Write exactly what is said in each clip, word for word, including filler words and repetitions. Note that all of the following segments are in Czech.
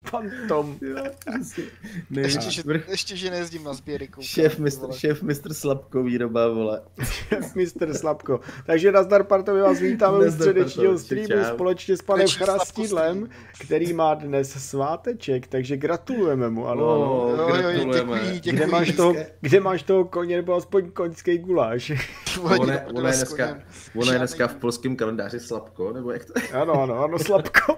Pan Tom. Ne, ještě, že, ještě, že nejezdím na sběry. Koukám, šéf, mistr, šéf mistr Slabko výroba, vole. Šéf mistr Slabko. Takže nazdar parto, my vás vítáme u středečního streamu společně s panem Chrastidlem, který má dnes sváteček, takže gratulujeme mu, ano. Oh, jo, gratulujeme. Děkuji, děkuji. Kde máš, toho, kde máš toho koně, nebo aspoň koňský guláš? Ono je, ono je dneska, ono je dneska v polském kalendáři Slabko, nebo jak to je? Ano, ano, ano, Slabko.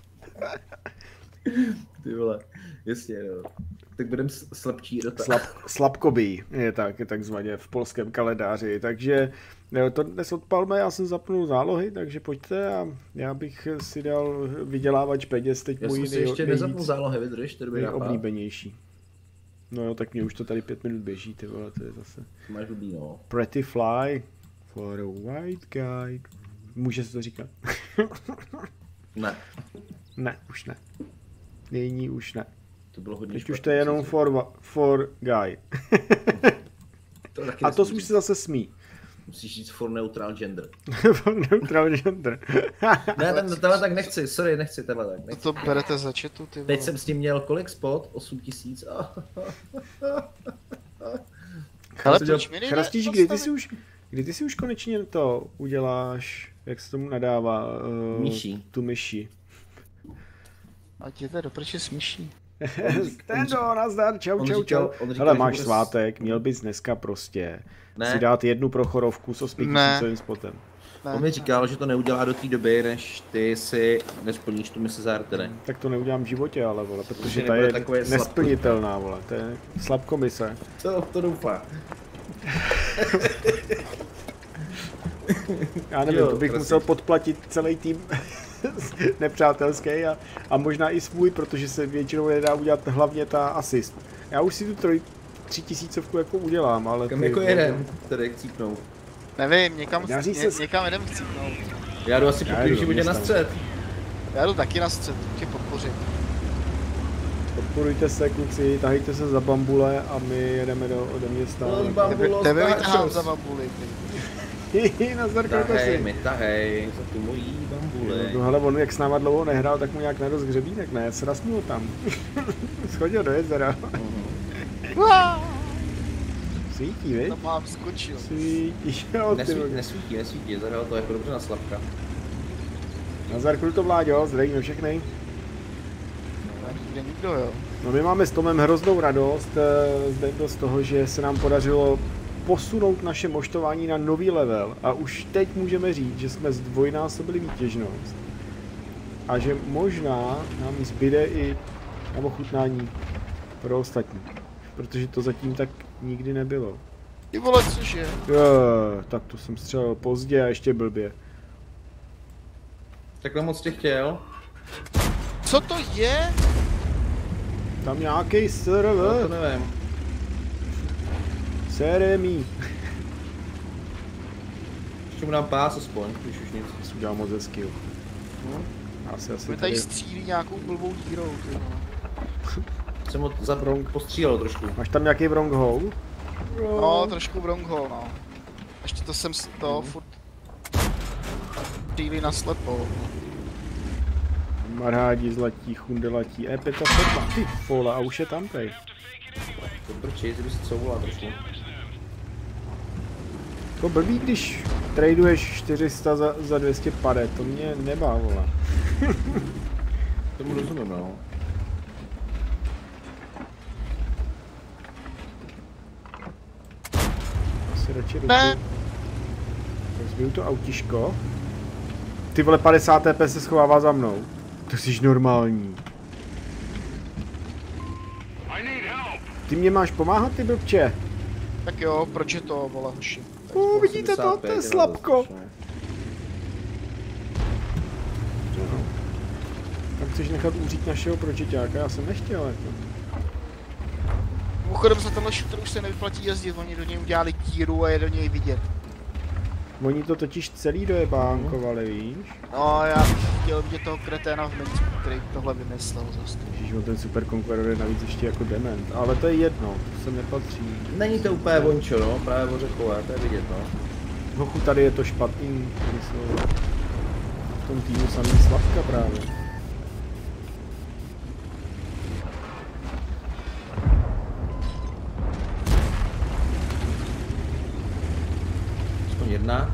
Ty vole, jasně, no. Tak budeme slabčí rota. Slab, slabkobí je tak, je takzvaně v polském kalendáři, takže to dnes odpalme, já jsem zapnul zálohy, takže pojďte a já bych si dal vydělávač peněz, teď já můj jsem si ještě nezapnul zálohy, vydrž, to by nejoblíbenější. No jo, tak mě už to tady pět minut běží, ty vole, to je zase. Máš blbý, no. Pretty fly for a white guy. Může se to říkat? Ne. Ne, už ne. Nyní už ne. To bylo hodně teď špatný, už to je jenom for, for guy. to a to už se zase smí. Musíš říct for neutral gender. For neutral gender. ne, ten, tenhle tak nechci, sorry, nechci tenhle tak. Nechci. To berete za chatu, ty vole. Teď jsem s tím měl kolik spot? osm tisíc. Ale proč mi nejde Chrastíš, kdy ty si už, kdy ty si už konečně to uděláš, jak se tomu nadává? Uh, myší. Tu myši. A jděte do prče s myší. Tendo, nazdar, čau, čau, čau. Hele, máš svátek, měl bys dneska prostě ne. si dát jednu prochorovku s osmitisícovým spotem. Ne. On mi říkal, že to neudělá do té doby, než ty si nesplníš tu misi za R T D. Tak to neudělám v životě, ale vole, protože ta je nesplnitelná, vole, to je slabko mise. To, to doufá. Já nevím, jo, to bych prosím. musel podplatit celý tým nepřátelský a, a možná i svůj, protože se většinou nedá udělat hlavně ta asist. Já už si tu troj, tři tisícovku jako udělám, ale... Kam jako jedem, tady chcípnout? Nevím, někam, ně, se... někam jedem chcípnout. Já jdu asi po první životě na střed. Já jdu taky na střed, tě podpořit. Podporujte se, kluci, tahejte se za bambule a my jedeme do, do města. Tebe, tebe vytahám za bambuly. Nazdar, tahej mi, tahej, za tu mojí bambuli. No hele, on jak s náma dlouho nehrál, tak mu nějak nedost hřebínek, ne? Srasnul tam. Schodil do jezera. Svítí, viď? To mám skočil. Svítí, jo, ty. Nesvítí, nesvítí, nesvítí, zahrál to jako dobře na Slabka. Nazdar, kruto Vláďo, zdravíme všechny. Nikde nikdo, jo. No my máme s Tomem hroznou radost z toho, že se nám podařilo posunout naše moštování na nový level a už teď můžeme říct, že jsme zdvojnásobili výtěžnost a že možná nám zbyde i na ochutnání pro ostatní, protože to zatím tak nikdy nebylo. Ty vole, cože? Jo, tak to jsem střelil pozdě a ještě blbě. Takhle moc tě chtěl. Co to je? Tam nějaký server. No, to nevím. Seremí. Ještě mu dám pás aspoň, když už nic. Jsi udělal moc hezky, jo. Hmm. Asi, asi tady... tady střílí nějakou blbou dírou, ty. Jsem ho za bronk postřílel trošku. Máš tam nějaký wrong hole? No, trošku wrong hole, no. Ještě to jsem to hmm. furt... střílí na slepo. Marhádi zlatí, chundelatí, E pět a ty vole, a už je tam tej. To prčí, ty by si couvala trošku. To blbý, když traduješ čtyři sta za, za dvě stě pade, to mě nebávilo. Tomu rozumím, no. Asi radši ruku. Rozbiju to autiško. Ty vole, padesát T P se schovává za mnou. To jsi normální. Ty mě máš pomáhat, ty blbče? Tak jo, proč je to, vole, hoši? Uh, vidíte to? To je Slabko. Tak chceš nechat úřít našeho pročiťáka? Já jsem nechtěl, jako. Mimochodem za tenhle shooter už se nevyplatí jezdit, oni do něj udělali díru a je do něj vidět. Oni to totiž celý dojebánkovali, víš? No, já bych chtěl vidět toho kreténa v Minsku, který tohle vymyslel zase. Ježiš, on ten Super Conqueror je navíc ještě jako dement, ale to je jedno, to se nepatří. Není to úplně vončo, no, právě ořechové, to je vidět, no. Hochu, tady je to špatný, tady jsou v tom týmu samý Slabka právě. jedna.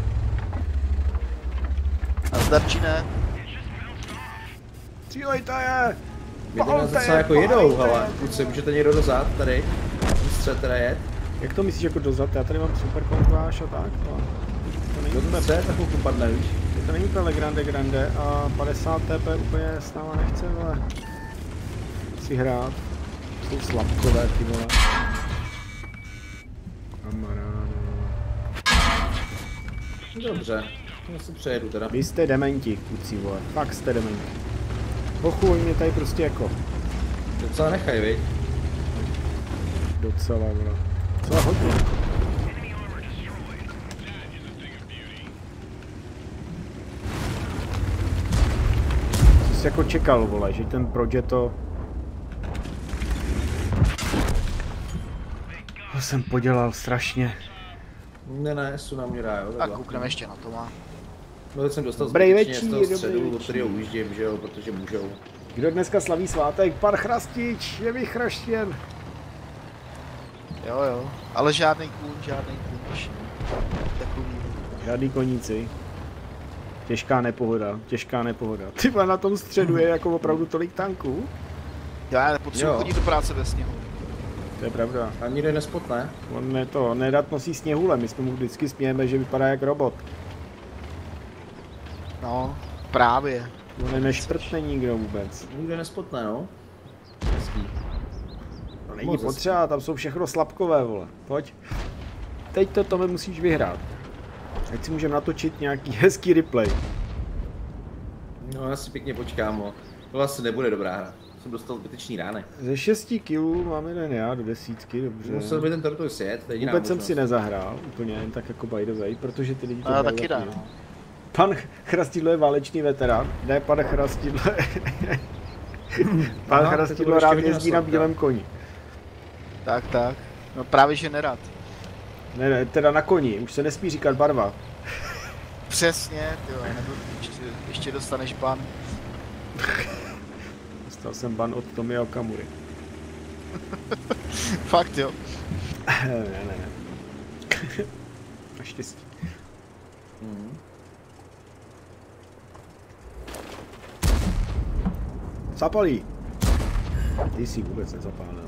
A zdarčíne. Střílejte je! Mě to docela jako jedou, hele. Kluci, můžete někdo dozad tady? Střed teda jet. Jak to myslíš jako dozad? Já tady mám super kontváž a tak. No. To není Kdo to úplně, chce, tak ho upadne, víš? to není úplně grande grande a padesát T P úplně s náma nechce, ale si hrát. Jsou slabkové, ty vole. Kamaráde. Dobře, já si přejedu teda. Vy jste dementi, kluci, vole. Fakt jste dementi. Hochu, oni mě tady prostě jako Docela nechaj, viď? docela, vole. Docela hodně. Co jsi jako čekal, vole, že ten Progetto... To jsem podělal strašně. Ne, ne, jsou na mě dá, jo. A koukneme ještě na to má. No teď jsem dostal Dobrý zbytečně večír, z toho dobrý středu, do večír. kterého ujíždím, že jo, protože můžou. Kdo dneska slaví svátek? Pan Chrastič je vychraštěn. Jo, jo. Ale žádný kůň, žádný kůň. Takový. Žádný koníci. Těžká nepohoda, těžká nepohoda. Ty vole, na tom středu je jako opravdu tolik tanků. Já nepotřebuji Jo. chodit do práce ve sněhu. To je pravda. A nikdo je nespotne. On ne to, nedat nosí sněhule, my jsme mu vždycky smějeme, že vypadá jak robot. No, právě. On nešprtne nikdo vůbec. Nikdo je nespotne, no. Hezký. To není Moc potřeba, tam jsou všechno slabkové, vole. Pojď. Teď to Tome musíš vyhrát. Ať si můžeme natočit nějaký hezký replay. No já si pěkně počkám, no. To asi nebude dobrá hra. Jsem dostal zbytečný rány. Ze šesti kilů mám jeden já do desítky, dobře. Musel by ten tortu sjet, to je jediná Vůbec jsem možnost. si nezahrál, úplně jen tak jako by the way, protože ty lidi to A hrajou taky taky. dá, no. Pan Chrastidlo je válečný veterán. Ne, pan Chrastidlo Pan Aha, Chrastidlo to bude rád ještě jezdí hodně na na bílém koni. Tak, tak. No právě, že nerad. Ne, ne, teda na koni, už se nesmí říkat barva. Přesně, tyjo, nebo ještě, ještě dostaneš ban. Dostal jsem ban od Tomia Okamury. Fakt jo. ne, ne, ne. Naštěstí. Mhm. Zapalí! Ty jsi vůbec nezapálil.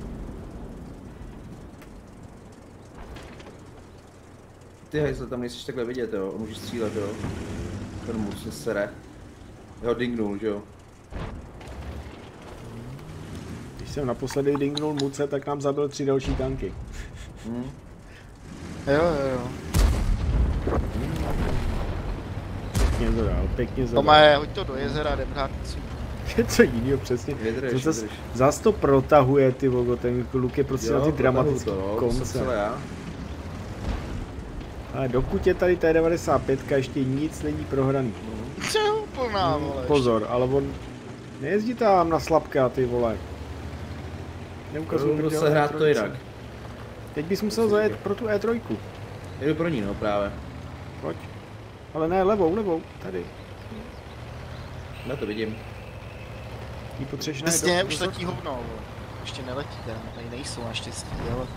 Ty hejzle, tam nejsiš takhle vidět, jo. On může střílet, jo. Ten mu se sere. Já ho dingnul, že jo. Když jsem naposledy dingnul Muce, tak nám zabil tři další tanky. Mhm. Jo, jo, jo. Pěkně to dal, pěkně To zadal. má, hoď to do jezera, jdem hrát. Co jinýho přesně. Vydrž, To zas, vydrž. zas to protahuje, ty vogo, ten luk je prostě na ty dramatické to, no, to jsem konce. celé já. Ale dokud je tady T devadesát pět, ještě nic není prohraný. Co úplná, vole. Pozor, ale on nejezdí tam na slabka, ty vole. Neukazuj Budu prdel se hrát E to tři. jinak. Teď bys musel zajet pro tu E tři. Jedu pro ní, no právě. Pojď. Ale ne, levou, levou, tady. Já to vidím. Jí potřebuješ najít Přesně, do- už do- letí hovno, vole. Ještě neletí, teda, tady nejsou naštěstí, ale...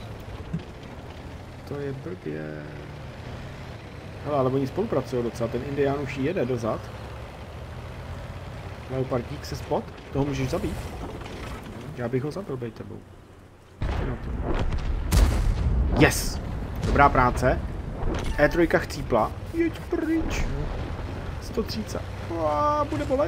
To je blbě. Hele, ale oni spolupracují docela, ten Indián už jede dozad. Leopardík se spot, toho můžeš zabít. Já bych ho zabil, bej tebou. Ty na to. Yes! Dobrá práce. E tři chcípla. Jeď pryč. sto třicet. Uá, bude bolet.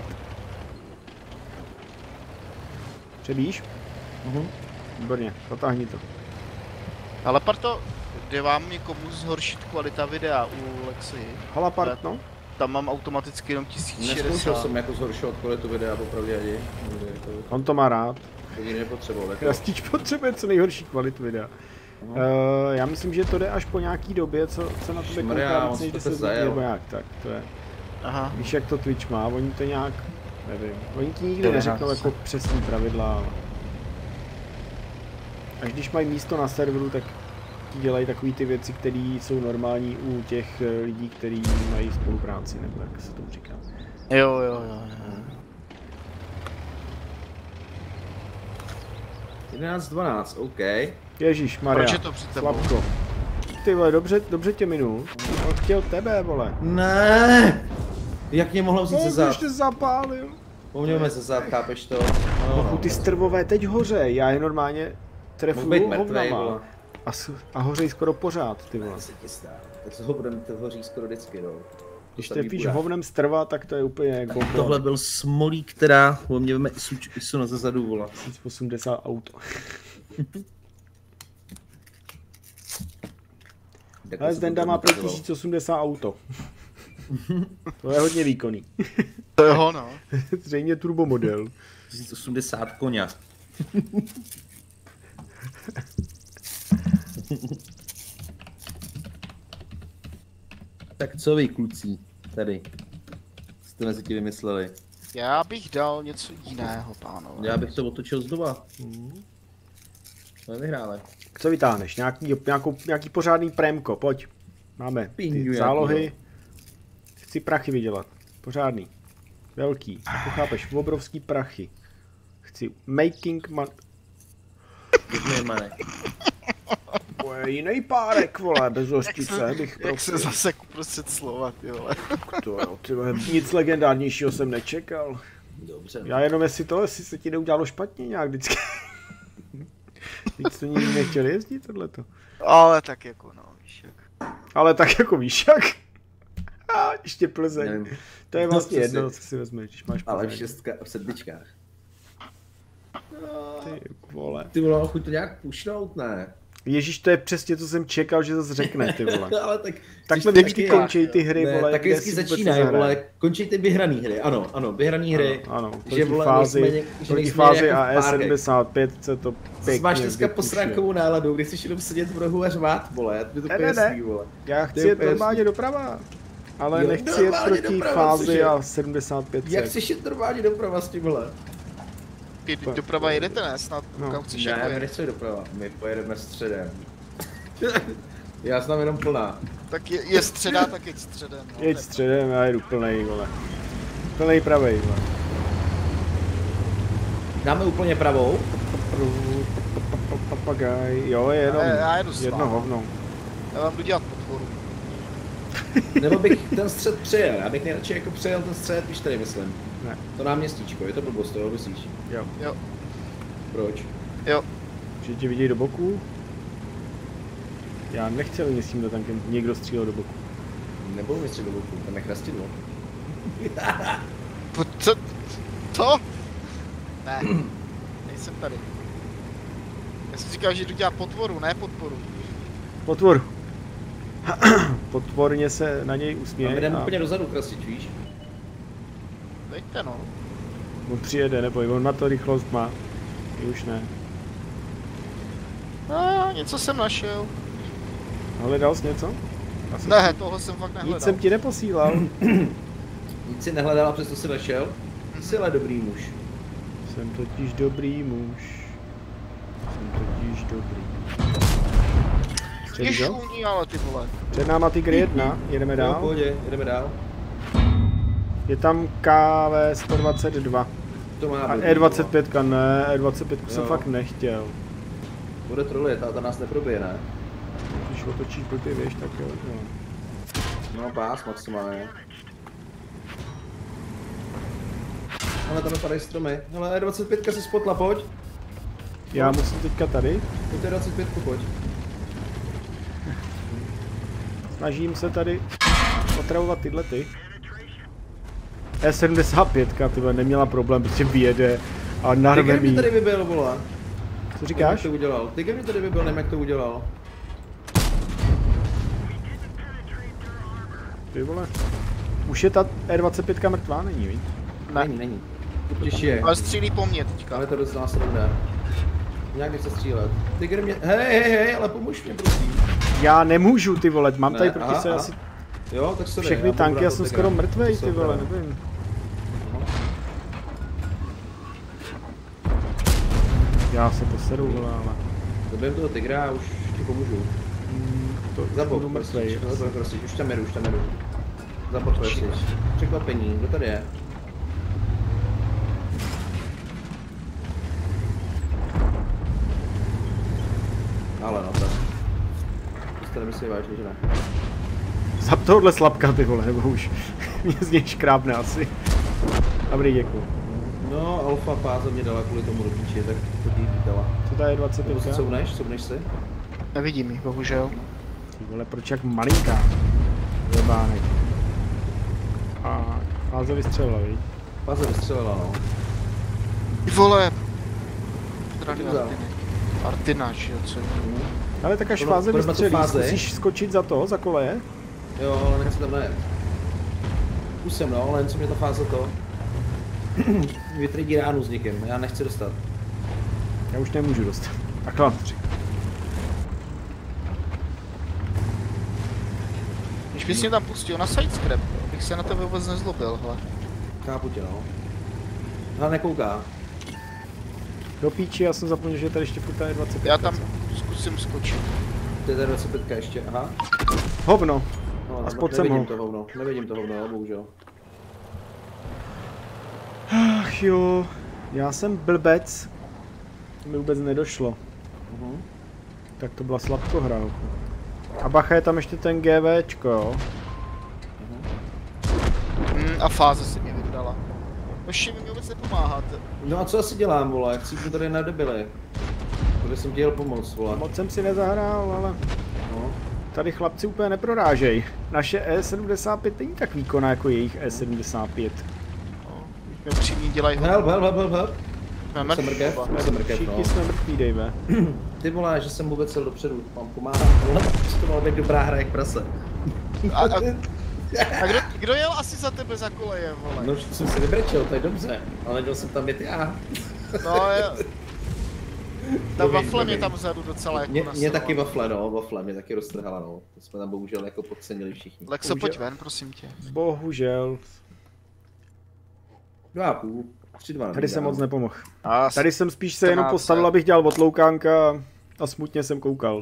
Přebíš? Mhm. Výborně, zatáhni to. Ale Parto, jde vám někomu zhoršit kvalita videa u Lexi? Halapart, no. Tam mám automaticky jenom tisíc Neskoušel šedesát. jsem jako zhoršovat kvalitu videa, popravdě ani. To, On to má rád. to nikdy nepotřeboval. Jako. Krastič potřebuje co nejhorší kvalitu videa. No. Uh, já myslím, že to jde až po nějaký době, co, co na tebe Šmarja, kouká on víc, než to deset zajel. dní, nebo jak, tak to je. Aha. Víš, jak to Twitch má, oni to nějak, nevím, oni ti nikdy To neřeknou nehá. jako přesný pravidla, ale... Až když mají místo na serveru, tak ti dělají takové ty věci, které jsou normální u těch eh, lidí, kteří mají spolupráci, nebo jak se tomu říká. Jo, jo, jo, jo. jedenáct dvanáct, OK. Ježíš Maria, Proč je to před tebou? slabko. ty vole, dobře, dobře tě minul. On chtěl tebe, vole. Ne! Jak mě mohlo vzít ze On zad? ještě zapálil. Pomněme ze zad, chápeš to? No, No, ty strvové teď hoře, já je normálně Mohl být trefuju mrtvej, hovnama. vole. A, s- a hořejí skoro pořád, ty vole. To se ti stává. Tak s hovnem to hoří skoro vždycky, no. Když To samý trefíš bude. hovnem strva, tak to je úplně jak bomba. Tohle byl smolík, která o mě veme isu, isu na zezadu, vole. tisíc osmdesát auto. Ale Zdenda má pro tisíc osmdesát auto. To je hodně výkonný. To je ho, no. Zřejmě turbo model. tisíc osmdesát koně. Tak co vy, kluci, tady? Jste mezi tím vymysleli? Já bych dal něco jiného, pánové. Já bych to otočil znova. To nevyhrále. Co vytáhneš? Nějaký, nějakou, nějaký pořádný prémko, pojď. Máme ty Pingu zálohy. nějakýho. Chci prachy vydělat. Pořádný. Velký. To chápeš, obrovský prachy. Chci making man... Pěkný manek. Moje jiný párek, vole, bez hořčice bych Jak se prosil. zase uprostřed slova, ty vole. To jo, ty vole, nic legendárnějšího jsem nečekal. Dobře. Já jenom jestli to, jestli se ti neudělalo špatně nějak vždycky. Víc to nikdy nechtěl jezdit tohleto. Ale tak jako no, víš jak. Ale tak jako víš jak. A ještě Plzeň. Nevím. To je No, vlastně co jedno, si- co si vezmeš, když máš Ale v Plzeň. šestka, v sedmičkách. Ty vole. Ty vole, chuť to nějak pušnout, ne? Ježíš, to je přesně, co jsem čekal, že zase řekne, ty vole. Ale tak... Takhle jsi vždycky taky končí já. ty hry, Ne, vole, tak kde vždycky si vůbec začínají, nezahraje. vole, končí ty vyhraný hry, ano, ano, vyhraný hry. Ano, ano, že, proti vole, fázi, nejsme něk- že proti nejsme fázi jako v A E párech. sedmdesát pět se to pěkně Máš dneska vypušuje. posránkovou náladu, kdy jsi jenom sedět v rohu a řvát, vole, to je to Ne, ne, ne. jasný, vole. Já To chci je jet úplně normálně doprava, ale Jo, nechci jet normálně proti doprava, fázi cože? a sedmdesát pět Jak sek. chceš jít normálně doprava s tímhle? Ty doprava jedete, ne? Snad No. kam chceš Ne, jako my jet. nechceme doprava, my pojedeme středem. Já znám jenom plná. Tak je, je středa, tak jeď středem. No, Jeď tak- středem, já jedu plnej, vole. Plnej pravej, vole. Dáme úplně pravou. Papagaj, jo, je jenom Ne, já jedu s jedno váma. hovno. Já vám jdu dělat podporu. Nebo bych ten střed přejel, já bych nejradši jako přejel ten střed, víš tady myslím. Ne. To náměstíčko, je to blbost, to myslíš? Jo, Jo, Proč? jo. že tě vidějí do boku. Já nechci, aby mě s tímhle tankem někdo střílel do boku. Nebudou mi střed do boku, tam je chrastidlo. Po, co? Co? Ne, nejsem tady. Já jsem říkal, že jdu dělat potvoru, ne podporu. Potvor. Potvorně se na něj A my usměje jdeme a úplně dozadu krastič, víš? Dejte no. on přijede, nebo on na to rychlost má. Ty už ne. A, něco jsem našel. Hledal jsi něco? Asi Ne, tohle jsem fakt nehledal. nic jsem ti neposílal. Nic si nehledal a přesto si našel? Jsi ale dobrý muž. Jsem totiž dobrý muž. Jsem totiž dobrý. Střelí Je to? šumí, ale ty vole. Před náma Tiger jedna, jedeme Jo, v dál. pohodě, jdeme dál. Je tam K V sto dvacet dva. To má A blbý, E dvacet pět, ne, E dvacet pět jsem Jo. fakt nechtěl. vole. Bude trolit, ale ta nás neprobije, ne? Když otočíš blbě, víš, tak jo. jo. No, pás maximálně. Ale tam padají stromy. Hele, E dvacet pět se spotla, pojď. Já musím teďka tady. Pojď E dvacet pět, pojď. Snažím se tady otravovat tyhle ty. E sedmdesát pět, ty vole, neměla problém, protože vyjede a narve Tiger mě mi. tady vybil, vole. Co Nevím, jak říkáš? to udělal. Tiger mě tady vybil, nevím, jak to udělal. Ty vole. Už je ta E dvacet pět mrtvá, není, víš? Není, není. Těžší je. Ale střílí po mně teďka. Ale to dost nás nejde. Nějak nechce střílet. Tiger mě... Hej, hej, hej, ale pomůž mě, prosím. Já nemůžu, ty vole, mám Ne, tady proti aha, se aha. asi Jo, tak se všechny tanky, já jsem skoro mrtvej, ty vole, nevím. Já se poseru, vole, ale Dobím toho Tigra a už ti pomůžu. mm, to Za bok, budu mrtvej. prostě, za bok, prostě, už tam jedu, už tam jedu. Za bok, prostě. Překvapení, kdo tady je? Ale no, tak. to nemyslí vážně, že ne? Zap tohohle slabka, ty vole, nebo už mě z něj škrábne asi. Dobrý, děkuji. No, alfa fáze mě dala kvůli tomu do píči, tak to jí dala. Co tady je dvacet pět? Co couvneš? Couvneš si? Nevidím ji, bohužel. Ty vole, proč jak malinká? Jebánek. A fáze vystřelila, viď? Fáze vystřelila, no. Ty vole! Drady Artiny. Artina, že jo, co je? Ale tak až Pojďme- fáze pojďme tu vystřelí, fázi. musíš skočit za to, za koleje? Jo, ale nechci tam nejet. Zkusím, no, ale jen co mě ta fáze to... vytrdí ránu s někým, já nechci dostat. Já už nemůžu dostat. Tak vám to říkám. Když bys mě tam pustil na sidescrap, bych se na to vůbec nezlobil, hele. Chápu tě, no. Hele, nekouká. Do píči, já jsem zapomněl, že tady ještě furt je dvacet pět. Já tam zkusím skočit. To je tady dvacet pět ještě, aha. Hovno. No, A ne- spod jsem ho. nevidím to hovno, nevidím to hovno, jo, bohužel. Ach jo, já jsem blbec. To mi vůbec nedošlo. Uh-huh. Tak to byla slabkohra. A bacha, je tam ještě ten GVčko, jo. Hmm, a fáze si mě vydala. Ještě mi vůbec nepomáhat. No a co asi dělám, vole, jak si tady nadebili? To bych jsem chtěl pomoct, vole. Moc jsem si nezahrál, ale No. tady chlapci úplně neprorážej. Naše E sedmdesát pět není tak výkonná jako jejich E sedmdesát pět. Mě upřímně dělají Help, help, help, help, help. Jsme Jsem mrkev, jsem mrkev, no. Všichni jsme mrtví, Dave. Ty vole, že jsem vůbec cel dopředu, mám pomáhat, vole, to byla tak dobrá hra jak prase. A, a, a kdo, kdo jel asi za tebe za koleje, vole? No, už jsem si vybrečel, to je dobře, ale neděl jsem tam jet já. No, je... Ta Dobrý, wafle mě dobrý. tam vzadu docela jako Mě, mě nasrala. taky wafle, no, wafle mě taky roztrhala, no. To jsme tam bohužel jako podcenili všichni. Lexo, pojď ven, prosím tě. Bohužel. Dva a půl, tři, dva. Tady jsem moc nepomohl. A Tady jsem spíš se jenom čtrnáct postavil, abych dělal odloukánka a smutně jsem koukal.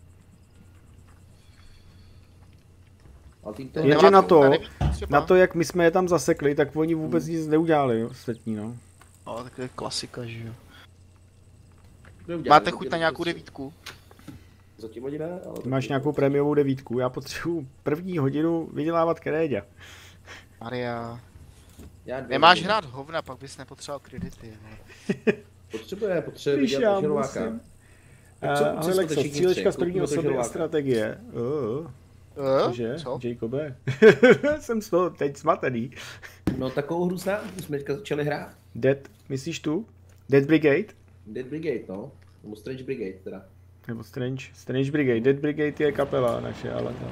Ale tým to Jenže nemá na to- to, neví třeba? na to, jak my jsme je tam zasekli, tak oni vůbec nic neudělali, jo, ostatní, no. No, tak to je klasika, že jo. neudělali, Máte chuť udělali na nějakou prostě. devítku? Zatím oni ne, ale... Ty máš nějakou prémiovou devítku, já potřebuji první hodinu vydělávat kréďa. Maria. Já dvě Nemáš hodiny. hrát hovna, pak bys nepotřeboval kredity, vole. Potřebuje, potřebuje Když vydělat já na želváka. musím. Tak co, Uh, co ale jsme Lexo, všichni střílečka tři? z první Koupíme to osoby a želváka. strategie. Uh, Eh? cože? Co? Jacobe? Jsem z toho teď smatený. No takovou hru znám, tu jsme teďka začali hrát. Dead, myslíš tu? Dead Brigade? Dead Brigade, no. Nebo Strange Brigade teda. Nebo Strange, Strange Brigade. Dead Brigade je kapela naše, ale to...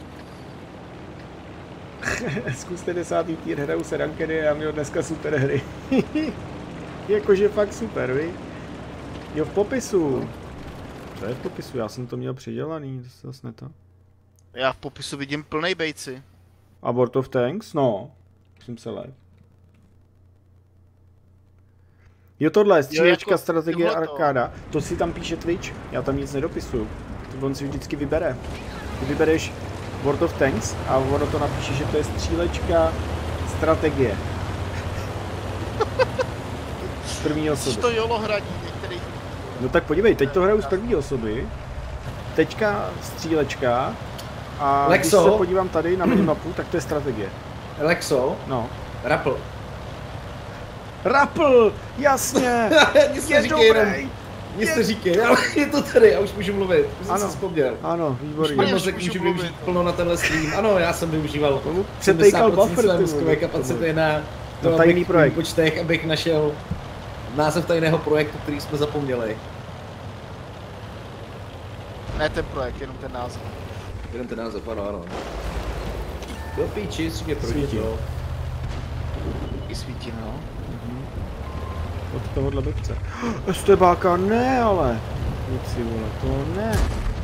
Zkuste desátý tier, hraju se rankedy a měl dneska super hry. Jakože fakt super, vi? Jo, v popisu. To je v popisu, já jsem to měl předělaný, to se zase ne to. Já v popisu vidím plnej bejci. A World of Tanks? No. Jsem se let. Jo, tohle, střílečka, jako strategie, tohleto. arkáda. To si tam píše Twitch, já tam nic nedopisuju. To on si vždycky vybere. Ty vybereš World of Tanks a ono to napíše, že to je střílečka, strategie. Z první Jsi osoby. to jolo hraní některých. No tak podívej, teď to hraju z první osoby. Teďka střílečka. A Lexo. když se podívám tady na minimapu, tak to je strategie. Lexo, No. Rappel. Rappel! Jasně! Nic Je neříkej jenom. dobrý! Nic neříkej, ale je to tady, já už můžu mluvit. Už jsem Ano. si vzpomněl. Ano, výborně. Můj už mozek můžu můžu mluvit. využít plno na tenhle stream. Ano, já jsem využíval Tomu přetejkal buffer, své ty mozkové vole. kapacity na to, Na tajný abych projekt. v počtech, abych našel název tajného projektu, který jsme zapomněli. Ne ten projekt, jenom ten název. Jenom ten název, ano, ano. Do píči, střídě proti Svítí. to. I svítí, no. Od tohohle blbce. Estebáka, ne ale. Kluci, vole, to ne.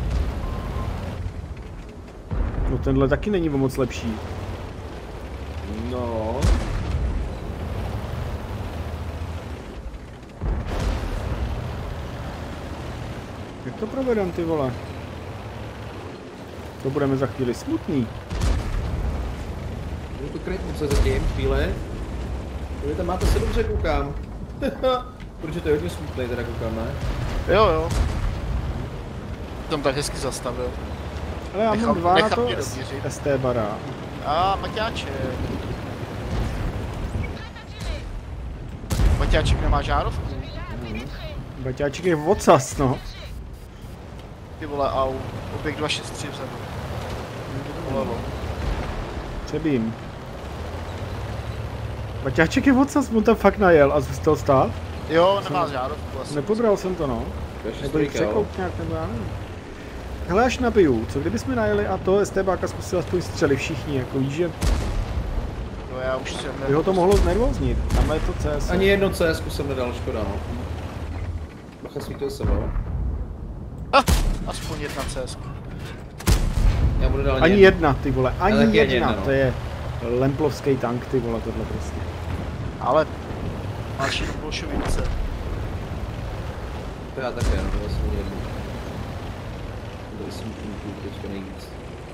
No tenhle taky není o moc lepší. No. Jak to provedem, ty vole? To budeme za chvíli smutný. Je to krytnice zatím, chvíli. Vy tam máte se dobře, koukám. Protože to je hodně smutný, teda koukám, ne? Jo, jo. Tam tak hezky zastavil. Ale já mám Nechal- dva na nechal to mě S- doměřit. ST bara. A Maťáček. Maťáček nemá žárovku. Baťáček je vocas, no. Ty vole, au. Objekt dva šest tři vzadu. Vlevo. Přebím. Baťáček je vocas, on tam fakt najel a zůstal stát. Jo, nemá žárovku asi. Nepodbral jsem to, no. Ještě Nebo jich strýka, jo. překoup nějak, nebo já nevím. Hele, až nabiju, co kdybychom najeli a to STBáka zkusili aspoň střely všichni, jako víš, že Jo, já už jsem by ho to mohlo znervoznit. Tamhle je to C S. Ani jedno C S jsem nedal, škoda no. Bacha svítil se, no. Ah, aspoň jedna C S. Já mu nedal Ani jedno. jedna, ty vole, ani taky ani jedna, jedna, no. to je lemplovský tank, ty vole, tohle prostě. Ale máš jenom bolšovice. To já také, no, to jsem jedno. To jsem tím teďka nejvíc.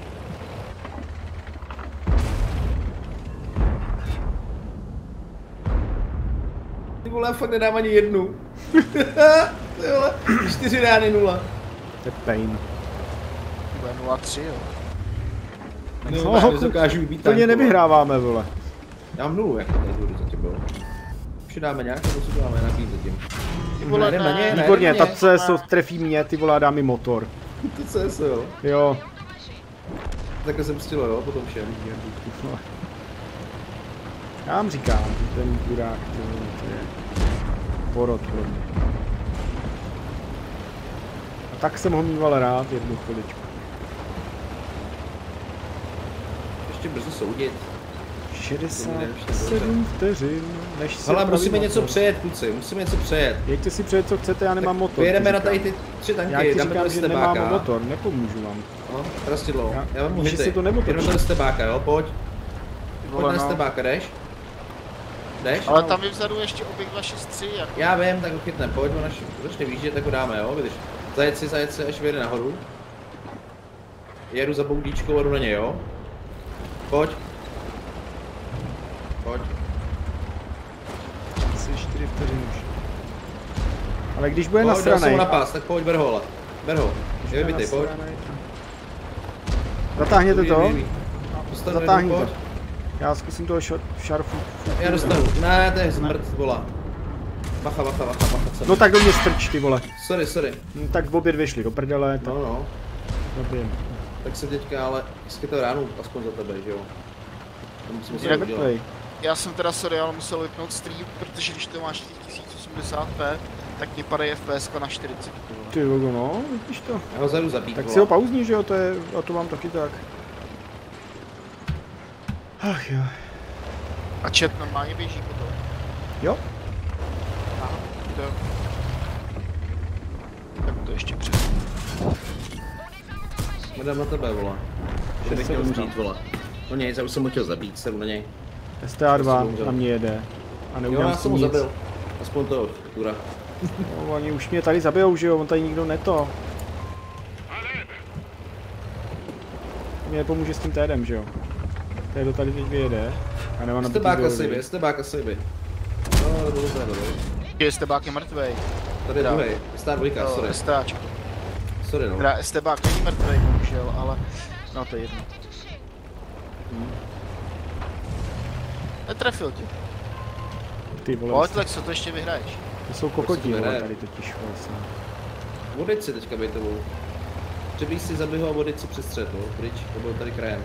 Ty vole, já fakt nedám ani jednu. Ty vole, čtyři rány nula. To je pain. Bude nula tři, jo. No, No, já nedokážu být Plně nevyhráváme, vole. Já mám nulu, jak to tady zatím bylo. Už si dáme nějak, nebo si dáme nabít zatím. Ty vole, Najdem na ně, ne. najdem Výborně, na ta ně. C S trefí mě, ty vole, a dá mi motor. To C S, jo. Jo. Takhle jsem stilo, jo, potom všem. Já vám říkám, ten chudák, to, to je porod pro mě. A tak jsem ho mýval rád jednu chviličku. Ještě brzo soudit. šedesát sedm vteřin, než se Ale opraví musíme motor. něco přejet, kluci, musíme něco přejet. Jeďte si přejet, co chcete, já nemám motor. Vyjedeme ti na říkám. tady ty tři tanky, Já ti dáme říkám, do že nemám stebáka. motor, nepomůžu vám. No, Rastidlo, Já- já vám že hity. si to neotočí. Jdeme do stebáka, jo, pojď. Ty Pojď vole, na no. stebáka, jdeš? Jdeš? Ale tam je vzadu ještě objekt dva šest tři, jako. Já vím, tak ho chytne, pojď, on až začne výjíždět, tak ho dáme, jo, vidíš. Zajet si, zajet si, až vyjede nahoru. Jedu za boudíčkou a jdu na něj, jo. Pojď. Pojď. Asi čtyři vteřiny už. Ale když bude Pojď, dal jsem nasranej, mu na pás, tak pojď, ber ho, ale. Ber ho. když Je bude vybitej, pojď. nasranej, zatáhněte to, Vyvíj, vyvíj. Dostanu zatáhni jednu, to. pojď. Já zkusím toho ša- šarfu. Já dostanu. Ne, to je zmrt, vola. Bacha, bacha, bacha, bacha. Jsem. No tak do mě strč, ty vole. Sorry, sorry. No, tak obě dvě šli do prdele, tak No, no. zabijeme. Tak jsem teďka, ale skytal ránu aspoň za tebe, že jo? To musím se Jinak udělat. Mrtvej. Já jsem teda sorry, ale musel vypnout stream, protože když to máš tisíc osmdesát p, tak mi padají F P S na čtyřicet. ty vole. Ty logo, no, vidíš to. Já ho zadu zabít, Tak vola. si ho pauzní, že jo, to je, a to mám taky tak. Ach jo. A chat normálně běží potom. Jo? Aha, to jo. Tak to ještě před. Jdem na tebe, vola. Ještě bych se měl dostal. umřít, vola. No nic, já už jsem ho chtěl zabít, jsem na něj. S T A dva Prostě na mě jede. A Jo, neudělám já si jsem ho nic. zabil. Aspoň to, kura. No, oni už mě tady zabijou, že jo, on tady nikdo neto. Mě nepomůže s tím tédem, že jo. Tédo tady teď vyjede. A nemá nabitý Stebáka bojový. sejby, stebáka sejby. No, dobře, dobře. Je Stebák je mrtvej. Tady je Teda. druhý, Star dvojka, sorry. STáčko. Sorry no. Teda Stebák není mrtvej, bohužel, ale no to je jedno. Netrefil tě. Ty vole, Pojď, Lexo, to ještě vyhraješ. to jsou kokoti, Prostě vole, ne. tady totiž vlastně. Vodici teďka bejtovou. Třeba si zabij ho a vodici přes střed, no, pryč, to byl tady krajem.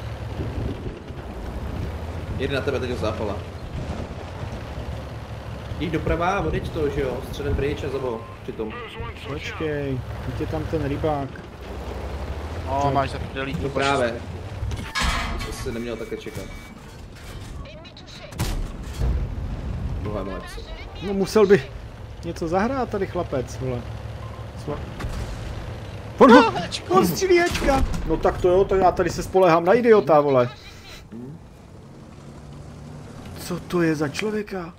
Jede na tebe teď ho zápala. Jdi doprava a vodič to, že jo, středem pryč a zaboj, přitom. Počkej, teď je tam ten rybák. No, máš za prdeli. No právě. To si neměl také čekat. Bohem lepce. No musel by něco zahrát tady chlapec, vole. Sva... On, ho, on střílí Ečka. No tak to jo, to já tady se spolehám na idiota, vole. Co to je za člověka?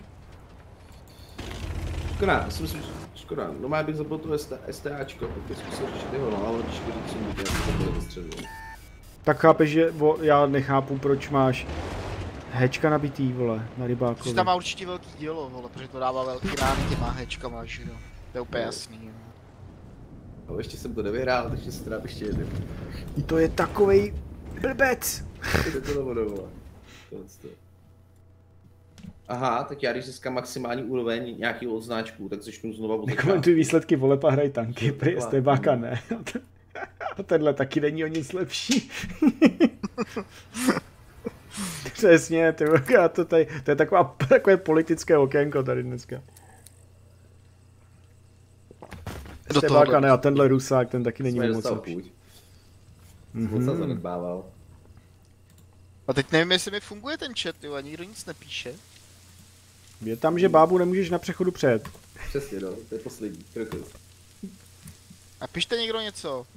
Škoda, já si myslím, že škoda. No má bych zabil to STAčko, tak bych zkusil řešit jeho, no ale když říct si můžu, já si to bude středu. Tak chápeš, že bo, já nechápu, proč máš hečka nabitý, vole, na rybákovi. Protože tam má určitě velký dílo, vole, protože to dává velký rány těma hečkama, že jo. To je úplně jasný. Jo. No, ještě jsem to nevyhrál, takže se teda ještě jedem. To je takovej blbec. To to dovodovala. Aha, tak já když získám maximální úroveň nějakého odznáčku, tak začnu znova od Nekomentuj výsledky voleb a hraj tanky, prý Estebáka ne. A tenhle taky není o nic lepší. Přesně, ty, to, tady, to je taková, takové politické okénko tady dneska. Estebáka ne a tenhle Rusák, ten taky není moc lepší. Moc se zanedbával. A teď nevím, jestli mi funguje ten chat, jo, a nikdo nic nepíše. Je tam, že bábu nemůžeš na přechodu přejet. Přesně, no, to je poslední krok. A pište někdo něco.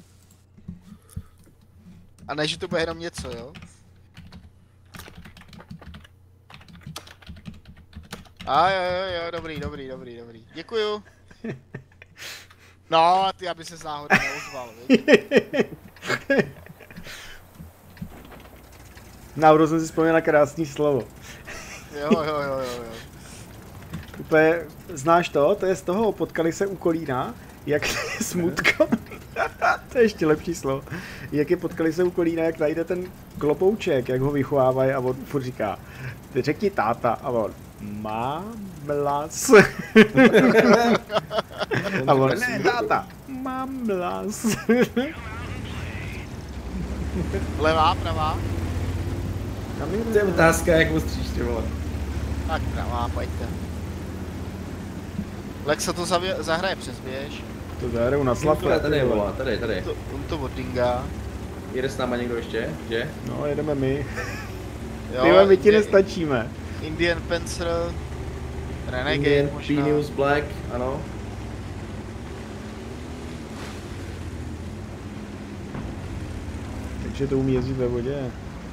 A ne, že to bude jenom něco, jo? A jo, jo, jo, dobrý, dobrý, dobrý, dobrý. Děkuju. No, ty, aby se náhodou neozval, víš? Náhodou jsem si vzpomněl na krásný slovo. Jo, jo, jo, jo, jo. Úplně, znáš to? To je z toho, potkali se u Kolína, jak je smutko. To je ještě lepší slovo. Jak je potkali se u Kolína, jak najde ten klopouček, jak ho vychovávají a on furt říká, ty řekni táta a on, mám mlas. A on, ne táta, mám mlas. Levá, pravá? To je otázka, jak ostříš, ty vole. Tak pravá, pojďte. Lexa to zavě, zahraje přes běž. To zahraju na slapě. Tady je, vole, tady, tady. To, on to oddingá. Jede s náma někdo ještě, že? No, jedeme my. Jo, Tyhle, my ti nestačíme. Indian Panzer, Renegade Indian, možná. P-News Black, ano. Takže to umí jezdit ve vodě.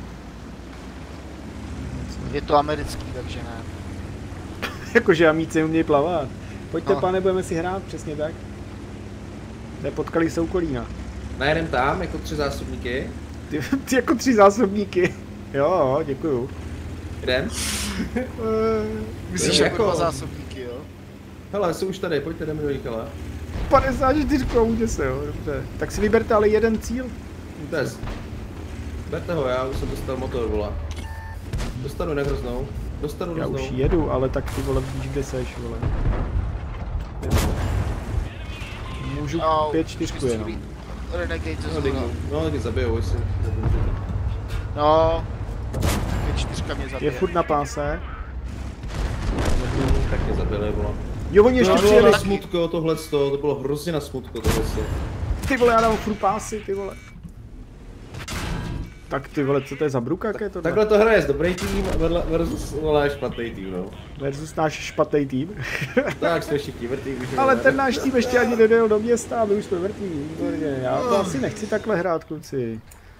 Je to americký, takže ne. Jakože amíci umějí plavat. Pojďte, No. pane, budeme si hrát, přesně tak. Ne, potkali se u Kolína. Najedem tam, jako tři zásobníky. Ty, ty jako tři zásobníky. Jo, děkuju. Jdem. Myslíš Jo, jako jako- dva zásobníky, jo? Hele, jsou už tady, pojďte, jdeme do nich, hele. padesát čtyři koutě se, jo, dobře. Tak si vyberte ale jeden cíl. Test. Berte ho, já už jsem dostal motor, vole. Dostanu nehroznou. Dostanu Já hroznou. už jedu, ale tak ty vole, víš, kde seš, vole. Můžu Au, pět čtyřku jenom. Renegade ze No, zhora. dignu. No, ty zabijou, jestli. No. pět čtyřka mě zabije. Je furt na páse. Tak mě zabili, vole. Jo, oni ještě To bylo přijeli. na smutko, tohle to bylo hrozně na smutko, tohle. Ty vole, já dám furt pásy, ty vole. Tak ty vole, co to je za brukaké tohle? Takhle to hraje s dobrý tým a vedle versus vole špatný tým, no. Versus náš špatný tým. Tak jsme všichni vrtý, už Ale ten náš tým ještě ani nedojel do města a my už jsme mrtví, výborně. Já to asi nechci takhle hrát, kluci.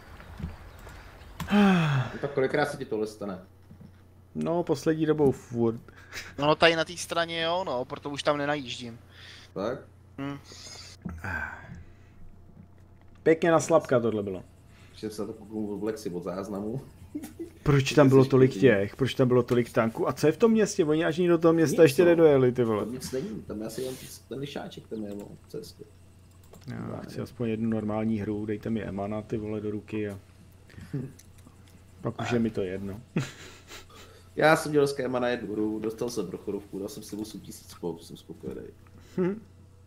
Tak kolikrát se ti tohle stane? No, poslední dobou furt. No, no tady na té straně jo, no, proto už tam nenajíždím. Tak? Hm. Pěkně na slabka tohle bylo. Že se na to kouknu v Lexi od záznamu. Proč tam bylo tolik těch? Proč tam bylo tolik tanků? A co je v tom městě? Oni až do toho města Nic, ještě no. nedojeli, ty vole. Tam nic není, tam je asi jen ten lišáček, ten je no, cestu. Já chci aspoň jednu normální hru, dejte mi Emana, ty vole, do ruky a... Pak už je mi to jedno. Já jsem dělal s Kéma na jednu hru, dostal jsem prochodovku, dal jsem si osm tisíc spolu, jsem spokojený. Hm.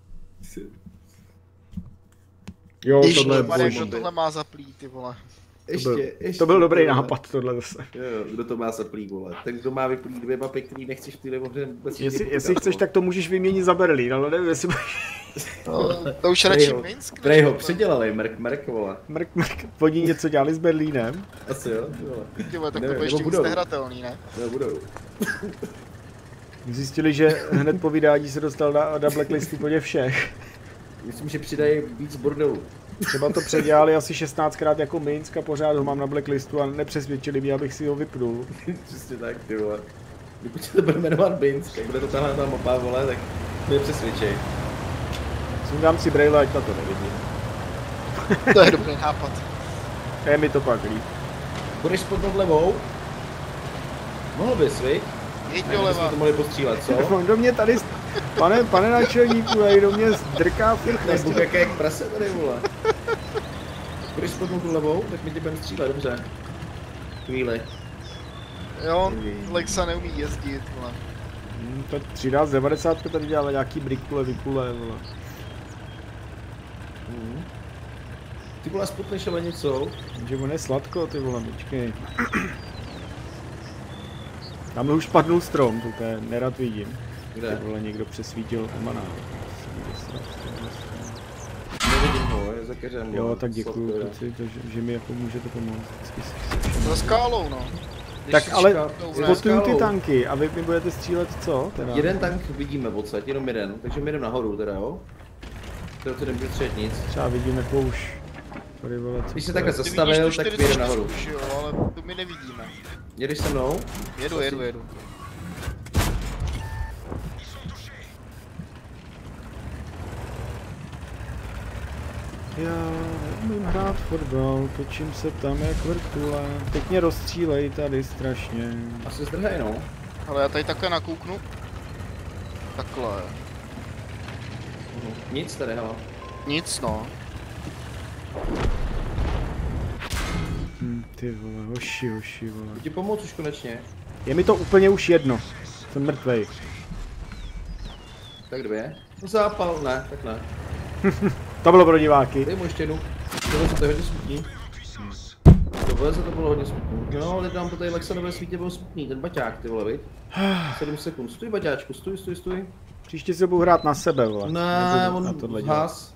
Jo, Když tohle je to, kdo boží. tohle má zaplý, ty vole. Ještě, To byl, ještě, to byl dobrý vole. nápad, tohle zase. Jo, kdo to má zaplý, vole. Ten, kdo má vyplý dvě mapy, který nechceš v téhle hře vůbec Jestli, nikdy jestli potkat, chceš, vole. tak to můžeš vyměnit za Berlín, ale nevím, jestli... To, to už Prej radši ho- Minsk. Prej ho než- předělali, Merk, Merk, vole. Mrk, mrk, oni něco dělali s Berlínem. Asi jo, ty vole. Ty vole, tak to Nevím, bude ještě nebo víc budou. nehratelný, ne? To budou. Zjistili, že hned po vydání se dostal na, na blacklistu podě všech. Myslím, že přidají víc bordelu. Třeba to předělali asi šestnáctkrát jako Minsk a pořád ho mám na blacklistu a nepřesvědčili mě, abych si ho vypnul. Přesně tak, ty vole. Když to bude jmenovat Minsk, jak bude to tahle ta mapa, vole, tak mě přesvědčej. Sundám si braille, ať na to nevidím. To je dobrý nápad. Je mi to pak líp. Budeš spodnout levou? Mohl bys, viď? Jeď Ne, bychom doleva. to mohli postřílet, co? On do mě tady Pane, pane náčelníku, tady do mě zdrká furt To je buk jaké jak prase tady, vole. Když spodnu tu levou, tak mi tě budeme střílet, dobře. Chvíli. Jo, Lexa neumí jezdit, vole. Hmm, to třináct devadesát tady dělala nějaký brikule, vykule, vole. Mm. Ty vole, spotneš ale něco. Že on je sladko, ty vole, počkej. Tamhle už padnul strom, to je nerad vidím. Kde? Ty vole, někdo přesvítil emaná. Nevidím ho, je za keřem. Jo, tak děkuju, kluci, to, že, že mi jako můžete pomoct. Vždycky se všem. Za skálou, no. Tak ale Spotuju spotuju ty tanky a vy mi budete střílet co? Teda? Jeden tank vidíme odsaď, jenom jeden, takže my jdeme nahoru teda, jo? To to nemůže střelit nic. Třeba vidím jako už. Tady vole, co Když se to je? takhle zastavil, tak vyjde nahoru. Už, jo, ale to my nevidíme. Jedeš se mnou? Jedu, jedu, jedu. Já neumím hrát fotbal, točím se tam jak vrtule. Teď mě rozstřílej tady strašně. Asi zdrhej, no. Ale já tady takhle nakouknu. Takhle. Nic tady, hele. Nic, no. Hm, ty vole, hoši, hoši, vole. Chci ti pomoct už konečně. Je mi to úplně už jedno. Jsem mrtvej. Tak dvě. Zápal, ne, tak ne. To bylo pro diváky. Dej mu ještě jednu. Tohle to je hodně smutný. Tohle to bylo hodně smutný. No, ale nám to tady Lexa nové svítě bylo smutný, ten baťák, ty vole, viď? sedm sekund, stůj baťáčku, stůj, stůj, stůj. Příště se budu hrát na sebe, vole. Ne, Nebudu na on tohle dělat. zhas.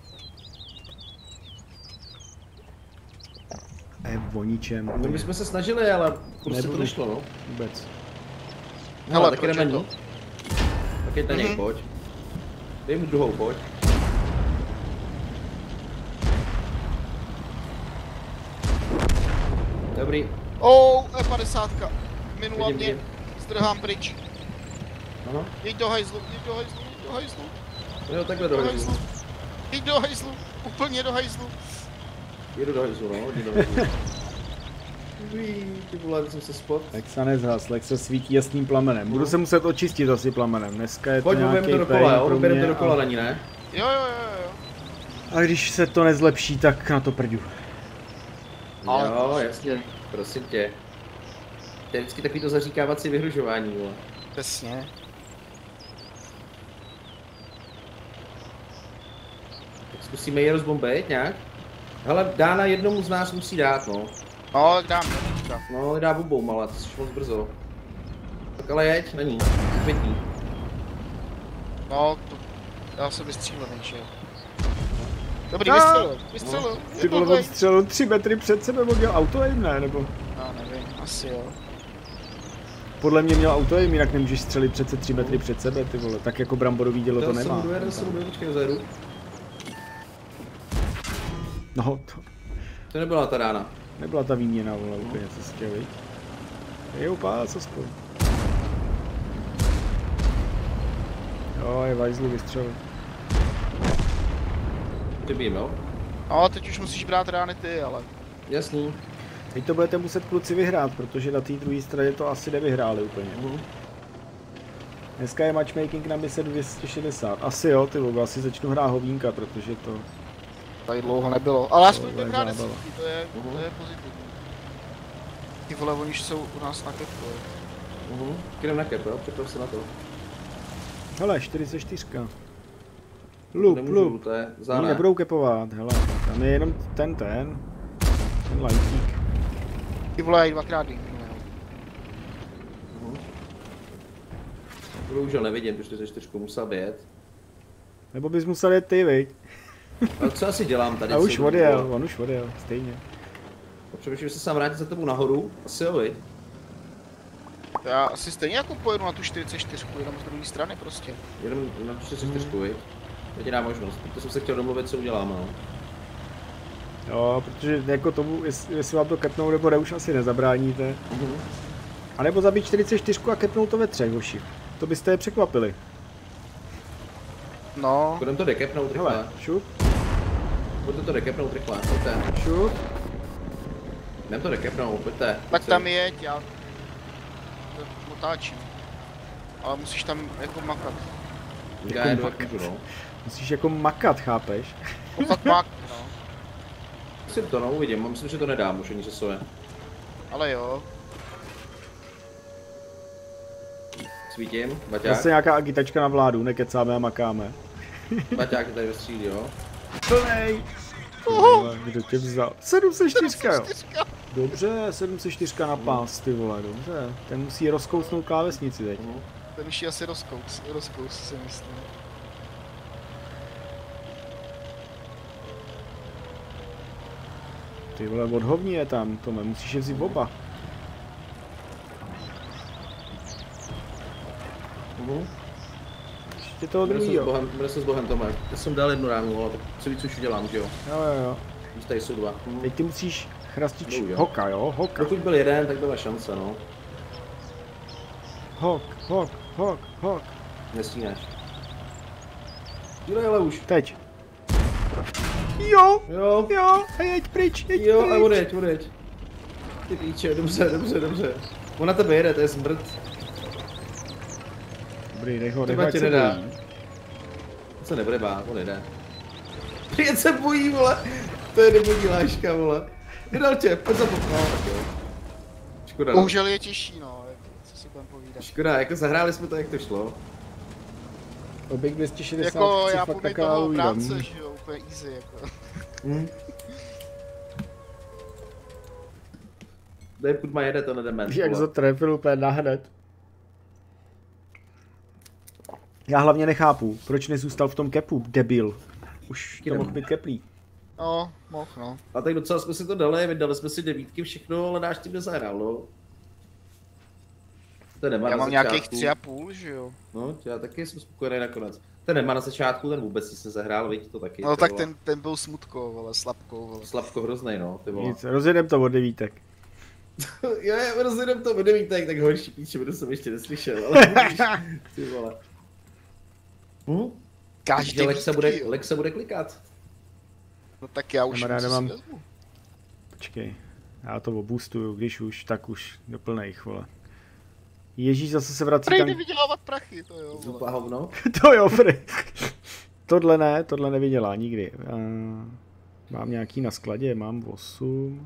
Ne, o ničem. No, my jsme se snažili, ale prostě Nebudu. to nešlo, no. Vůbec. No, Hele, tak proč jdeme je to? ní. Tak jeď na něj, Mhm. pojď. Dej mu druhou, pojď. Dobrý. Oh, E padesát. Minula Vidím, mě. vidím. Zdrhám pryč. Aha. Jeď do hajzlu, jeď do hajzlu, jeď do hajzlu. Jo, takhle do Do hajzlu. hajzlu. Jeď do hajzlu, úplně do hajzlu. Jedu do hajzlu, no, jdi do hajzlu. Ují, ty vole, jsem se spot. Lexa nezhas, Lexa svítí jasným plamenem. Budu se muset očistit asi plamenem. Dneska je to Pojď, nějaký budeme to pain dokola, jo, pro budeme mě to dokola a- na ní, ne? Jo, jo, jo, jo. A když se to nezlepší, tak na to prdu. Ale- Jo, jasně, prosím tě. To je vždycky takový to zaříkávací vyhružování, vole. Přesně. Tak zkusíme je rozbombit nějak. Hele, Dána jednomu z nás musí dát, no. No, dám to teďka. No, dá bubou, ale to jsi moc brzo. Tak ale jeď na ní, pětní. No, to... Já se vystřílel, že jo. Dobrý, A- vystřelil, vystřelil. Ty vole, Dobrý. on střelil tři metry před sebe, on měl auto-aim, ne? Nebo No, nevím, asi jo. podle mě měl auto-aim, jinak nemůžeš střelit přece tři metry před sebe, ty vole. Tak jako bramborový dělo to To nemá. se budu, to se budu, počkej, zajedu. No, to To nebyla ta Dána. nebyla ta výměna, vole, úplně, co jsi chtěl, viď? Je upá, co spolu. Jo, je vajzlu vystřelil. Ty bým, jo? No, teď už musíš brát rány ty, ale... Jasný. Teď to budete muset kluci vyhrát, protože na té druhé straně to asi nevyhráli úplně. Mhm. Dneska je matchmaking na mise dvě stě šedesát. Asi jo, ty vole, asi začnu hrát hovínka, protože to... Tady dlouho nebylo. Ale aspoň Tohle je hrát zábava. desítky, to je, to je pozitivní. Ty vole, oni už jsou u nás na kepu, jo. Mhm. Jdem na kep, jo? Připrav se na to. Hele, čtyřicet čtyři. Lup, Nemůžu, lup. to je Oni za ne. nebudou kepovat, hele. Tam je jenom ten, ten. Ten lajtík. Ty vole, já jí dvakrát dýmnu, jo. Mhm. Bohužel nevidím, tu čtyřicet čtyři musel být. Nebo bys musel jet ty, viď? Ale co asi dělám tady? A už celou dobu? odjel, on už odjel, stejně. Potřebuješ se sám vrátit za tebou nahoru? Asi jo, viď? Já asi stejně jako pojedu na tu čtyřicet čtyři, jenom z druhé strany prostě. Jenom na tu čtyřicet čtyři, viď? To ti dá možnost, to jsem se chtěl domluvit, co uděláme, no. Jo, protože jako tomu, jestli, jestli vám to kepnou nebo ne, už asi nezabráníte. Mhm. A nebo zabít čtyřicet čtyři a kepnou to ve třech, hoši. To byste je překvapili. No, Budem to dekepnout rychle. Hele, šup, Pojďte to dekepnout rychle, pojďte. šup. Jdem to dekepnout, pojďte. tak Pojďte. tam jeď, já to otáčím. Ale musíš tam jako makat. Já jedu jak můžu, no. Musíš jako makat, chápeš? No fakt mak, no. Myslím to, no, uvidím, myslím, že to nedám už ani časové. Ale jo. Svítím, Baťák. Zase nějaká agitačka na vládu, nekecáme a makáme. Baťák je tady ve střídě, jo. Plnej! Vole, kdo tě vzal? sedm set čtyři, jo. Čtyřka. Dobře, sedm set čtyři na pás, ty vole, dobře. Ten musí rozkousnout klávesnici teď. Mhm. Ten už je asi rozkous, rozkous si myslím. Ty vole, odhovní je tam, Tome, musíš je vzít oba. Mhm. Ještě toho Bude se s druhýho. Bohem, bude se s Bohem, Tome. Já jsem dal jednu ránu, ale co víc už udělám, že jo. Jo, jo, jo. Víš, tady jsou dva. Mhm. Teď ty musíš chrastič No, jo. hoka, jo, hoka. Pokud byl jeden, tak byla šance, no. Hok, hok, hok, hok. Nestínáš. Dělej ale už. Teď. Jo, Jo, jo, a jeď pryč, jeď jo, pryč. a odeď, odeď. Ty píče, dobře, dobře, dobře. On na tebe jede, to je smrt. Dobrý, nech ho, nech ho, Třeba ať tě se nedá. bojí. On se nebude bát, on jede. Pět se bojí, vole. To je nebudí láška, vole. Vydal tě, pojď za to. No, tak jo. Škoda. No. Bohužel je těžší, no, jak- co si budem povídat. Škoda, jako zahráli jsme to, jak to šlo. Oběk dvě stě šedesát Jako chci já fakt pobět taková toho ujdem. bránce, že jo, úplně easy, jako. Hm. Dej, půjď má jede, to nedeme. Jak to trefil úplně nahned. Já hlavně nechápu, proč nezůstal v tom kepu, debil. Už to Jdem. mohl být keplý. No, mohl, no. A tak docela jsme si to dali, vydali jsme si devítky, všechno, ale náš tým nezahrál, no. To nemá Já na mám začátku. nějakých tři a půl, že jo. No, já taky jsem spokojený nakonec. Ten nemá na začátku, ten vůbec nic nezahrál, vidíte to taky. No ty tak vole. ten, ten byl smutkou, vole, slabkou, vole. Slabko hroznej, no, ty vole. Nic, rozjedem to od devítek. Jo, já rozjedem to od devítek, tak horší píče, protože jsem ještě neslyšel, ale víš, ty vole. Hm? Každý Takže Lexa bude, jo. Lexa bude klikat. No tak já už Kamaráde, něco si mám- vezmu. Počkej, já to oboostuju, když už, tak už do plných, vole. Ježíš, zase se vrací Prejde tam... vydělávat prachy, to jo, Zupa vole. hovno. To jo, prej. Tohle ne, tohle nevydělá nikdy. Uh, mám nějaký na skladě, mám osm.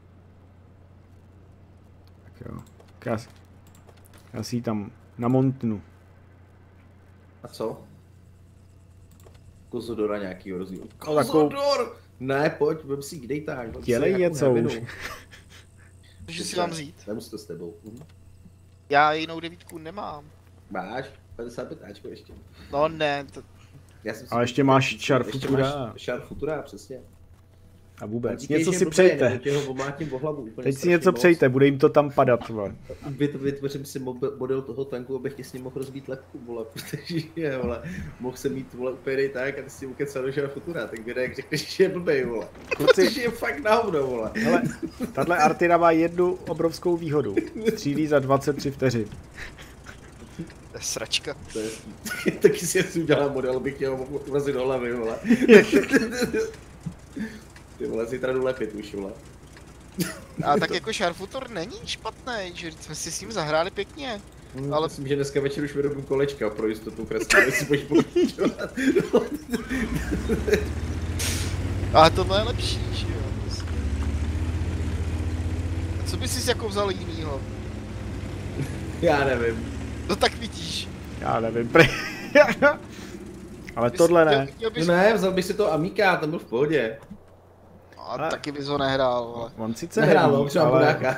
Tak jo, tak já, já si ji tam namontnu. A co? Kozodora nějakýho rozdíl. No, takovou- Kozodor! Ne, pojď, vem si dej tak. vem si Dělej nějakou něco hevinu. už. Takže si mám vzít. Vem si to s tebou. Mhm. Já jinou devítku nemám. Máš? padesát pět áčko ještě. No ne, to, Já jsem si Ale ještě koupil- máš Char ještě Futura. máš Char Futura, přesně. A vůbec, Díky, něco že si blbej, přejte. nebo tě ho omlátím po hlavu úplně Teď si strašně něco moc. přejte, bude jim to tam padat, vole. Vyt- Vytvořím si mob- model toho tanku, abych ti s ním mohl rozbít lepku, vole, protože je, vole, mohl jsem mít, vole, úplně tak a ty si ukecal do Char Futura, tak kde jak řekneš, že je blbej, vole. Kluci, Protože je fakt na hovno, vole. hele, tahle Artina má jednu obrovskou výhodu. Střílí za dvacet tři vteřin. to je sračka. To je hezký. Taky si asi udělal model, abych tě ho mohl urazit do hlavy, vole. Ty vole, zítra jdu lepit už, vole. A tak jako Sharfutor není špatný, že jsme si s ním zahráli pěkně. Hmm, Ale- myslím, že dneska večer už vyrobím kolečka pro jistotu, kreslivě si budeš pokračovat. Ale tohle je lepší, že jo. prostě. A co bys si jako vzal jinýho? Já nevím. No tak vidíš. Já nevím, pre... Ale Bys- tohle chtěl- ne. chtěl No bys- ne, vzal bych si to Amika, ten byl v pohodě. A Ale- taky bys ho nehrál, vole. On sice Nehrál, no, neví, třeba ale... Budáka.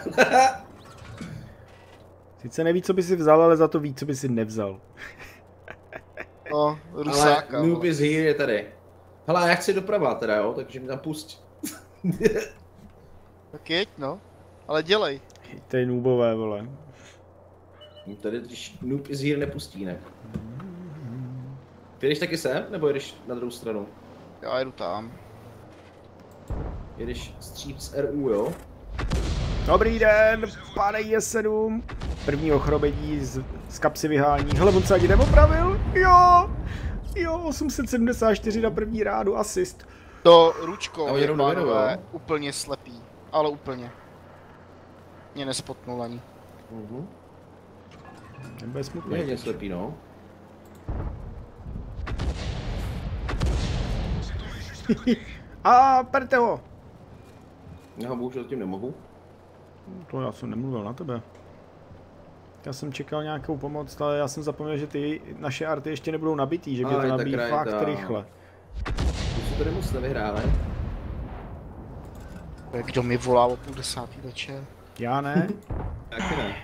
Sice neví, co by si vzal, ale za to ví, co by si nevzal. No, Ale Rusáka, Noob vole. is here je tady. Hele, já chci doprava teda, jo, takže mi tam pusť. Tak jeď, no. Ale dělej. Ty noobové, vole. Tady když Noob is here nepustí, ne? Ty jdeš taky sem, nebo jdeš na druhou stranu? Já jedu tam. Jedeš stříc R U, jo? Dobrý den, pane J sedm. Prvního chrobedí z, z kapsy vyhání. Hele, on se ani neopravil? Jo! Jo, osm set sedmdesát čtyři na první rádu, asist. To ručkou A oni je, jdou dovědu, pánové, jo? úplně slepý. Ale úplně. Mě nespotnul ani. Mhm. Nebude Je smutný. hodně slepý, no. A perte ho! Já ho bohužel tím nemohu. To já jsem nemluvil na tebe. Já jsem čekal nějakou pomoc, ale já jsem zapomněl, že ty naše arty ještě nebudou nabitý, že mě to nabíjí fakt rychle. Už si tady moc nevyhrále. Kdo mi volá o půl desátý večer? Já ne. Taky ne.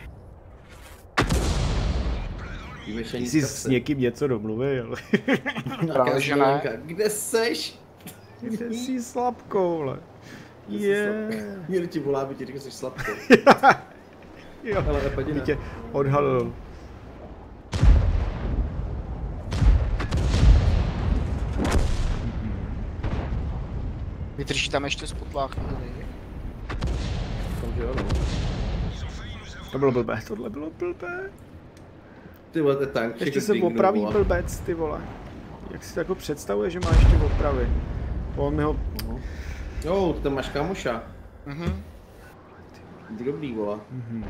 Ty jsi s někým něco domluvil. Právě, že ne. Kde seš? Kde jsi slabkou, vole? Je. Někdo ti volá, aby ti řekl, že jsi slabkou. Jo, ale padina. Tě odhalil. Vydrží tam ještě spotlách chvíli. To bylo blbé, tohle bylo blbé. Ty vole, to je tank. Ještě se opraví vole. Blbec, ty vole. Jak si to jako představuje, že má ještě opravy? On mi ho... Uh-huh. Jo, ty tam máš kamoša. Mhm. Dobrý, vole. Mhm.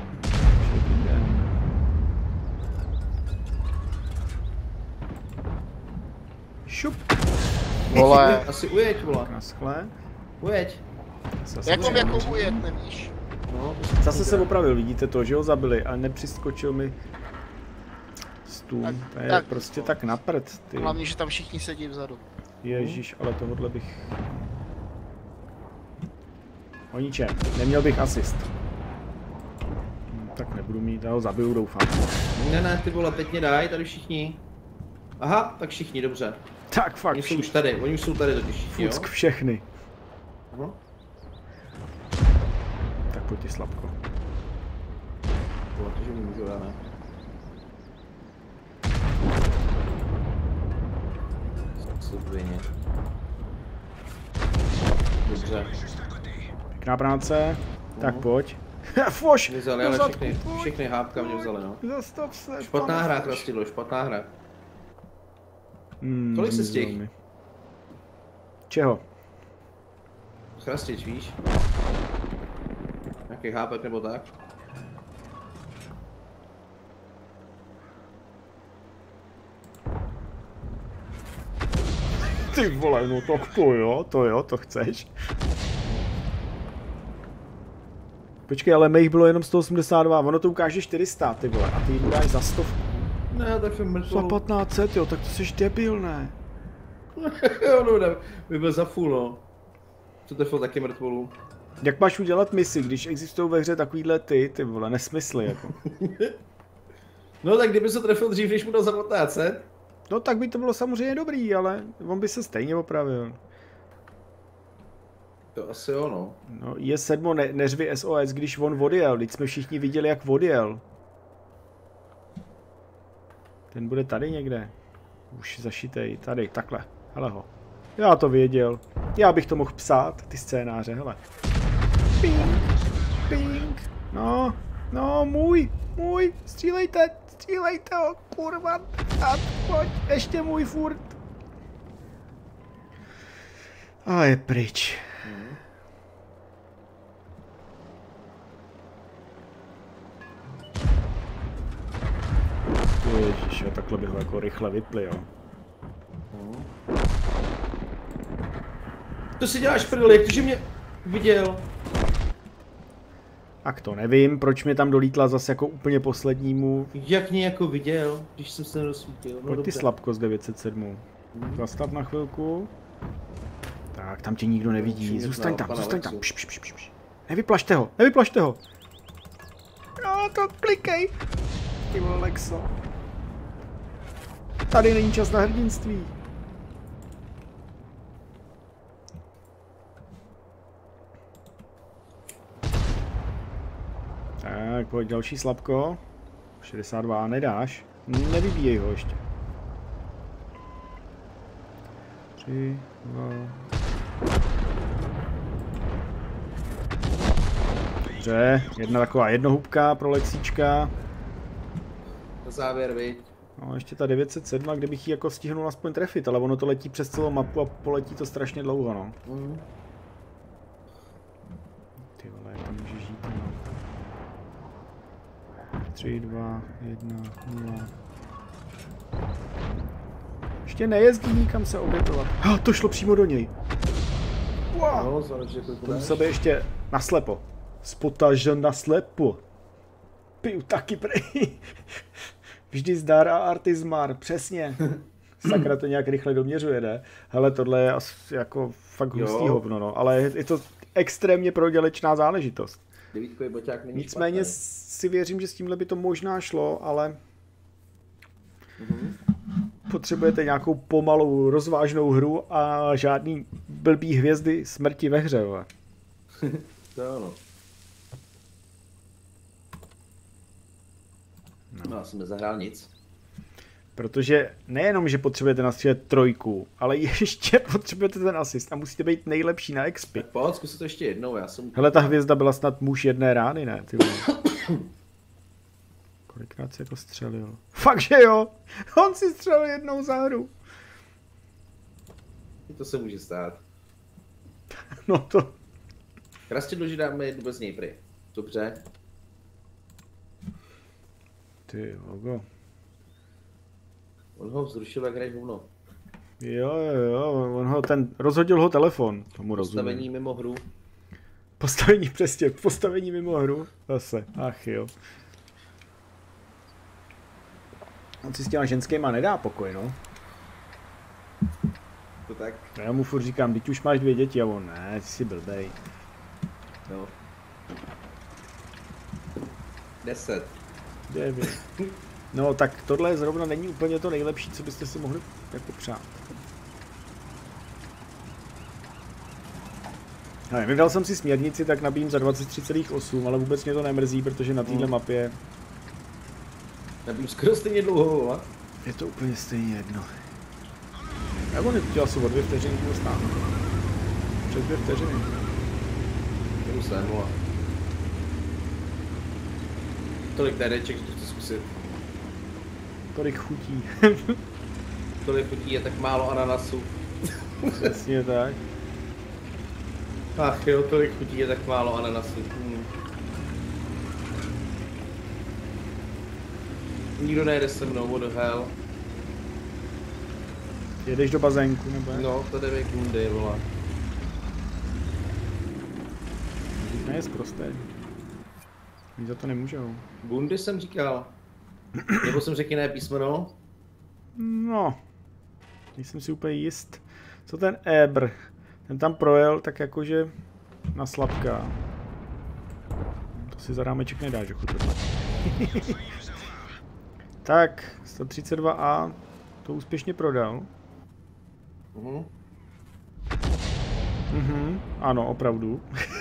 Šup. Vole. Asi ujeď, vole. Naschle. Ujeď. Jakou, jakou ujet, nevíš? No, zase se opravil, vidíte to, že ho zabili, ale nepřiskočil mi stůl. To je tak, prostě tak na prd, ty. Hlavně, že tam všichni sedí vzadu. Ježíš, ale tohodle bych... O ničem, neměl bych asist. Hm, tak nebudu mít, já ho zabiju, doufám. Ne, ne, ty vole, teď mě daj, tady všichni. Aha, tak všichni, dobře. Tak fakt Oni všichni. jsou už tady, oni už jsou tady totiž všichni, jo? Fuck všechny. Aha. Tak pojď ty slabko. Vole, to, že mi můžu dát, ne? Slubině. Dobře. Pěkná práce. Uh-huh. Tak pojď. Foš! Mě vzali, ale všechny, všechny hápka mě vzali, no. Zastav se. Špatná hra, Krastidlo, špatná hra. Hmm, Kolik jsi stihl? Čeho? Chrastič, víš? Nějaký hápek nebo tak? Ty vole, no to, to jo, to jo, to chceš. Počkej, ale mých bylo jenom sto osmdesát dva, ono to ukáže čtyři sta, ty vole, a ty jim dáš za stovku. Ne, tak jsem mrtvol. Za patnáct set, jo, tak to jsi debil, ne? Jo, no, ne, by byl za full, no. To trefil taky mrtvolu. Jak máš udělat misi, když existují ve hře takovýhle ty, ty vole, nesmysly, jako. No tak kdyby se trefil dřív, než mu dal za patnáct set. No tak by to bylo samozřejmě dobrý, ale on by se stejně opravil. To asi jo, no. No, je sedmo, ne, neřvi S O S, když on odjel, teď jsme všichni viděli, jak odjel. Ten bude tady někde. Už zašitej, tady, takhle, hele ho. Já to věděl. Já bych to mohl psát, ty scénáře, hele. Ping, ping. No, no, můj, můj, střílejte, střílejte ho, kurva. A pojď, ještě můj furt. A je pryč. Ježiš, jo, takhle bych ho jako rychle vypli, jo. To si děláš prdel, jak to, že mě viděl? Tak to nevím, proč mě tam dolítla zase jako úplně poslednímu. Jak mě jako viděl, když jsem se nerozsvítil. No, pojď ty slabko z devět set sedm. Hmm. Zastav na chvilku. Tak, tam tě nikdo nevidí. Zůstaň tam, zůstaň tam. Pš, pš, pš, pš. Nevyplašte ho, nevyplašte ho. No to klikej. Ty vole, Lexo. Tady není čas na hrdinství. Tak, pojď další slabko. šedesát dva, nedáš? Nevybíjej ho ještě. Tři, dva. Dobře, jedna taková jednohubka pro Lexíčka. Na závěr, viď. No, ještě ta devět set sedm, kde bych ji jako stihnul aspoň trefit, ale ono to letí přes celou mapu a poletí to strašně dlouho, no. Mm. Ty vole, jak to může žít, no. tři, dva, jedna, nula. Ještě nejezdí nikam se obětovat. Ah, to šlo přímo do něj. Wow. No, záleží, jak To musel být ještě naslepo. Spotažen naslepo. Piju taky prej. Vždy zdar a artizmar, přesně. Sakra to nějak rychle doměřuje, ne? Hele, tohle je asi jako fakt hustý hovno, no. Ale je to extrémně prodělečná záležitost. Devítkový baťák není Nicméně špatný. si věřím, že s tímhle by to možná šlo, ale Mhm. potřebujete nějakou pomalou, rozvážnou hru a žádný blbý hvězdy smrti ve hře, vole. To ano. No, já jsem nezahrál nic. Protože nejenom, že potřebujete nastřílet trojku, ale ještě potřebujete ten asist a musíte být nejlepší na expy. Tak pojď, zkus to ještě jednou, já jsem... Hele, ta hvězda byla snad muž jedné rány, ne? Ty vole. Kolikrát se jako střelil? Fakt, že jo? On si střelil jednou za hru. To se může stát. No to... Krastě že dáme jednu bez něj, prý. Dobře. Ty logo. On ho vzrušil jak hraj hovno. Jo, jo, jo, on ho ten, rozhodil ho telefon, tomu rozumím. Postavení mimo hru. Postavení přesně, postavení mimo hru, zase, ach jo. On si s těma ženskýma nedá pokoj, no. To tak. A já mu furt říkám, teď už máš dvě děti a on, ne, ty jsi blbej. No. Deset. Devět. No tak tohle zrovna není úplně to nejlepší, co byste si mohli jako přát. Ale vydal jsem si směrnici, tak nabíjím za dvacet tři celá osm, ale vůbec mě to nemrzí, protože na této Hmm. mapě Nabím skoro stejně dlouho, a? je to úplně stejně jedno. Já on chtěl asi o dvě vteřiny bylo stáhnout. Přes dvě vteřiny. Jdu sem, vole. Tolik tereček, že to chci zkusit. Tolik chutí. Tolik chutí je tak málo ananasu. Přesně tak. Ach jo, tolik chutí je tak málo ananasu. Hmm. Nikdo nejde se mnou, what the hell. Jedeš do bazénku, nebo jak? No, to jde kundy, vole. Ne, je zprosté. Oni za to nemůžou. Bundy jsem říkal. Nebo jsem řekl jiné písmeno? No, nejsem si úplně jist. Co ten Ebr? Ten tam projel tak jakože na slabká. To si za rámeček nedáš, jako tohle. Tak, sto třicet dva A to úspěšně prodal. Mhm. Mhm, ano, opravdu.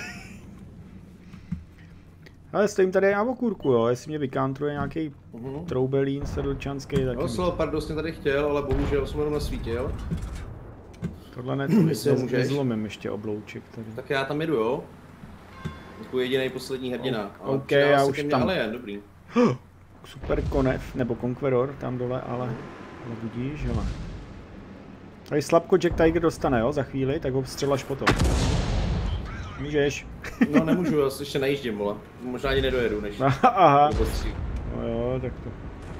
Ale stojím tady na okůrku, jo, jestli mě vykantruje nějaký Mhm. troubelín sedlčanský, tak No, Slopard vlastně tady chtěl, ale bohužel jsem jenom nasvítil. tohle ne, Jestli ho to můžeš. nezlomím ještě oblouček tady. Tak já tam jedu, jo? Jako jediný poslední hrdina. O- Ale ok, přidal já se už ke mně tam- Alien, dobrý. Super Konev, nebo Conqueror tam dole, ale, ale budíš, hele. Tady slabko Jack Tiger dostane, jo, za chvíli, tak ho střelaš potom. Můžeš. No nemůžu, já se ještě najíždím, vole. Možná ani nedojedu, než Aha, nebo stří. no jo, tak to.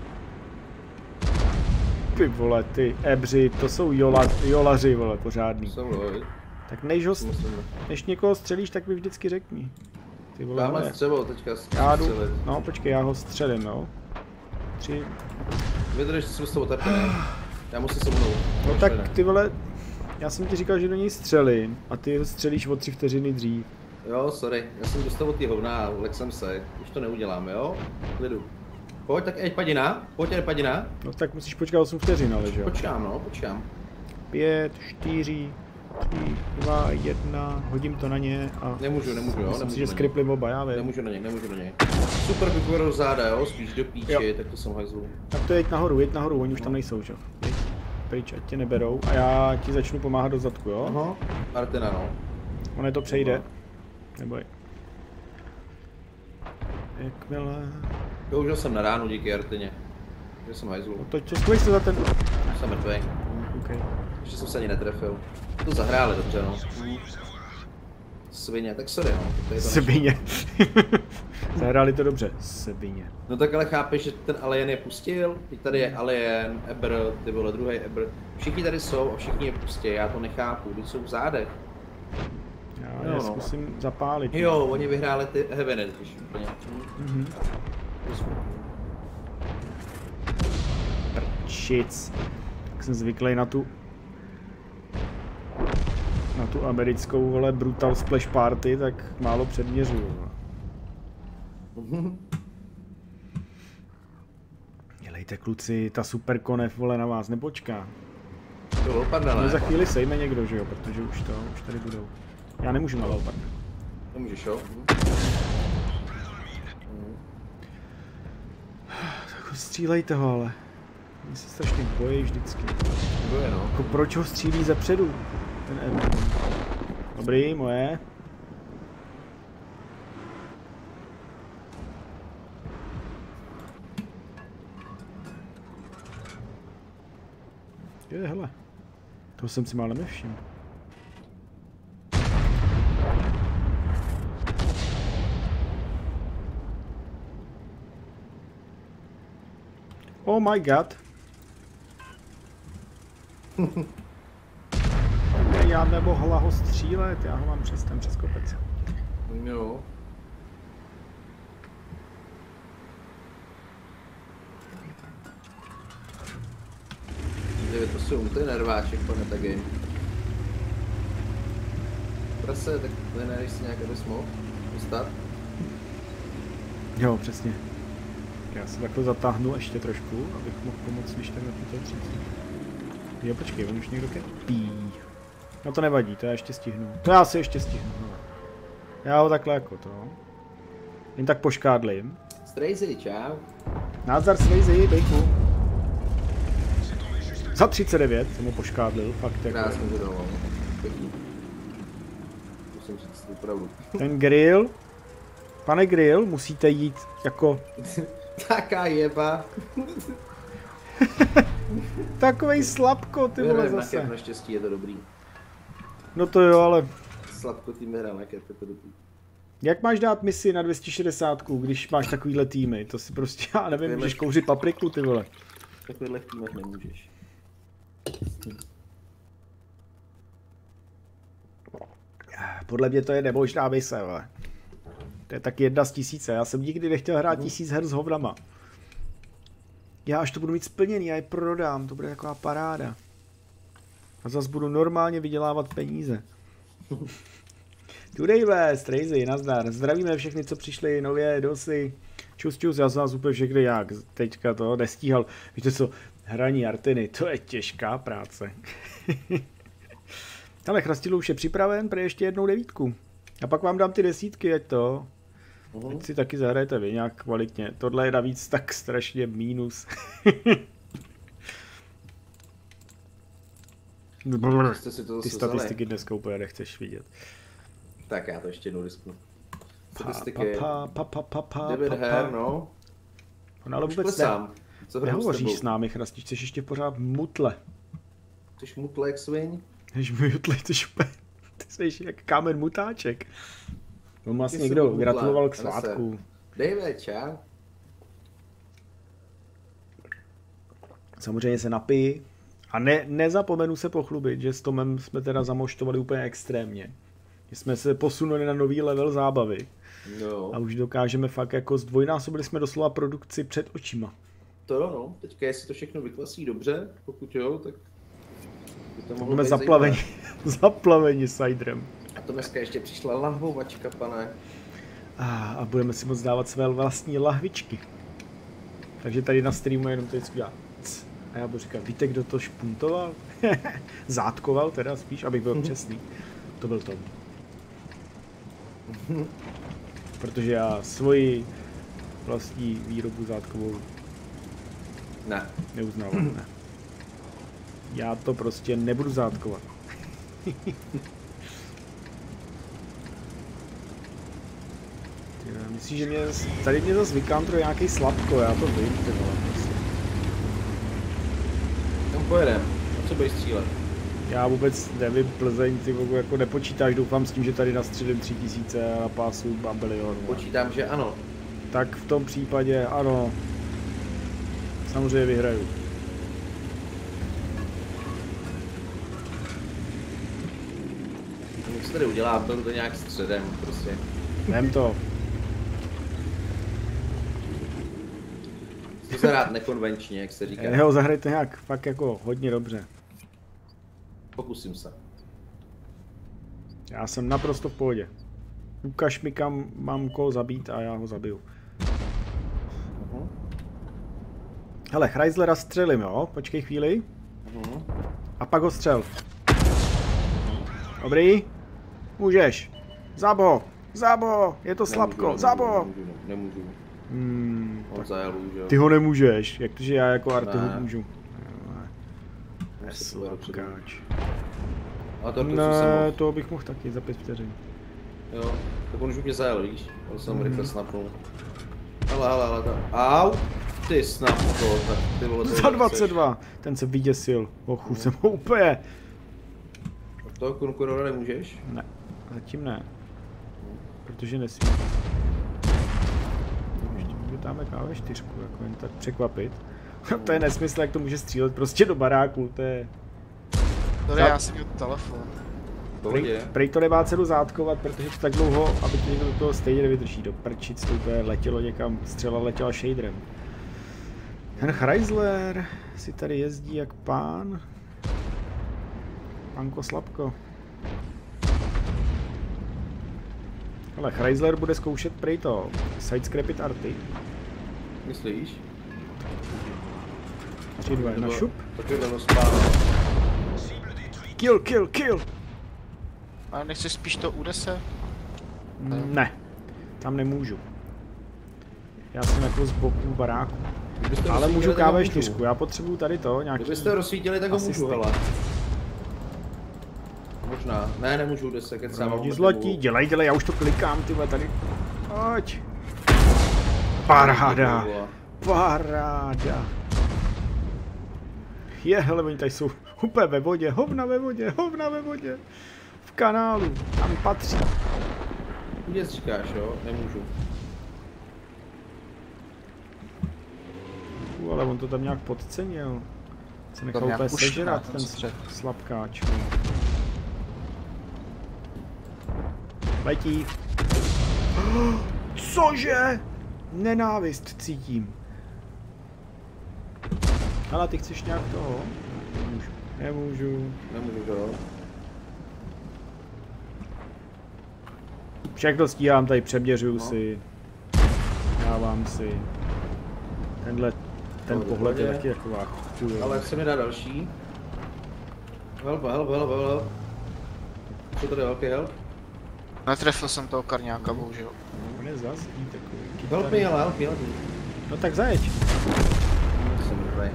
Ty vole, ty ebři, to jsou jola, jolaři, vole, pořádný. Jsem, vole, Tak než, ho, musím. než někoho střelíš, tak mi vždycky řekni. Ty vole, Dáme hele. střelo teďka Já jdu, střelit. no počkej, já ho střelím, jo. Tři, Vydrž, jsme s tou otevřený. Já musím se mnou. no tak ty vole, já jsem ti říkal, že do něj střelím a ty ho střelíš o tři vteřiny dřív. Jo, sorry, já jsem dostal od té hovna a vlek jsem se. Už to neuděláme, jo? Klidu. Pojď, tak ať padina, pojď, ať padina. No tak musíš počkat osm vteřin, ale že jo. Počkám, no, počkám. Pět, čtyři, tři, dva, jedna, hodím to na ně a Nemůžu, nemůžu, jo, myslím nemůžu si, že na ně. skriplim oba, já vím. Nemůžu na něj, nemůžu na něj. Super Conqueror záda, jo, spíš do píči, Jo. tak to jsem hajzlu. Tak to jeď nahoru, jeď nahoru, oni už tam nejsou, že jo. Jeď pryč, ať tě neberou a já ti začnu pomáhat do zadku, jo. Aha, Martina, no. Ono to přejde. Neboj. Jakmile... Použil jsem na ránu díky Artině. Že jsem hajzlu. No to českovej se za ten... Jsem mrtvej. Okay. Ještě jsem se ani netrefil. To zahráli dobře, no. Svině, tak sorry, no. To je to Svině. Zahráli to dobře. Svině. No tak ale chápeš, že ten Alien je pustil, teď tady je Alien, Eber, ty vole, druhý Eber. Všichni tady jsou a všichni je pustí, já to nechápu, když jsou v zádech. Já no, je no. zkusím zapálit. Jo, oni vyhráli ty Heaveny, když úplně. Mhm. Prčic. Tak jsem zvyklý na tu na tu americkou, vole, brutal splash party, tak málo předměřuju. Dělejte kluci, ta super konev, vole, na vás nepočká. To Leoparda, No ne? za chvíli sejme někdo, že jo, protože už to, už tady budou. Já nemůžu na Leoparda. Nemůžeš, jo? Tak střílejte ho, ale. Mě se strašně bojí vždycky. Boje, no. Jako proč ho střílí zepředu? Ten M. Dobrý, moje. Je, hele. Toho jsem si málem nevšiml. Oh my god. Ne, já nemohla ho střílet, já ho mám přes ten přes kopec. Jo. devět osm, to je nerváček, pane taky. Prase, tak nenajdeš si nějak, abys mohl dostat? Jo, přesně. Já se takhle zatáhnu ještě trošku, abych mohl pomoct, když takhle to třicet. Jo, počkej, on už někdo kepí. No to nevadí, to já ještě stihnu. To já si ještě stihnu, no. Já ho takhle jako to. Jen tak poškádlím. Strazy, čau. Názdar Swayze, bejku. Za třicet devět jsem ho poškádlil, fakt jako. Krásně to dalo. Pěkný. Musím říct opravdu. Ten grill. Pane grill, musíte jít jako... Taká jeba. Takovej slabko, ty vole zase. Na naštěstí je to dobrý. No to jo, ale... Slabko tým hra na kerp, je to dobrý. Jak máš dát misi na dvě stě šedesát, když máš takovýhle týmy? To si prostě, já nevím, můžeš kouřit papriku, ty vole. V takovýchhle týmech nemůžeš. Podle mě to je nemožná mise, vole. To je taky jedna z tisíce, já jsem nikdy nechtěl hrát tisíc her s hovnama. Já až to budu mít splněný, já je prodám, to bude taková paráda. A zase budu normálně vydělávat peníze. Tudejhle, Strazy, nazdar. Zdravíme všechny, co přišli nově, dosy. Čus, čus, já jsem vás úplně všechny jak teďka to nestíhal. Víte co, hraní Artiny, to je těžká práce. Ale Chrastilů už je připraven, pro ještě jednou devítku. A pak vám dám ty desítky, ať to. Ať si taky zahrajete vy nějak kvalitně. Tohle je navíc tak strašně mínus. Ty statistiky dneska úplně nechceš vidět. Tak já to ještě jednou risknu. Statistiky. Pa, pa, pa, pa, pa, devět pa, pa. her, no. On ale vůbec ne, nehovoříš s námi, Chrastí, chceš ještě pořád mutle. Jsi mutle jak sviň? Než mutle, ty špe. Ty jsi jak kámen mutáček. On vlastně někdo gratuloval k svátku. David, čau. Samozřejmě se napij. A ne, nezapomenu se pochlubit, že s Tomem jsme teda zamoštovali úplně extrémně. Že jsme se posunuli na nový level zábavy. No. A už dokážeme fakt jako zdvojnásobili jsme doslova produkci před očima. To jo, no. Teďka jestli to všechno vyklasí dobře, pokud jo, tak... Budeme zaplaveni, zaplaveni ciderem. A to dneska ještě přišla lahvovačka, pane. A, a budeme si moct dávat své vlastní lahvičky. Takže tady na streamu jenom teď udělá. A já budu říkat, víte, kdo to špuntoval? Zátkoval teda spíš, abych byl přesný. To byl Tom. Protože já svoji vlastní výrobu zátkovou ne. neuznávám. Ne. Já to prostě nebudu zátkovat. Myslím, že mě, tady mě zase vykantruje nějaký slabko, já to vím, ty vole, prostě. Tam pojedem, a co budeš střílet? Já vůbec nevím, Plzeň, ty vogu, jako nepočítáš, doufám s tím, že tady nastřelím tři tisíce a na pásu babilion. Počítám, že ano. Tak v tom případě ano. Samozřejmě vyhraju. Co tady udělá, byl to nějak středem prostě. Vem to. Chci se rád nekonvenčně, jak se říká. Jo, zahraj to nějak fakt jako hodně dobře. Pokusím se. Já jsem naprosto v pohodě. Ukaž mi, kam mám koho zabít a já ho zabiju. Uh-huh. Hele, Chryslera střelím, jo? Počkej chvíli. Uh-huh. A pak ho střel. Dobrý? Můžeš. Zabo! Zabo! Je to slabko! Nemůžu, Zabo! Nemůžu, nemůžu. Hmm, On zajel už, jo. ty ho nemůžeš, jak to, že já jako Arty ho Ne. můžu. Já se pojedu předu. Slabkáč. A to jsem Ne, mohl. to bych mohl taky za pět vteřin. Jo, tak on už mě zajel, víš? On jsem Mhm. rychle snapnul. Hele, hele, hele, tam. Au! Ty snapko, tak ty vole. to Za nechceš. dvacet dva, ten se vyděsil. Ochu, jsem ho úplně. Od toho konkurora nemůžeš? Ne, zatím ne. Protože nesmí. Ještě můžu dáme ká vé čtyři, jako jen tak překvapit. To je nesmysl, jak to může střílet prostě do baráku, to je... Tady Za- já jsem měl telefon. Pohodě. Prej, prej to nemá cenu zátkovat, protože to tak dlouho, aby to někdo do toho stejně nevydrží. Do prčic to úplně letělo někam, střela letěla shaderem. Ten Chrysler si tady jezdí jak pán. Pánko Slabko. Ale Chrysler bude zkoušet prej to, sidescrapit arty. Myslíš? tři dva na šup. Tak je to spáno. Kill, kill, kill! A nechceš spíš to U deset? Ne, tam nemůžu. Já jsem jako z boku baráku. Kdybyste Ale rozsvítili, můžu tak ho ká vé můžu. čtyři, já potřebuju tady to, nějaký... Kdybyste ho rozsvítili, tak ho můžu, asisty. hele. Možná. Ne, nemůžu, jde se kecám. Zlotí, zlotí, dělej, dělej, já už to klikám, tyhle tady. Pojď. Paráda, paráda. Je, hele, oni tady jsou úplně ve vodě, hovna ve vodě, hovna ve vodě. V kanálu, tam patří. Kde říkáš, jo? Nemůžu. U, ale on to tam nějak podcenil. Se nechal To nějak úplně pušná, sežrat, ten ten střed. slabkáč. Letí. Cože? Nenávist cítím. Ale ty chceš nějak toho? Nemůžu. Nemůžu. Nemůžu, jo? Všechno stíhám, tady přeměřuju No. si. Dávám si. Tenhle, ten No, pohled je výborně. taky taková chujová. Ale chce mi dát další. Help, help, help, help. Co tady velký help? Netrefil jsem toho karňáka, bohužel. On je zazdí takový. Help me, ale help me, help me. No tak zajeď. Jsem dobrý.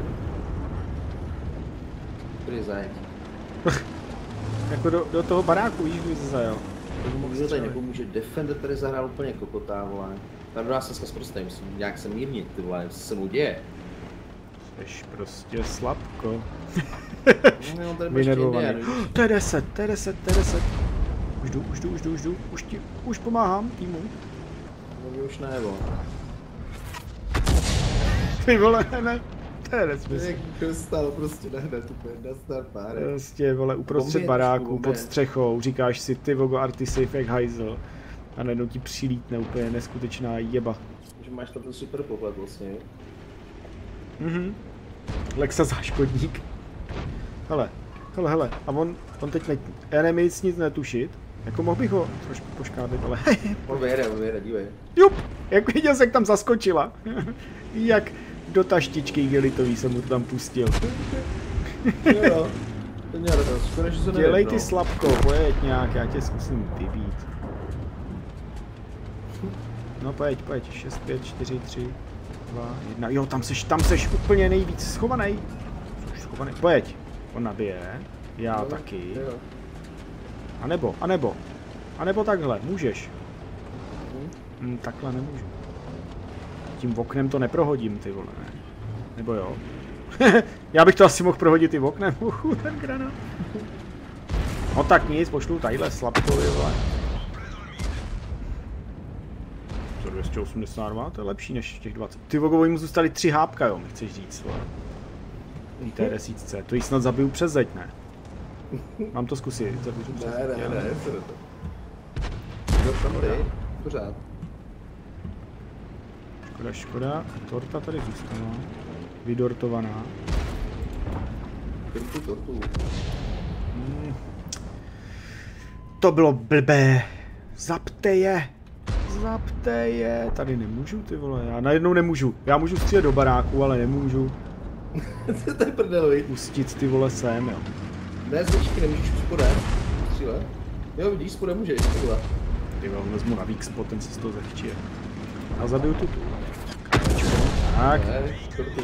Tady zajeď. Jako do, do toho baráku, víš, kdy jsi zajel. Nikdo tady nepomůže, Defender tady zahrál úplně kokotá, vole. Tady do nás dneska s prostě musím nějak se mírnit, ty vole, co se mu děje. Jsi prostě slabko. No, on tady ještě Vynervovaný. jde, víš. To je deset, to je deset, to je deset. Už jdu, už jdu, už jdu, už jdu, už ti, už pomáhám týmu. No, vy už ne, vole. Ty vole, ne, to je nesmysl. Jak dostal prostě na hned úplně nastar pár. Prostě, vole, uprostřed Moment, baráku, moment. pod střechou, říkáš si, ty vogo, Arty safe jak hajzl. A najednou ti přilítne úplně neskutečná jeba. Že máš tam ten super pohled vlastně. Mhm. Lexa záškodník. Hele, hele, hele, a on, on teď ne, enemies nic netušit. Jako mohl bych ho trošku poškádlit, ale On vyjede, on vyjede, dívej. jup, jak viděl, jak tam zaskočila. Jak do taštičky igelitový jsem mu to tam pustil. Jo, to měl to, skoro, že se Dělej nevím, ty no. slabko, pojď nějak, já tě zkusím vybít. No pojď, pojď, šest, pět, čtyři, tři, dva, jedna, jo, tam seš, tam seš úplně nejvíc schovaný. Jsi schovaný, pojď, on nabije, já Jo, taky. jo. A nebo, a nebo, a nebo takhle, můžeš. Hm. Hm, takhle nemůžu. Tím oknem to neprohodím, ty vole, ne? Nebo jo? Já bych to asi mohl prohodit i v oknem, uchu, ten granát. No tak nic, pošlu tadyhle slabkovi, vole. Co dvě stě osmdesát dva, to je lepší než těch dvacet. Ty vogo, mu zůstaly tři hápka, jo, mi chceš říct, vole. I té desítce, to jí snad zabiju přes zeď, ne? Mám to zkusit, zabiju přes zeď. Ne, ne, ne, ne, co to? Jo, tam jde, pořád. Škoda, škoda, torta tady zůstala. Vydortovaná. Tortu, tortu. Hmm. To bylo blbé. Zapte je. Zapte je. Tady nemůžu, ty vole, já najednou nemůžu. Já můžu střílet do baráku, ale nemůžu. To je prdel, viď? Pustit ty vole sem, jo. Ne, z večky nemůžeš spodem střílet. Jo, vidíš, spodem můžeš, takhle. Ty vole, vezmu na weak spot, ten se z toho zechčije. A zabiju tu tu. Tak. Ne, tortu.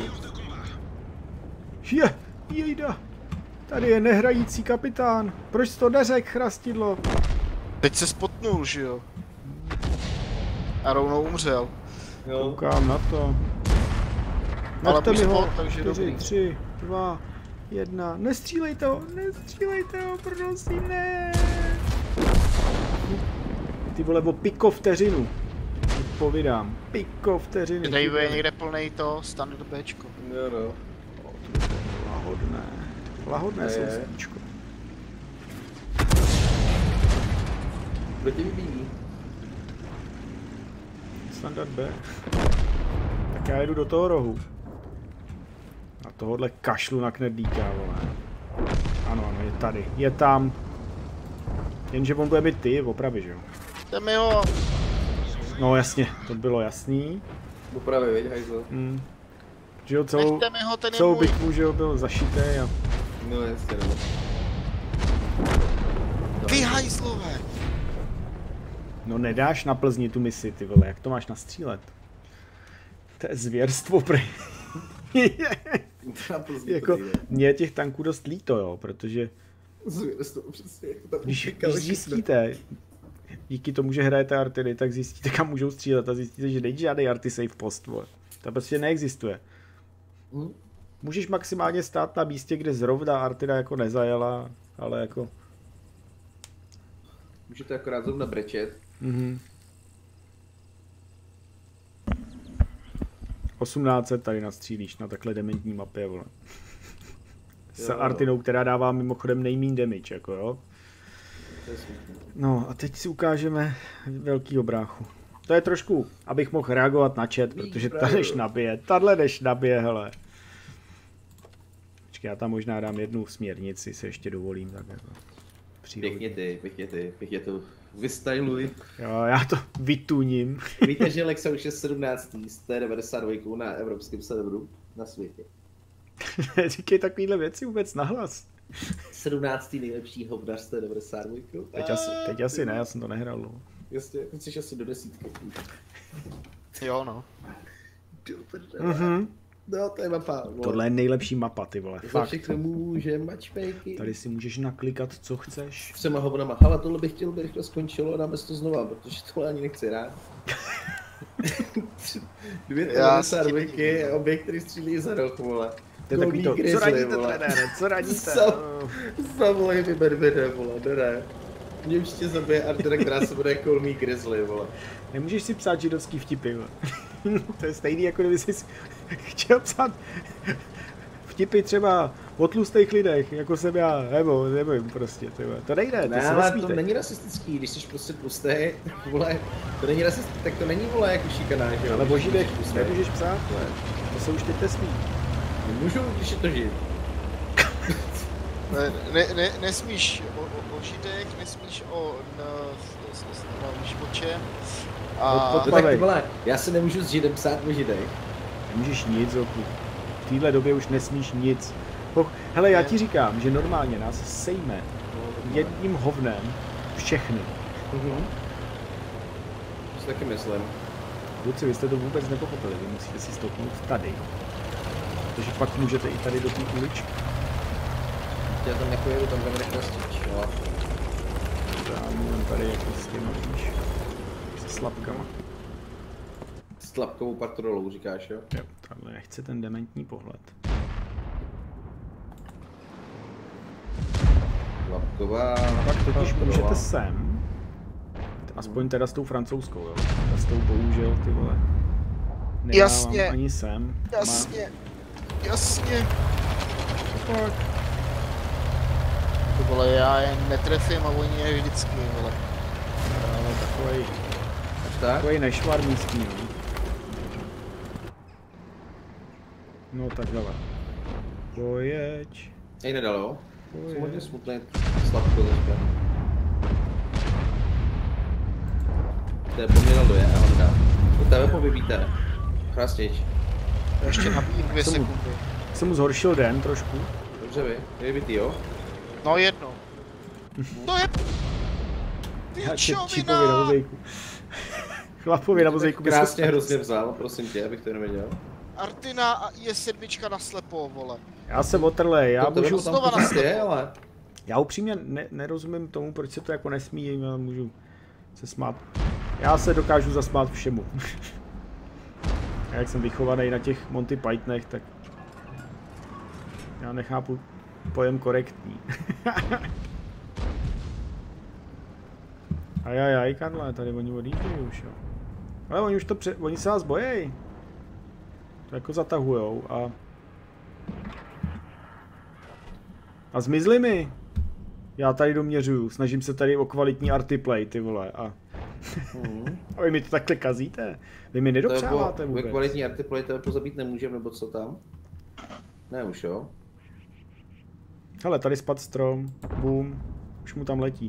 Je, jejda. Tady je nehrající kapitán. Proč jsi to neřekl, chrastidlo? Teď se spotnul, že jo? A rovnou umřel. Jo. Koukám na to. Ale Nechte mi spot, ho. takže čtyři, dobrý. tři, dva, jedna. Nestřílejte ho, nestřílejte ho, prosím, ne. Ty vole, o piko vteřinu. Povídám, piko vteřiny. Tady je někde plnej to, stane do Bčko. Jo, no. Lahodné. Lahodné Je, je. sousedíčko. Kdo tě vybíjí? Standard B. Tak já jedu do toho rohu. Na tohohle kašlu na knedlíka, vole. Ano, ano, je tady. Je tam. Jenže on bude mít ty opravy, že jo? Jdem mi ho. No jasně, to bylo jasný. Opravy, viď, hajzl. Hmm. Že jo, celou, Nechte mi ho, ten je celou můj. bitvu, že jo, byl zašitý a... No jasně, no. Vy hajzlové. No nedáš na Plzni tu misi, ty vole, jak to máš nastřílet? To je zvěrstvo, prej. Jako, mě je těch tanků dost líto, jo, protože... Zvěrstvo, přesně. Když, když zjistíte, díky tomu, že hrajete artiry, tak zjistíte, kam můžou střílet a zjistíte, že není žádný arty safe post, vole. To prostě neexistuje. Hmm? Můžeš maximálně stát na místě, kde zrovna artira jako nezajela, ale jako... Můžete akorát zrovna brečet. Mhm. osmnáct set tady nastřílíš na takhle dementní mapě, vole. S Jo. artinou, která dává mimochodem nejmín damage, jako jo. To je smutný. No a teď si ukážeme velkýho bráchu. To je trošku, abych mohl reagovat na chat, protože ta než nabije, tahle než nabije, hele. Počkej, já tam možná dám jednu směrnici, se ještě dovolím, tak jako. Pěkně ty, pěkně ty, pěkně to vystyluj. Jo, já to vytuním. Víte, že Lexa už je sedmnáctý z té devadesát dva na evropském serveru na světě. Říkej takovýhle věci vůbec nahlas. sedmnáctý nejlepší hovnař z té devadesát dva. Teď asi, teď asi ne, já jsem to nehrál. No. Jasně, teď jsi asi do desítky. Jo no. Mhm. No, to je mapa. Tohle je nejlepší mapa, ty vole, Za fakt. všechno může matchmaky. Tady si můžeš naklikat, co chceš. Třema hovnama. Hala, tohle bych chtěl, by rychle skončilo a dáme si to znova, protože tohle ani nechci rád. Dvě devadesát dva, obě, který střílí za roh, vole. To je takový to, co radíte, trenére, co radíte? Zavolej mi Bedvede, vole, ne, ne. Mě určitě zabije artera, která se bude Call Me Grizzly, vole. Nemůžeš si psát židovský vtipy, vole. To je stejný, jako kdyby jsi chtěl psát vtipy třeba o tlustých lidech, jako jsem já, nebo nevím prostě, tyhle. To nejde, to Ne, se ale nesmíte. to není rasistický, když jsi prostě tlustý, vole, to není rasistický, tak to není, vole, jako šikaná, že jo? Ale o židech Když jsi tlustý. nemůžeš psát, vole. To se už teď nesmí. Můžu, když je to žid. Ne, ne, ne, nesmíš o, o, o židech, nesmíš o... No, víš o čem. A... Pod- No Pavej. tak vole, já se nemůžu s židem psát o židech. Nemůžeš nic, oku. V téhle době už nesmíš nic. Oh, hele, já ti říkám, že normálně nás sejme jedním hovnem všechny. Mhm. To si taky myslím. Kluci, vy jste to vůbec nepochopili, vy musíte si stoupnout tady. Takže pak můžete i tady do té uličky. Já tam nepojedu, tam budeme rychle stíč, jo. Já mluvím tady jako s těma, víš, se slabkama. S tlapkovou patrolou, říkáš, jo? Jo, tahle nechce ten dementní pohled. Taková... Pak totiž taková. můžete sem. Aspoň teda s tou francouzskou, jo. Já s tou bohužel, ty vole. Nedávám Jasně. ani sem. Jasně. Jasně. Tak. To vole, já je netrefím a oni je vždycky, vole. Ale takovej, Až tak? takovej nešvar místní, no. No tak hele. Pojeď. Ej, nedal, jo? Jsem hodně Pojeď. smutný, Slavko teďka. To je poměrně doje, já ho nedám. To tebe povybíte. Krásnějč. Já ještě nabíjím dvě Jsem mu- sekundy. Jsem mu zhoršil den trošku. Dobře vy, je vybitý, jo? No jednou. To je... Já tě čipovi na Pičovina! vozejku. Chlapovi na vozejku by Krásně se- hrozně vzal, prosím tě, abych to nevěděl. Artina a je sedm na slepo, vole. Já jsem otrlej, já To tebe můžu... to tam znova pořád naslepo. je, ale... Já upřímně ne, nerozumím tomu, proč se to jako nesmí, ale můžu se smát. Já se dokážu zasmát všemu. A jak jsem vychovaný na těch Monty Pythonech, tak já nechápu pojem korektní. Ajajaj, Karle, tady oni odjíždějí už, jo. Ale oni už to pře... oni se vás bojejí. To jako zatahujou a... A zmizli mi. Já tady doměřuju, snažím se tady o kvalitní artiplay, ty vole, a... Mhm. A vy mi to takhle kazíte? Vy mi To je nedopřáváte Ve vůbec. kvalitní artiplay tebe pozabít nemůžeme, nebo co tam? Ne už, jo? Hele, tady spad strom, boom, už mu tam letí.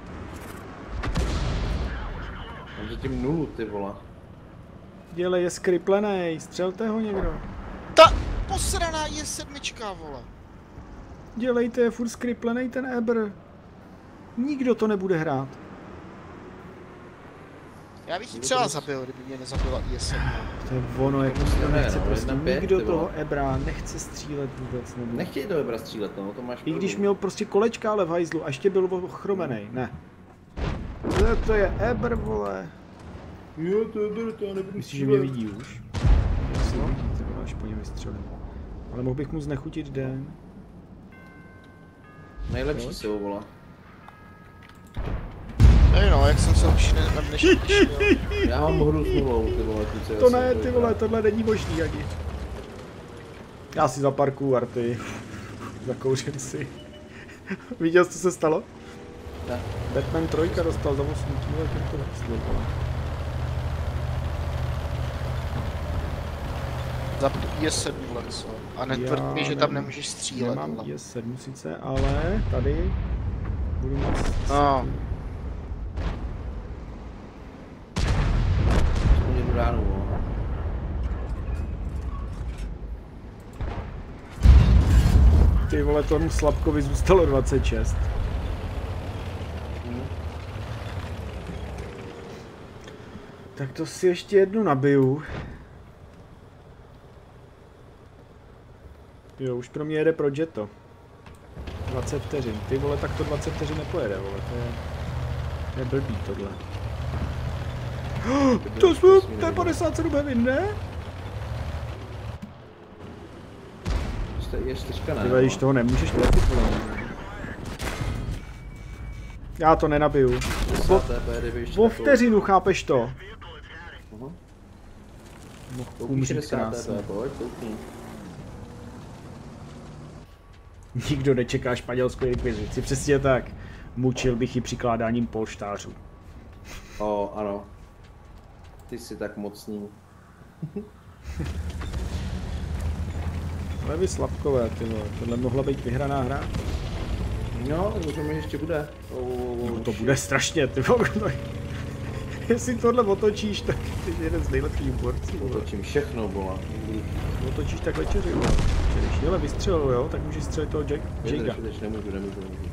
Mám zatím nulu, ty vole. Dělej, je skriplenej, střelte ho někdo. Ta posraná je sedm, vole. Dělejte, je furt skriplenej ten Ebr. Nikdo to nebude hrát. Já bych ji třeba zabil, kdyby mě nezabila I S sedm. To je ono, jak prostě to ne, nechce no, prostě, jedna pět, nikdo ty vole. toho Ebra nechce střílet vůbec. Nebo... Nechtěj do Ebra střílet, no, to máš I když pravdu. měl prostě kolečka, ale v hajzlu, a ještě byl ochromenej, ne. To, to je Ebr, vole. Jo, to je Ebra, to já nebudu Myslíš, že mě vidí už? Jestli vidí, ty vole, až po něm vystřelím. Ale mohl bych mu znechutit den. Nejlepší Proč? jsou, vole. Hej no, jak jsem se už ne, na dnešní těšil. Já mám hru s nulou, ty vole, kluci. já To jsem ne, ty vyhrál. vole, tohle není možný ani. Já si zaparkuju arty. Zakouřím si. Viděl jsi, co se stalo? Ne. Batman trojka dostal za osm kilo, jak to neslo, vole. Zapnu I S sedm, vole, co? A netvrd mi, že tam nemůžeš střílet, Nemám vole. I S sedm sice, ale tady budu moc... No. Aspoň jednu ránu, vole. Ty vole, tomu Slabkovi zůstalo dvacet šest. Hm. Tak to si ještě jednu nabiju. Jo, už pro mě jede pro Jetto. dvacet vteřin. Ty vole, tak to dvacet vteřin nepojede, vole, to je... To je blbý tohle. To jsme, to je padesát sedm heavy, ne? Jste je čtyřka, ne? Ty vole, když toho nemůžeš trefit, vole. Já to nenabiju. O, O vteřinu, chápeš to? Uh-huh. Mohl Koupíš umřít šedesát krásně. T P, pojď, koupni. Nikdo nečeká španělskou inkvizici, přesně tak. Mučil bych ji přikládáním polštářů. O, ano. Ty jsi tak mocný. Ale vy Slabkové, ty vole, tohle mohla být vyhraná hra. No, možná ještě bude. Oh, oh, oh, No to shit. bude strašně, ty vole. No, jestli tohle otočíš, tak ty jsi jeden z nejlepších borců. vole. Otočím všechno, bola. Otočíš tak večeři, vole. Že Když těhle vystřelil, jo, tak můžeš střelit toho Jack- Jakea. Vydrž, vydrž, nemůžu, nemůžu, nemůžu.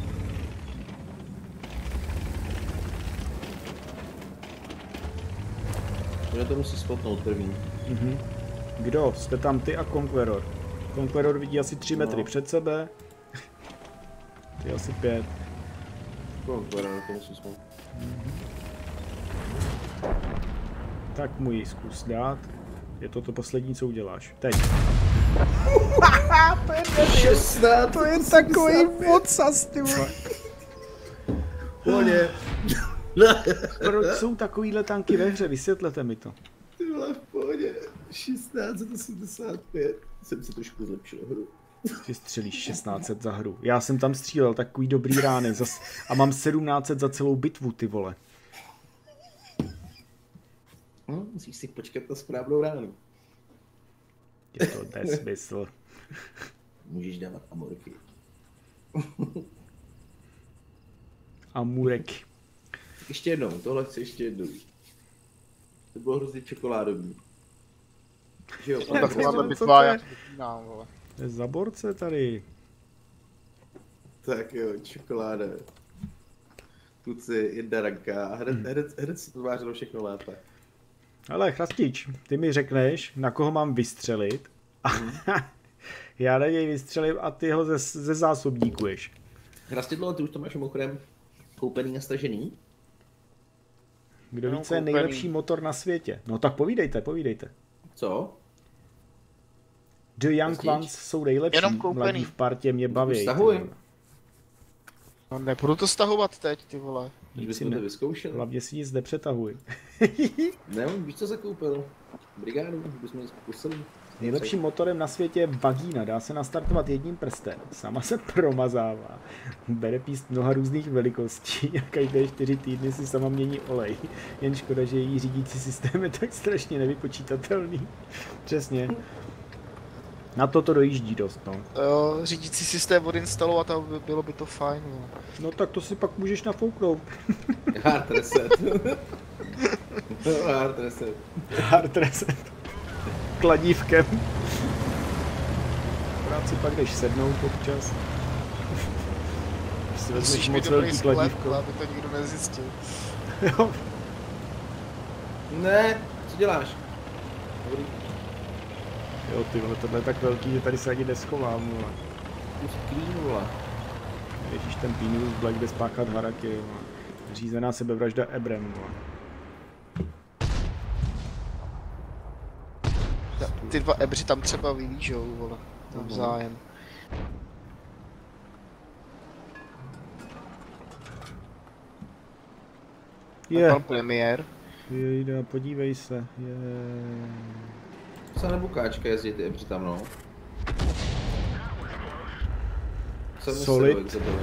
Kdo to musí spotnout první? Mhm. Kdo? Jste tam ty a Conqueror. Conqueror vidí asi tři metry No. před sebe. Ty asi pět. Kolik to musí spotnout? Tak mu ji zkus dát. Je to to poslední, co uděláš. Teď. to je šestnáct, To je takový odsaz, ty vole. Pohodě. Proč jsou takovýhle tanky ve hře? Vysvětlete mi to. Ty vole, v pohodě. šestnáct osmdesát pět. Jsem si trošku zlepšil hru. Ty střelíš šestnáct set za hru. Já jsem tam střílel takový dobrý rány zas, a mám sedmnáct set za celou bitvu, ty vole. No, musíš si počkat na správnou ránu. Je to nesmysl. Můžeš dávat amorky. Amurek. Tak ještě jednou, tohle chci ještě jednou. To bylo hrozně čokoládový. Že jo, No, tak Co máme to bitva, je? já to vypínám, vole. To je zaborce tady. Tak jo, čokoláda. Kluci, jedna ranka a hned, hned, hned se to vážilo všechno lépe. Ale Chrastič, ty mi řekneš, na koho mám vystřelit. A já na něj vystřelím a ty ho ze, ze zásobníkuješ. Hrastidlo, ty už to máš mimochodem koupený a stažený? Kdo ví, Jenom co je koupený. nejlepší motor na světě? No tak povídejte, povídejte. Co? The Young Chrastič? Ones jsou nejlepší, Jenom koupený. mladí v partě mě baví. Stahuj. No nebudu to stahovat teď, ty vole. Když Nic si bychom to ne, vyzkoušeli. hlavně si nic nepřetahuj. Ne, víš co zakoupil? Brigádu, bychom ji zkusili. Nejlepším motorem na světě je bagína, dá se nastartovat jedním prstem, sama se promazává, bere píst mnoha různých velikostí a každé čtyři týdny si sama mění olej. Jen škoda, že její řídící systém je tak strašně nevypočítatelný. Přesně. Na to to dojíždí dost, no. Jo, řídící systém odinstalovat a by- bylo by to fajn, no. No tak to si pak můžeš nafouknout. Hard reset. Hard reset. Hard reset. Kladívkem. Akorát si pak jdeš sednout občas. Když si vezmeš Musíš mít moc dobrý velký sklep, kladívko. aby to nikdo nezjistil. Jo. Ne, co děláš? Dobrý. Jo, ty vole, tohle je tak velký, že tady se ani neschovám, vole. Kus clean, vole. Ježíš, ten Pinus Black jde spáchat haraky, vole. Řízená sebevražda Ebrem, vole. Ty dva ebři tam třeba vylížou, vole. Navzájem. Je, Je. Pan premiér. jejda, podívej se, je. Co nebo káčka jezdí ty ebři tam, no? Jsem Solid. jak zabili.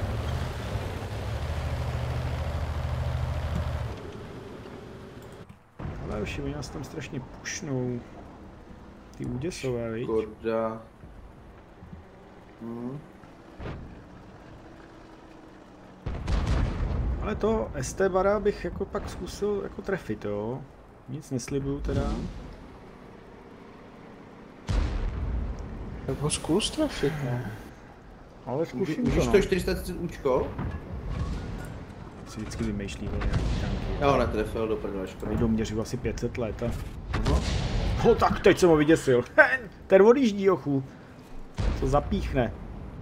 Ale už oni nás tam strašně pušnou. Ty úděsové, viď? Škoda. Hm. Ale to S T bara bych jako pak zkusil jako trefit, jo. Nic neslibuju teda. Tak ho zkus trefit, no. Ale Můžu- zkusím Můžeš to, to no. čtyři sta třicet účko? Si vždycky vymýšlí o nějaký tanky. Já ho netrefil do prdele, škoda. Tady doměřil asi pět set let a... Aha. No tak teď jsem ho vyděsil. Ten odjíždí, jochu. To zapíchne.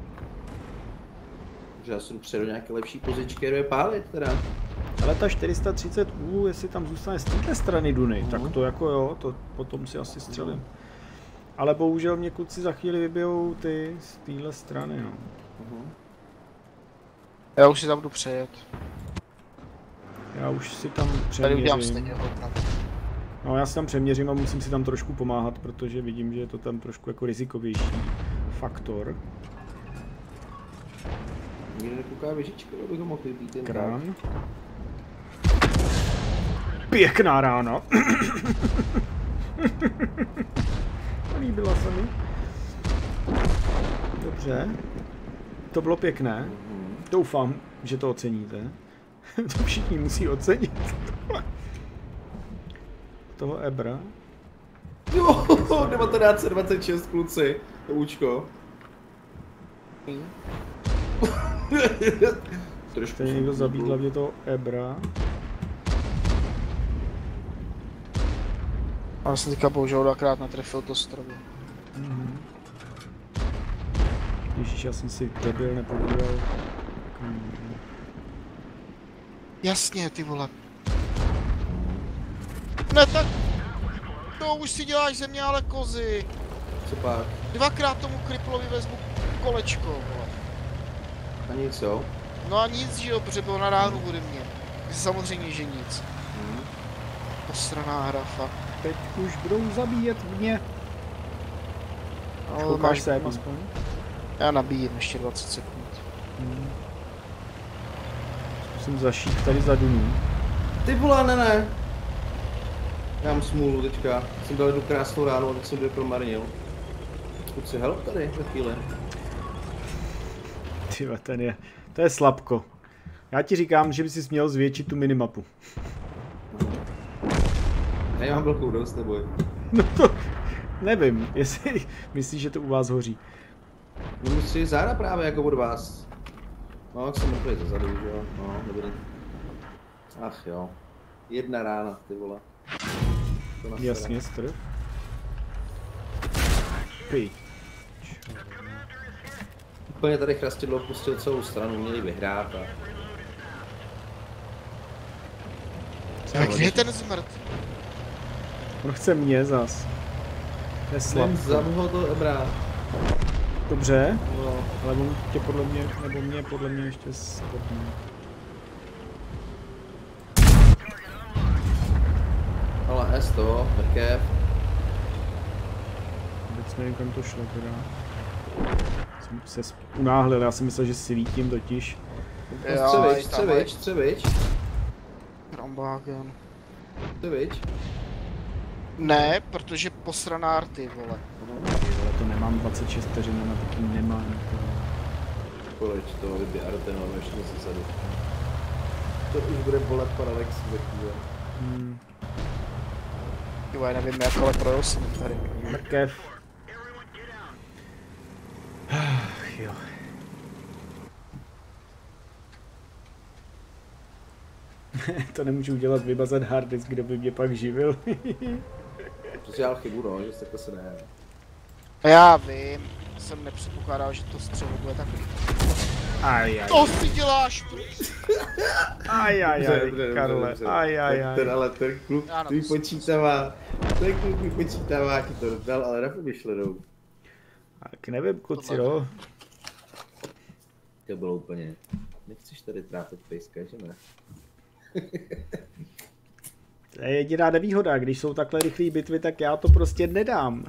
Že já jsem přijel do nějaké lepší pozičky, jde pálit teda. Ale ta čtyři sta třicet U, jestli tam zůstane z této strany Duny, Mhm. tak to jako jo, to potom si asi střelím. Ale bohužel mě kluci za chvíli vybijou ty z téhle strany, no. Mhm. Já už si tam jdu přejet. Já už si tam Tady udělám přeměřím. stejně hodně. No já si tam přeměřím a musím si tam trošku pomáhat, protože vidím, že je to tam trošku jako rizikovější faktor. Nikdo nekouká věžička, abych ho mohl vybít ten Krán. Pěkná rána. Líbila se mi. Dobře. To bylo pěkné. Mhm. Doufám, že to oceníte. To všichni musí ocenit. Toho Ebra. Jo, devatenáct set dvacet šest kluci, to účko. Trošku Tady někdo zabít hlavně toho Ebra. A já jsem teďka bohužel dvakrát natrefil to stromu. Mhm. Ježíš, já jsem si debil nepodíval. Hmm. Jasně, ty vole. Ne, tak... To už si děláš ze mě ale kozy. Co pak? Dvakrát tomu kriplovi vezmu kolečko, vole. A nic jo. No a nic, že jo, protože byl na ránu ode mě. Samozřejmě, že nic. Hmm. Posraná hra, fakt. Teď už budou zabíjet mě. Ale Koukáš máš- sem aspoň? Já nabíjím ještě dvacet sekund. Hmm. Zkusím zašít tady za Dunu. Ty vole, ne, ne. Já mám smůlu teďka. Jsem dal jednu krásnou ránu a teď jsem byl promarnil. Kluci, help tady za chvíli. Tyva, ten je, to je slabko. Já ti říkám, že by si měl zvětšit tu minimapu. Já mám velkou dost, neboj. No to nevím, jestli myslíš, že to u vás hoří. No musí záda právě jako od vás. No, jak jsem mrtvý zezadu, že jo? No, dobrý. Ach jo. Jedna rána, ty vole. To nasere. Jasně, strv. Pij. Úplně tady Chrastidlo pustil celou stranu, měli vyhrát a... Tak kde je ten zmrt? On chce mě zas. To je Jsem slabko. ho to brát. Dobře, No, ale on tě podle mě, nebo mě podle mě ještě stopne. ale S to, mrkev. Vůbec nevím, kam to šlo teda. Jsem se unáhlil, já jsem myslel, že svítím totiž. Jo, Střevič, i tam střevič, střevič, Rambágen. střevič. Ne, protože posraná rty, vole. Ty vole, to nemám dvacet šest vteřin, na taky nemám. Koleč to vybě Artenom ještě se sadu. To už bude bolet Parallax ve chvíli. Hmm. Jo, já nevím jak, ale projel jsem tady. Mrkev. Ach, jo. To nemůžu udělat, vybazat harddisk, kdo by mě pak živil. Protože já chybu, no, že takhle se ne. Já vím, jsem nepředpokládal, že to střelo bude takový. Aj, aj, To si děláš, aj, aj, aj, Karle, aj, aj, aj. Ten ale ten kluk Ano, tvůj to jsem- počítavá, ten kluk tvůj počítavá ti to dal, ale nepomyšlenou. Tak nevím, kluci, jo. To bylo úplně, nechceš tady trápit pejska, že ne? To je jediná nevýhoda, když jsou takhle rychlé bitvy, tak já to prostě nedám.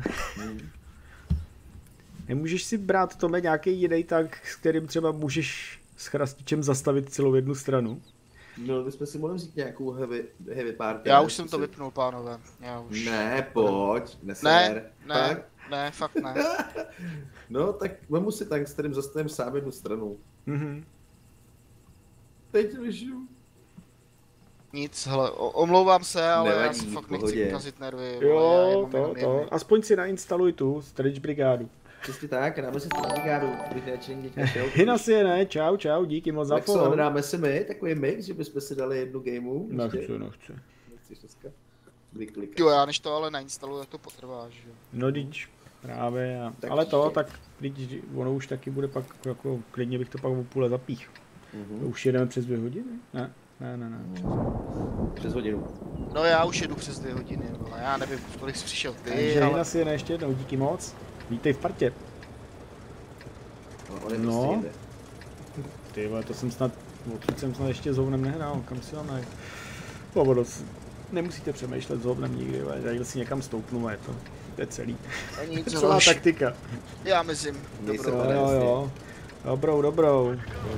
Nemůžeš si brát Tome nějaký jiný tak, s kterým třeba můžeš s chrastičem zastavit celou jednu stranu. No, my jsme si mohli vzít nějakou heavy, heavy party. Já ne? už jsem to Si- vypnul, pánové. Já už. Ne, pojď, neser. Ne, ne, Fakt? ne, fakt ne. No, tak vemu si tank, s kterým zastavím sám jednu stranu. Mhm. Teď vyžiju. Nic, hele, o- omlouvám se, ale já Nevadí, si fakt v nechci pohodě. ukazit nervy. vole, já Jo, jenom- to, jenom to. jedny. Aspoň si nainstaluj tu Stretch brigádu. Přesně tak, dáme si tu brigádu, bych radši někdy nešel. Hina si je ne, čau, čau, díky moc za Lexo, follow. dáme si my takový mix, že bychom si dali jednu gameu. Nechci, nechci. Nechceš dneska? Klik, klik. Jo, já než to ale nainstaluju, tak to potrvá, že jo. No díč, právě. A... Tak Ale to, příště. tak když ono už taky bude pak, jako klidně bych to pak o půle zapích. Mhm. To už jedeme přes dvě hodiny? Ne, ne, ne, ne. Přes hodinu. No já už jedu přes dvě hodiny, vole, já nevím, kolik jsi přišel ty, Takže ale... Hina si je ne ještě jednou, díky moc. Vítej v partě. No, on je No. prostě jinde. Ty vole, to jsem snad, odsud jsem snad ještě s hovnem nehrál, kam si ho najít. Povodo, nemusíte přemýšlet s hovnem nikdy, ale já si někam stoupnu a je to, to je celý. A nic, Celá hoš. taktika. Já mezím, Měj se dobrou. Jo, jo, jo. Dobrou, dobrou.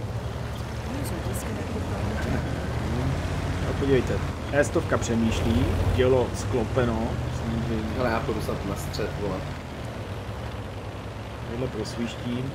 No podívejte, E-stovka přemýšlí, dělo sklopeno, samozřejmě. Ale já půjdu snad na střed, vole. Tohle prosvíštím.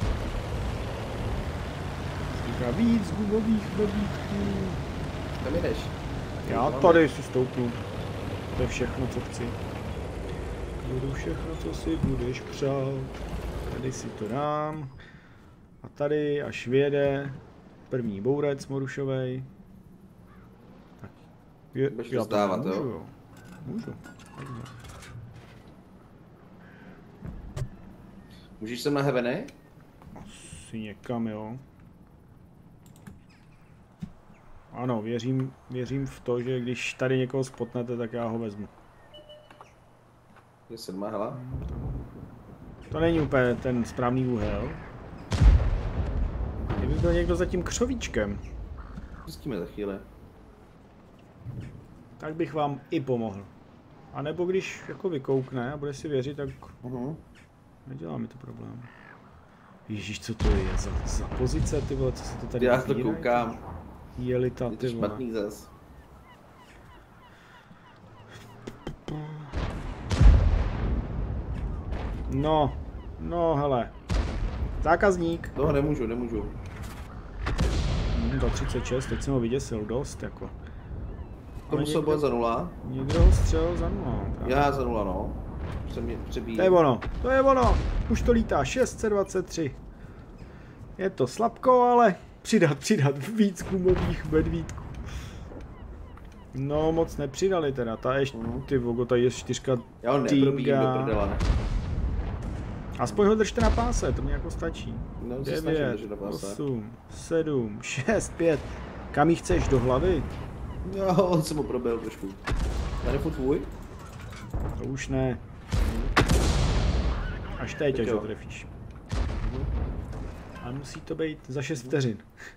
Říká víc gubových babíků. Kam jdeš? Já tady si stoupnu. To je všechno, co chci. Budu všechno, co si budeš přát. Tady si to dám. A tady až vyjede první bourec morušovej. Tak. Je, Budeš já to rozdávat, můžu, jo? jo? Můžu. Takhle. Můžeš sem na heaveny? Asi někam, jo. Ano, věřím, věřím v to, že když tady někoho spotnete, tak já ho vezmu. Je sedma, hela. To není úplně ten správný úhel. Kdyby byl někdo za tím křovíčkem. Pustíme za chvíli. Tak bych vám i pomohl. A nebo když jako vykoukne a bude si věřit, tak Uh-huh. nedělá mi to problém. Ježíš, co to je za, za pozice, ty vole, co se to tady Já to vybírají? koukám. Jelita, Je to ty vole. špatný zas. No, no hele. Zákazník. Toho nemůžu, nemůžu. Hmm, do třicet šest, teď jsem ho vyděsil dost, jako. To musel být za nula. Někdo ho střelil za nula. Já za nula, no. Jsem mě přebíjel. To je ono, to je ono. Už to lítá, šest set dvacet tři. Je to slabko, ale přidat, přidat víc gumových medvídků. No, moc nepřidali teda, ta ještě, ty vogo, tady je čtyřka Já ho neprobíjím do Dinga. prdele. Aspoň ho držte na páse, to mi jako stačí. No, se snažím devět, držet na páse. osm, sedm, šest, pět. Kam jí chceš, do hlavy? Jo, jsem ho probil trošku. Tady furt tvůj? To už ne. Až teď, až jo. ho trefíš. A musí to být za šest vteřin.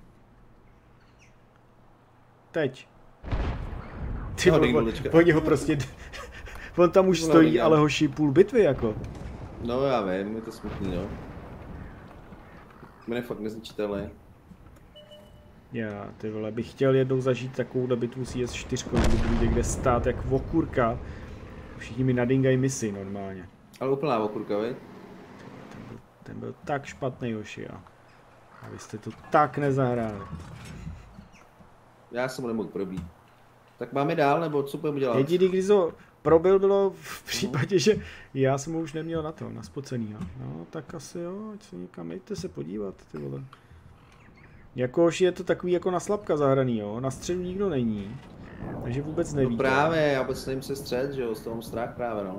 Teď. Ty No, vole, dej gulička. oni ho prostě... On tam už No, stojí, dej. ale hoší půl bitvy jako. No já vím, je to smutný, no. Mě je fakt nezničitelný. Já, ty vole, bych chtěl jednou zažít takovou bitvu s I S čtyři, kdy budu někde stát jak okurka. Všichni mi nadingají misi normálně. Ale úplná okurka, vej? Ten byl, ten byl tak špatný, hoši, a, a vy jste to tak nezahráli. Já jsem ho nemohl probít. Tak máme dál, nebo co budeme dělat? Jediný, když ho probil, bylo v případě, že já jsem ho už neměl na to, na spocenýho. No, tak asi jo, ať se někam jděte se podívat, ty vole. Jakož je to takový jako na slabka zahraný, jo, na středu nikdo není. Takže vůbec neví. No právě, já vůbec nevím se střed, že jo, z toho mám strach právě, no.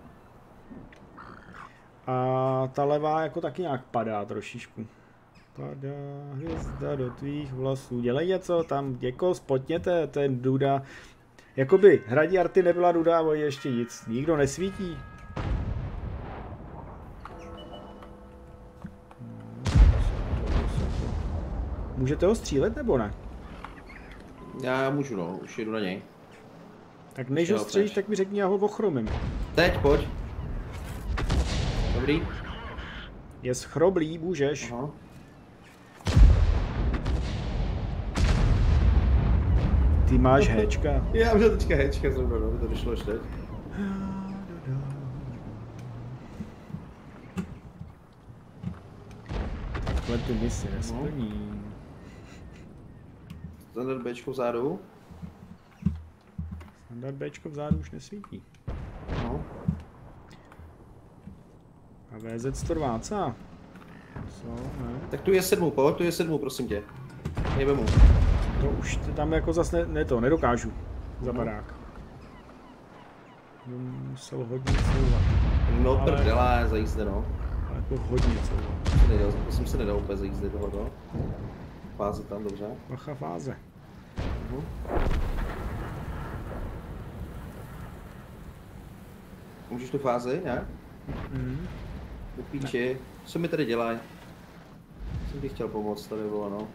A ta levá jako taky nějak padá trošičku. Padá hvězda do tvých vlasů. Dělej něco tam, jako spotněte, ten Duda. Jakoby hradí arty nebyla Duda, ale ještě nic. Nikdo nesvítí. Můžete ho střílet nebo ne? Já můžu, no, už jedu na něj. Tak než ho střelíš, tak mi řekni, já ho ochromím. Teď, pojď. Dobrý. Je schroblý, můžeš. Aha. Ty máš héčka. Já už teďka hečka jsem mnou, no, to vyšlo ještě teď. Takhle tu misi nesplní. Standard Bčko vzadu. Standard Bčko vzadu už nesvítí. No. A V Z sto dvacet. Co? Ne? Tak tu je sedmu, pojď, tu je sedmu, prosím tě. Nejbe mu. To už t- tam jako zase ne, ne to, nedokážu. Za barák. Hm, musel hodně couvat. No Ale- prdela, za jízdy, no. Ale jako hodně couvat. To nedal, to jsem se nedal úplně za jízdy tohoto. Fáze tam, dobře. Bacha fáze. Mhm. Můžeš tu fázi, ne? Mhm. Do píči. Co mi tady dělají? Jsem ti chtěl pomoct, tady bylo, no.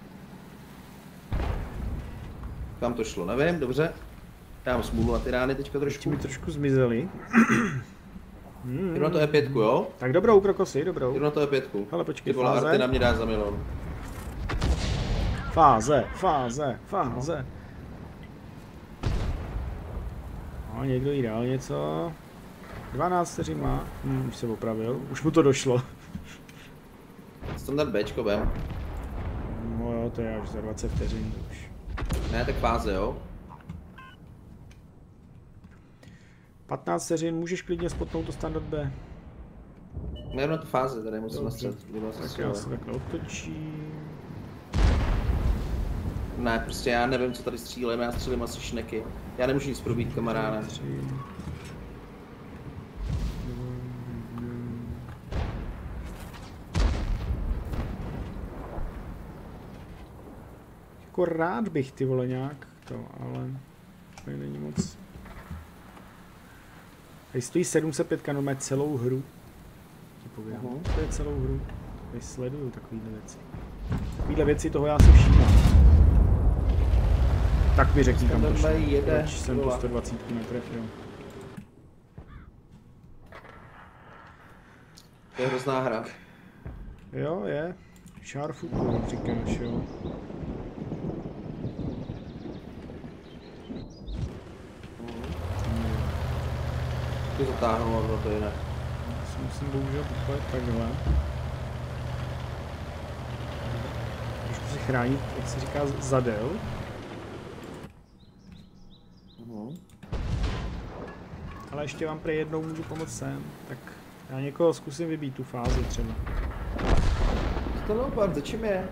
Kam to šlo, nevím, dobře. Já mám smůlu na ty rány teďka Ti trošku. mi trošku zmizeli. Jdu na to E pět, jo? Tak dobrou, krokosy, dobrou. Jdu na to E pět. Hele, počkej, Ty vole, fáze. Arty na mě dá za milion. Fáze, fáze, fáze. No, někdo jí dal něco. dvanáct vteřin má. Hm, už se opravil. Už mu to došlo. Standard Bčko, vem. No jo, to je až za dvacet vteřin už. Ne, tak fáze, jo? patnáct vteřin, můžeš klidně spotnout to standard B. Já jdu na tu fázi, tady musím na Dobře. střed. Jdu na Tak střed. já se takhle otočím. Ne, prostě já nevím, co tady střílím, já střílím asi šneky. Já nemůžu nic probít, kamaráde. Tři. Jako rád bych, ty vole, nějak to, ale tady není moc. Tady stojí sedm set pět kanonů celou hru. Ti povídám. Mhm. To je celou hru. Tady sleduju takovýhle věci. Takovýhle věci toho já si všímám. Tak mi řekni, kam to šlo. Proč jsem tu sto dvacet netrefil. To je hrozná hra. Jo, je. Sharfutu, říkáš, jo. Ty zatáhnu, ale to jinak. Já si musím bohužel úplně takhle. Trošku si chránit, jak se říká, zadel. Uh-huh. Ale ještě vám prý jednou můžu pomoct sem, tak já někoho zkusím vybít tu fázi třeba. To Leopard, za čím je?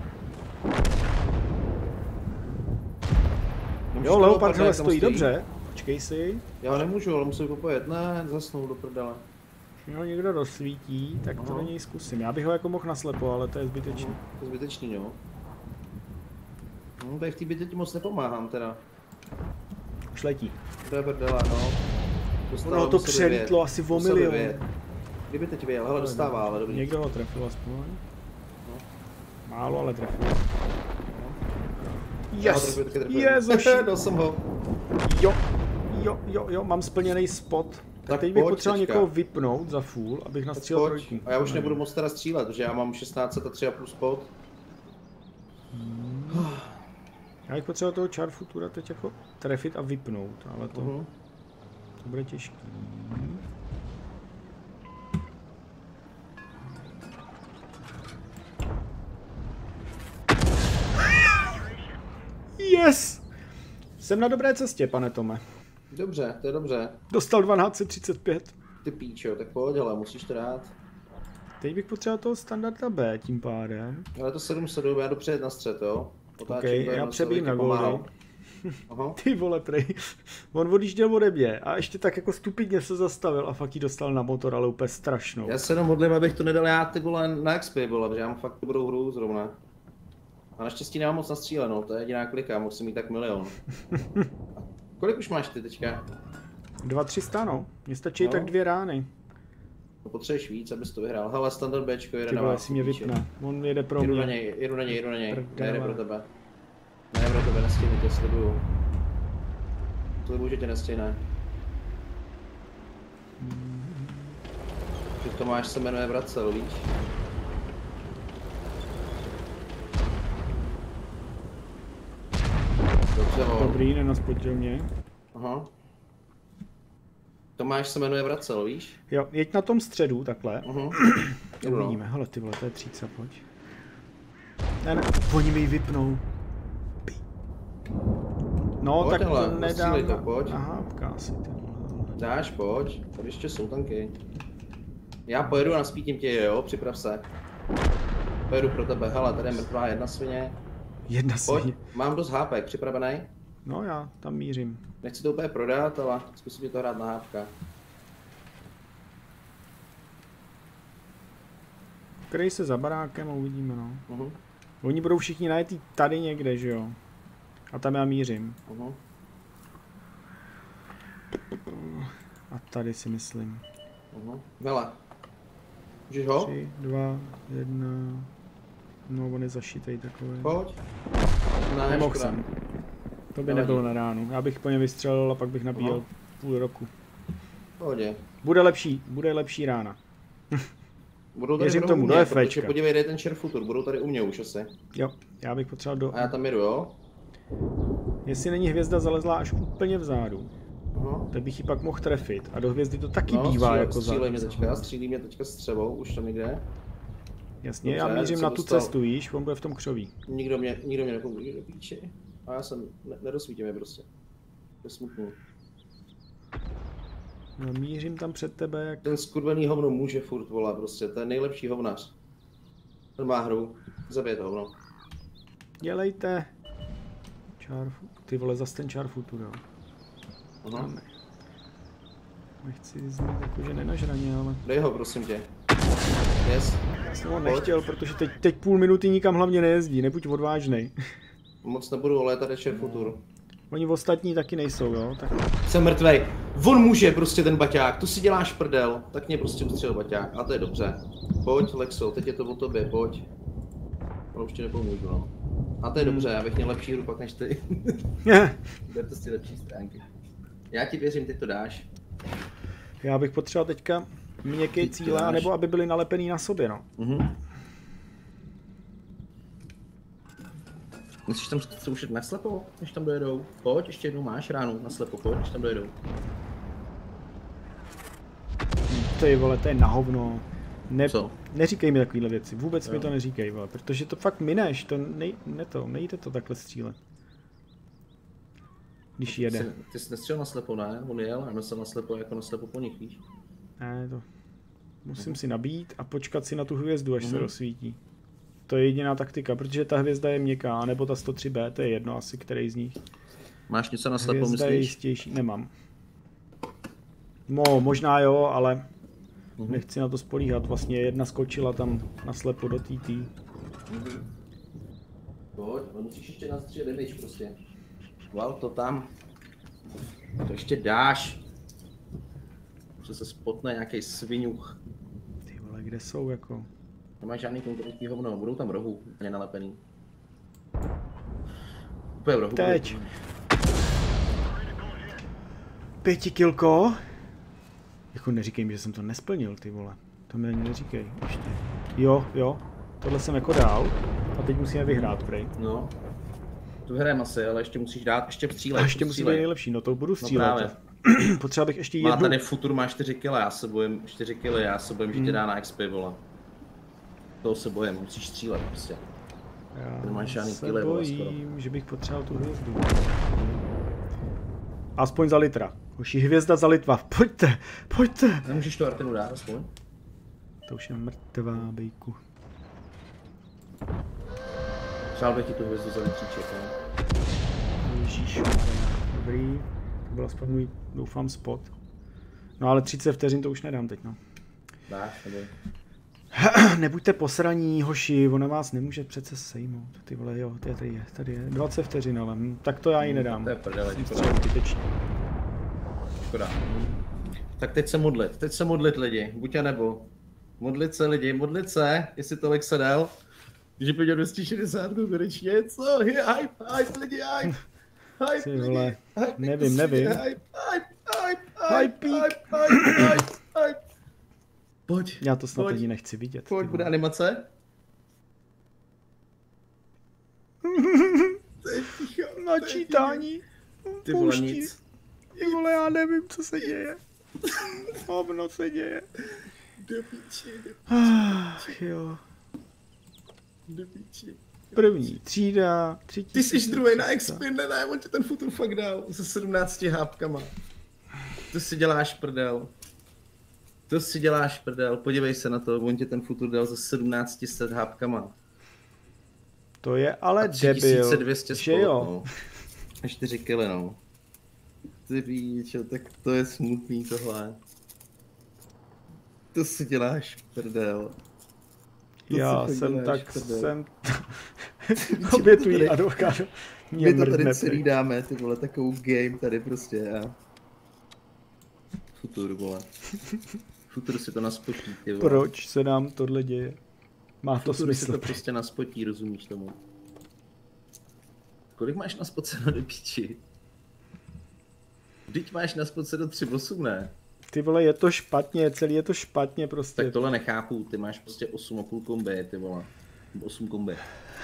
Jo, Leopard hele stojí dobře. Počkej si. Já nemůžu, ale musím ho pojet. Ne, zasnout do prdele. Když ho někdo rozsvítí, tak to do něj zkusím. Já bych ho jako mohl naslepo, ale to je zbytečný. No, to je zbytečný, jo. No, tady v té bytě ti moc nepomáhám teda. Už letí. To je prdela, no. Dostává, ono to přelítlo asi o milion. Kdyby teď vyjel, hele, dostává, ale dobrý. Někdo ho trefil aspoň. No. Málo, ale trefil. Yes! Jezuši! Dal jsem ho. Jo, jo, jo, jo, mám splněný spot. Tak, tak teď bych potřeboval někoho vypnout za full, abych nastřílel trojku. A já už nebudu moc teda střílet, protože já mám šestnáct a tři a půl spot. Hmm. Já bych potřeboval toho Charfutura teď jako trefit a vypnout, ale to, uh-huh. to bude těžký. Yes! Jsem na dobré cestě, pane Tome. Dobře, to je dobře. Dostal dvanáct set třicet pět. Ty píčo, tak pojď, ale musíš to dát. Teď bych potřeboval toho standarda B tím pádem. Ale to sedm sedm, já jdu přejet na střed, jo? Otáčím, okay, já přebím na goldy. Ty vole, prej. On odjížděl ode mě a ještě tak jako stupidně se zastavil a fakt jí dostal na motor, ale úplně strašnou. Já se jenom modlím, abych to nedal já ty vole na X P, vole, protože já mám fakt dobrou hru zrovna. A naštěstí nemám moc nastříleno, to je jediná klika, musím mít tak milion. Kolik už máš ty teďka? Dva tři sta, no. Mně stačí no. tak dvě rány. No, potřebuješ víc, abys to vyhrál. Hele, standard Bčko jede ty na vás. vás. Jestli mě vypne, on jede pro jedu mě. Na něj, jedu na něj, jedu na něj, nejde pro tebe. Ne, pro tebe nestíhne, tě slibuju. Slibuju, že tě nestíhne. Hmm. Že Tomáš se jmenuje Vracel, víš? Dobře, vol. Dobrý, nenaspotil mě. Aha. Tomáš se jmenuje Vracel, víš? Jo, jeď na tom středu, takhle. Uh-huh. Uvidíme, hele ty vole, to je třicet, pojď. Ne, ne, oni mi ji vypnou. No, pojď, tak hele, to nedám. To, pojď. Aha, pká si ty vole. Dáš, pojď, tady ještě jsou tanky. Já pojedu a naspítím tě, jo, připrav se. Pojedu pro tebe, hele, tady je mrtvá jedna svině. Jedna svině. Pojď, mám dost hápek, připravený? No já tam mířím. Nechci to úplně prodat, ale zkusím to hrát na hápka. Kryj se za barákem a uvidíme, no. Uh-huh. Oni budou všichni najetí tady někde, že jo? A tam já mířím. Uh-huh. A tady si myslím. Uh-huh. Vele. Můžeš ho? Tři, dva, jedna. No, on je zašitej takový. Pojď. Ne, nemohl jsem. To by nebylo na ránu. Já bych po něm vystřelil a pak bych nabíjel uh-huh. půl roku. Pohodě. Bude lepší, bude lepší rána. Budou tady Věřím tomu, do FVčka. Podívej, dej ten Sharfutur, budou tady u mě už asi. Jo, já bych potřeboval do... A já tam jedu, jo? Jestli není hvězda zalezlá až úplně vzadu, uh-huh. tak bych ji pak mohl trefit. A do hvězdy to taky no, bývá střílej, jako za... Střílej mě teďka, střílí mě teďka střevou, už tam někde. Jasně, dobře, já mířím na tu dostal. cestu, víš, on bude v tom křoví. Nikdo mě, nikdo mě nepomůže do píči. A já jsem, ne, nedosvítím je prostě. To je smutný. No, mířím tam před tebe, jak... Ten skurvený hovno může furt volat prostě, to je nejlepší hovnař. Ten má hru, zabije to hovno. Dělejte. Charfu... Ty vole, zas ten Charfutur, jo. Aha. Nechci znít jakože nenažraně, ale... Dej ho, prosím tě. Yes. Já jsem ho nechtěl, protože teď, teď půl minuty nikam hlavně nejezdí, nebuď odvážnej. Moc nebudu, ale tady je Sharfutur. Oni ostatní taky nejsou, jo? Tak... Jsem mrtvej. On může prostě ten baťák, tu si děláš prdel, tak mě prostě ustřel baťák, a to je dobře. Pojď Lexo, teď je to o tobě, pojď. Ale už ti nepomůžu, no. A to je dobře, já bych měl lepší hru pak než ty. Bude to si lepší stránky. Já ti věřím, ty to dáš. Já bych potřeboval teďka měkké cíle, anebo aby byly nalepený na sobě, no. Mhm. Musíš tam zkoušet naslepo, než tam dojedou. Pojď, ještě jednou máš ránu, naslepo, pojď, než tam dojedou. Ty vole, to je na hovno. Ne, Co? Neříkej mi takovýhle věci, vůbec Jo. mi to neříkej, vole, protože to fakt mineš, to nej, ne to, nejde to takhle střílet. Když jede. Ty, ty jsi nestřel naslepo, ne? On jel a nosel naslepo jako naslepo po nich, víš? Ne, to musím uh-huh. si nabít a počkat si na tu hvězdu, až uh-huh. se rozsvítí. To je jediná taktika, protože ta hvězda je měkká, nebo ta sto tři bé, to je jedno asi, který z nich. Máš něco naslepo, hvězda myslíš? je jistější, nemám. No, možná jo, ale uh-huh. nechci na to spolíhat, vlastně jedna skočila tam naslepo do té tý. Uh-huh. Pojď, ale musíš ještě nastřílet damage prostě. Val to tam. To ještě dáš. Že se spotne nějaký sviňuch. Ty vole, kde jsou jako? Nemáš žádný konkrétní hovno, budou tam rohu, úplně nalepený. Úplně v rohu. Teď. Pětikilko? Jako neříkej mi, že jsem to nesplnil, ty vole. To mi ani neříkej, ještě. Jo, jo. Tohle jsem jako dál. A teď musíme vyhrát, prej. No. Tu hrajeme asi, ale ještě musíš dát, ještě střílet. A ještě musí být nejlepší, no to budu střílet. No právě. Potřeba bych ještě Má jednu. tady Futur má čtyři kila, já se bojím, čtyři kily, já se bojím, že tě dá na X P, vole. Toho se bojím, musíš střílet prostě. Já nemáš žádný se kily, vole, bojím, skoro. že bych potřeboval tu hvězdu. Aspoň za litra. Hoši, hvězda za litva, pojďte, pojďte. Nemůžeš to Artenu dát aspoň? To už je mrtvá, bejku. Přál bych ti tu hvězdu za litříček, ne? Ježíš, dobrý. To byl aspoň můj, doufám, spot. No ale třicet vteřin to už nedám teď, no. Dáš, nebo? Nebuďte posraní, hoši, ona vás nemůže přece sejmout. Ty vole, jo, tady je, tady je. dvacet vteřin, ale hm, tak to já ji nedám. To je prdele, Jsem škoda. střelil zbytečně. Škoda. Tak teď se modlit, teď se modlit lidi, buď a nebo. Modlit se lidi, modlit se, jestli tolik se dal. Když je dvě stě šedesát konečně, co? Je hype, hype lidi, hype. Hype, Ty lidi, vole, hype, nevím, nevím. Hype, hype, hype, Hype, hype, hype, hype, hype, hype. Pojď, Já to snad pojď, ani nechci vidět. pojď, ty bude vole. animace. Načítání. Ty vole, Pouští. nic. Ty vole, já nevím, co se děje. Hovno se děje. Do píči, do Ach, jo. do píči. První třída, třetí. Ty jsi druhý na třída. X P, ne, ne, on ti ten Futur fakt dal, se sedmnácti hápkama. To si děláš prdel. To si děláš prdel, podívej se na to, on ti ten Futur dal se sedmnácti set hápkama. To je ale A debil, tři tisíce dvě stě že spolu, jo. no. A čtyři kily, no. Ty píčo, tak to je smutný tohle. To si děláš prdel. To Já si jsem děláš tak, prdel. jsem... Víš, Obětují tady- advokátu. Mě My to mrdne, tady celý prej. dáme, ty vole, takovou game tady prostě a... Futur, vole. Futur si to naspotí, ty vole. Proč se nám tohle děje? Má to Futur si smysl. to prostě naspotí, rozumíš tomu? Kolik máš naspoceno do píči? Vždyť máš naspoceno tři osm, ne? Ty vole, je to špatně, celý je to špatně prostě. Tak tohle nechápu, ty máš prostě osm a půl kombi, ty vole. Nebo osm kombi.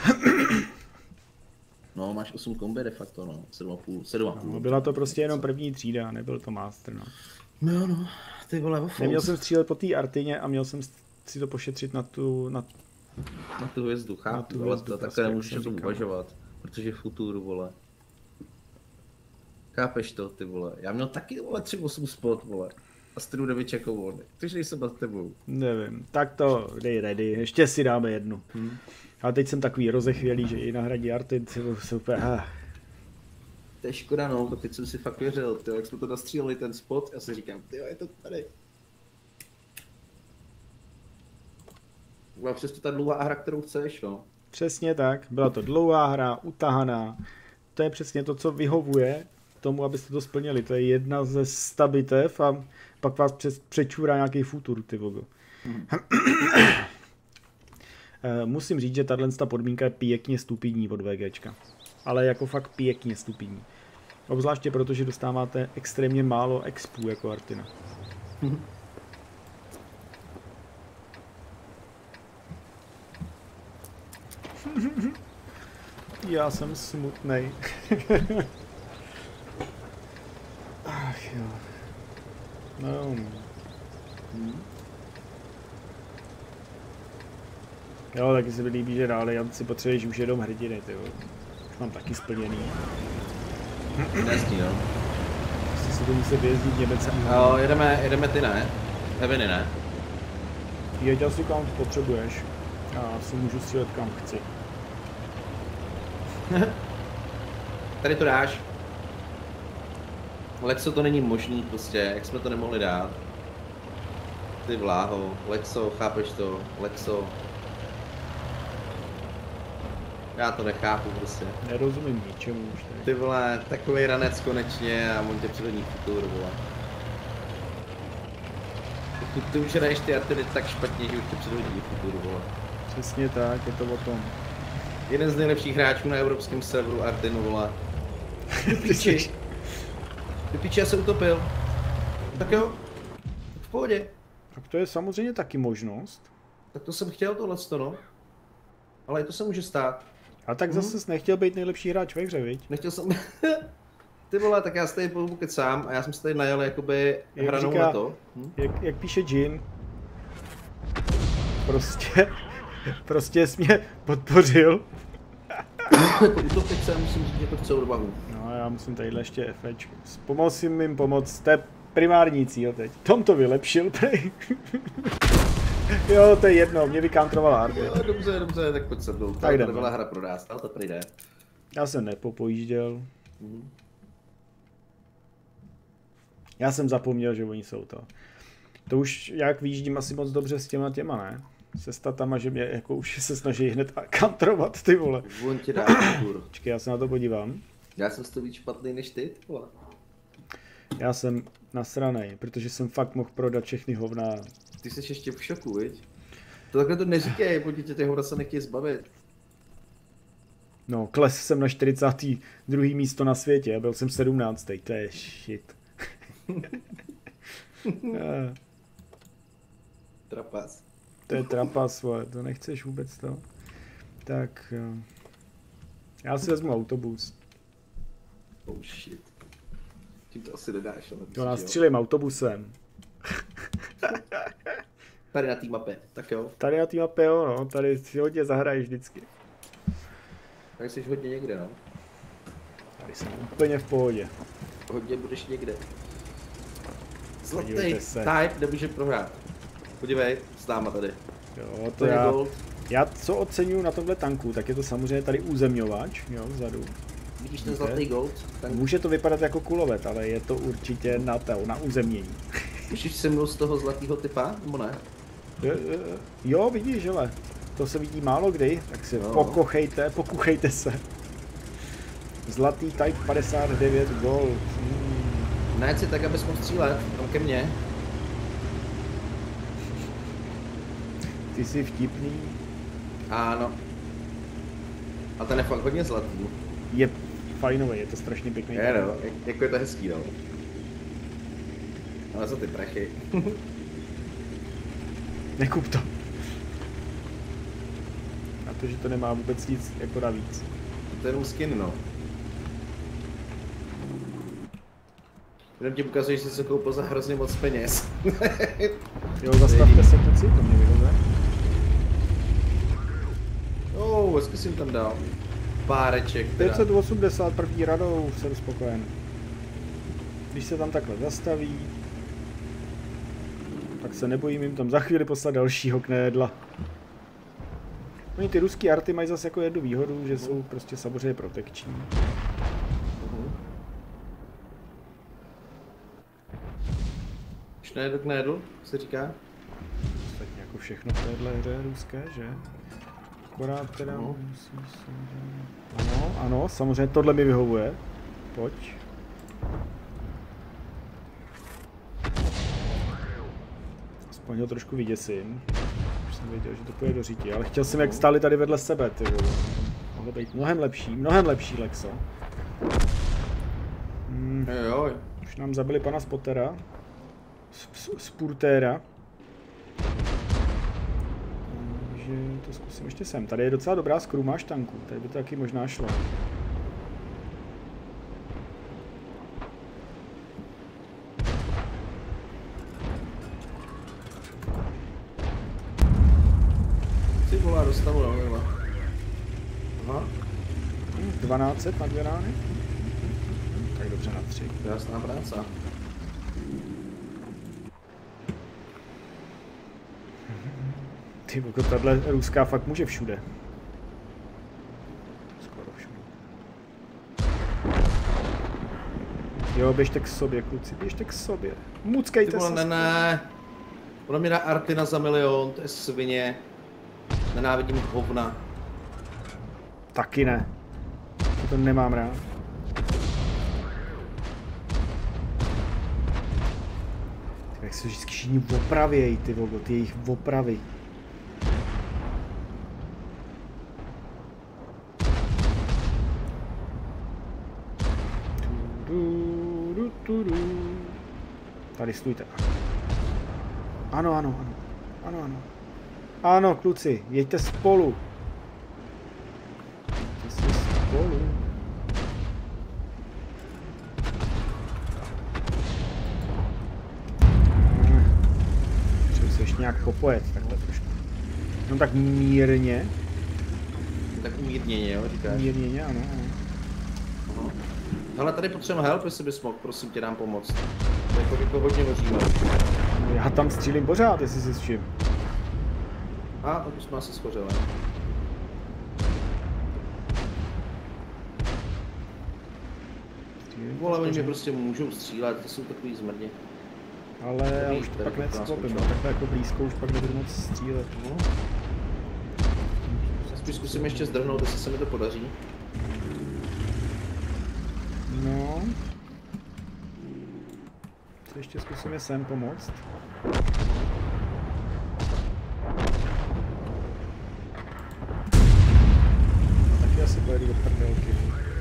No, máš osm kombi de facto, no. sedm a půl, sedm a půl. No, byla to prostě jenom první třída, nebyl to master, no. No, no, ty vole, wafos. Neměl jsem střílet po té Artině a měl jsem si to pošetřit na tu, na... Na tu hvězdu, chápu, Na tu ale hvězdu, to prostě, takhle jak nemůžeš jsem o tom říkal. uvažovat, protože Futuru, vole. Chápeš to, ty vole, já měl taky, vole, tři osm spot, vole. A stru devět čekovou, takže nejsem nad tebou. Nevím, tak to dej ready, ještě si dáme jednu. Hmm. A teď jsem takový rozechvělý, že i nahradí Artin, ty vole, super. Ah. To je škoda, no, to teď jsem si fakt věřil, ty, jak jsme to nastříleli ten spot, já si říkám, ty je to tady. A přesto ta dlouhá hra, kterou chceš, no. Přesně tak, byla to dlouhá hra, utahaná. To je přesně to, co vyhovuje tomu, abyste to splnili. To je jedna ze sta bitev a pak vás přes, přečůrá nějaký futur, ty vogo. Hmm. Musím říct, že tato podmínka je pěkně stupidní od VGčka. Ale jako fakt pěkně stupidní. Obzvláště proto, že dostáváte extrémně málo expů jako Artina. Já jsem smutnej. Ach jo. No jo. Hmm. Jo, taky se mi líbí, že dále já si potřebuješ už jenom hrdiny, ty jo. Už mám taky splněný. Hezký, jo. Prostě si to musí vyjezdit Němecem. Jo, jedeme, jedeme ty ne. Eviny ne. Jeď asi kam potřebuješ. Já si můžu střílet kam chci. Tady to dáš. Lexo to není možný prostě, jak jsme to nemohli dát. Ty vláho, Lexo, chápeš to, Lexo. Já to nechápu prostě. Nerozumím ničemu už tady. Ty vole, takovej ranec konečně a on tě předhodní futur, vole. Pokud ty už hraješ ty artily tak špatně, že už tě předhodní futur, vole. Přesně tak, je to o tom. Jeden z nejlepších hráčů na evropském serveru Artinu, vole. Vypíči. Vypíči, já se utopil. Tak jo, v pohodě. Tak to je samozřejmě taky možnost. Tak to jsem chtěl tohleto, no. Ale to se může stát. A tak zase hmm. nechtěl být nejlepší hráč ve hře, viď? Nechtěl jsem... Ty vole, tak já se tady budu kecám a já jsem se tady najel jakoby jak hranou říká, na to. Hm? Jak, jak píše Jin, prostě, prostě jsi mě podpořil. Utopit se musím říct jako v celou dobu. No já musím tadyhle ještě efečko. Pomoci jim pomoct, to je primární cíl teď. Tom to vylepšil, prej. Jo, to je jedno, mě vykantrovala Arby. Jo, dobře, dobře, tak pojď se mnou. Tak jdeme. To byla hra pro nás, ale to přijde. Já jsem nepopojížděl. Mhm. Já jsem zapomněl, že oni jsou to. To už jak vyjíždím asi moc dobře s těma těma, ne? Se statama, že mě jako už se snaží hned kantrovat, ty vole. On ti dá kur. Počkej, já se na to podívám. Já jsem z toho víc špatný než ty, ty vole. Já jsem nasranej, protože jsem fakt mohl prodat všechny hovna. Ty jsi ještě v šoku, viď? To takhle to neříkej, protože tě těch hovna se nechtějí zbavit. No, kles jsem na čtyřicátém druhém místo na světě a byl jsem sedmnáctý To je shit. Trapas. To je trapas, vole, to nechceš vůbec to. Tak, jo. Já si vezmu autobus. Oh shit. Tím to asi nedáš, ale... To nás střílím autobusem. Tady na té mapě, tak jo. Tady na té mapě, jo, no, tady si hodně zahraješ vždycky. Tak jsi hodně někde, no. Tady jsem úplně v pohodě. Hodně budeš někde. Zlatý se. type nemůže prohrát. Podívej, s náma tady. Jo, to To je já, gold. já co oceňuju na tomhle tanku, tak je to samozřejmě tady územňovač, jo, vzadu. Vidíš ten zlatý gold? Ten... Může to vypadat jako kulomet, ale je to určitě na to, na uzemnění. Můžeš se mnou z toho zlatého typa, nebo ne? Jo, jo, vidíš, hele, to se vidí málo kdy, tak si no. pokochejte, pokuchejte se. Zlatý type padesát devět gold. Hmm. Ne, si tak, abys mohl střílet, tam ke mně. Ty jsi vtipný. Ano. A ten je fakt hodně zlatý. Je fajnový, je to strašně pěkný. Je no, jak, jako je to hezký, no. Ale za ty prachy. Nekup to. A to, že to nemá vůbec nic jako navíc. To je jenom skin, no. Jenom ti ukazuji, že jsi se koupil za hrozně moc peněz. Jo, zastavte se kluci, to mě vyhovuje. Oh, hezky jsem tam dal. Páreček teda. pět set osmdesát první radou, jsem spokojen. Když se tam takhle zastaví, tak se nebojím jim tam za chvíli poslat dalšího knedla. Oni ty ruský arty mají zase jako jednu výhodu, že jsou prostě samozřejmě protekční. Už nejedu knedl, se říká? Ostatně jako všechno v téhle hře je ruské, že? Akorát teda No. musím se... Ano, ano, samozřejmě tohle mi vyhovuje. Pojď. Aspoň ho trošku vyděsím. Už jsem věděl, že to půjde do říti, ale chtěl jsem, jak stáli tady vedle sebe, ty vole. Mohlo být mnohem lepší, mnohem lepší, Lexo. Hmm. Jo, Už nám zabili pana Spottera. Spurtéra. Takže to zkusím ještě sem. Tady je docela dobrá skrumáž tanků, tady by to taky možná šlo. Ty vole, dostanu, jo, aha. dvanáct set na dvě rány. Tak dobře na tři. Jasná práce. Ty voko, tahle ruská fakt může všude. Skoro všude. Jo, běžte k sobě, kluci, běžte k sobě. Muckejte Ty vole, se. ne, ne. Ona mi dá Artina za milion, to je svině. Nenávidím hovna. Taky ne. To nemám rád. Ty, jak se vždycky všichni opravějí, ty vogo, ty jejich opravy. Tady stůjte. Ano, ano, ano. Ano, ano. Ano, kluci, jeďte spolu. Jeďte si spolu. Třeba se ještě nějak popojet, takhle trošku. No tak mírně. Tak mírněně, jo, říkáš. Mírně, ano, ano. Aha. Hele, tady potřebujeme help, jestli bys mohl, prosím tě, nám pomoct. To jako, jako hodně hoříme. No, já tam střílím pořád, jestli si s čím. A, tak už jsme asi schořili. Vole, oni mě prostě můžou střílet, to jsou takový zmrdě. Ale já už to pak nesklopím, no, takhle jako blízko už pak nebudu moc střílet. No. Já spíš zkusím ještě zdrhnout, jestli se mi to podaří. No. Co ještě zkusíme sem pomoct? Taky asi pojedu do prdelky.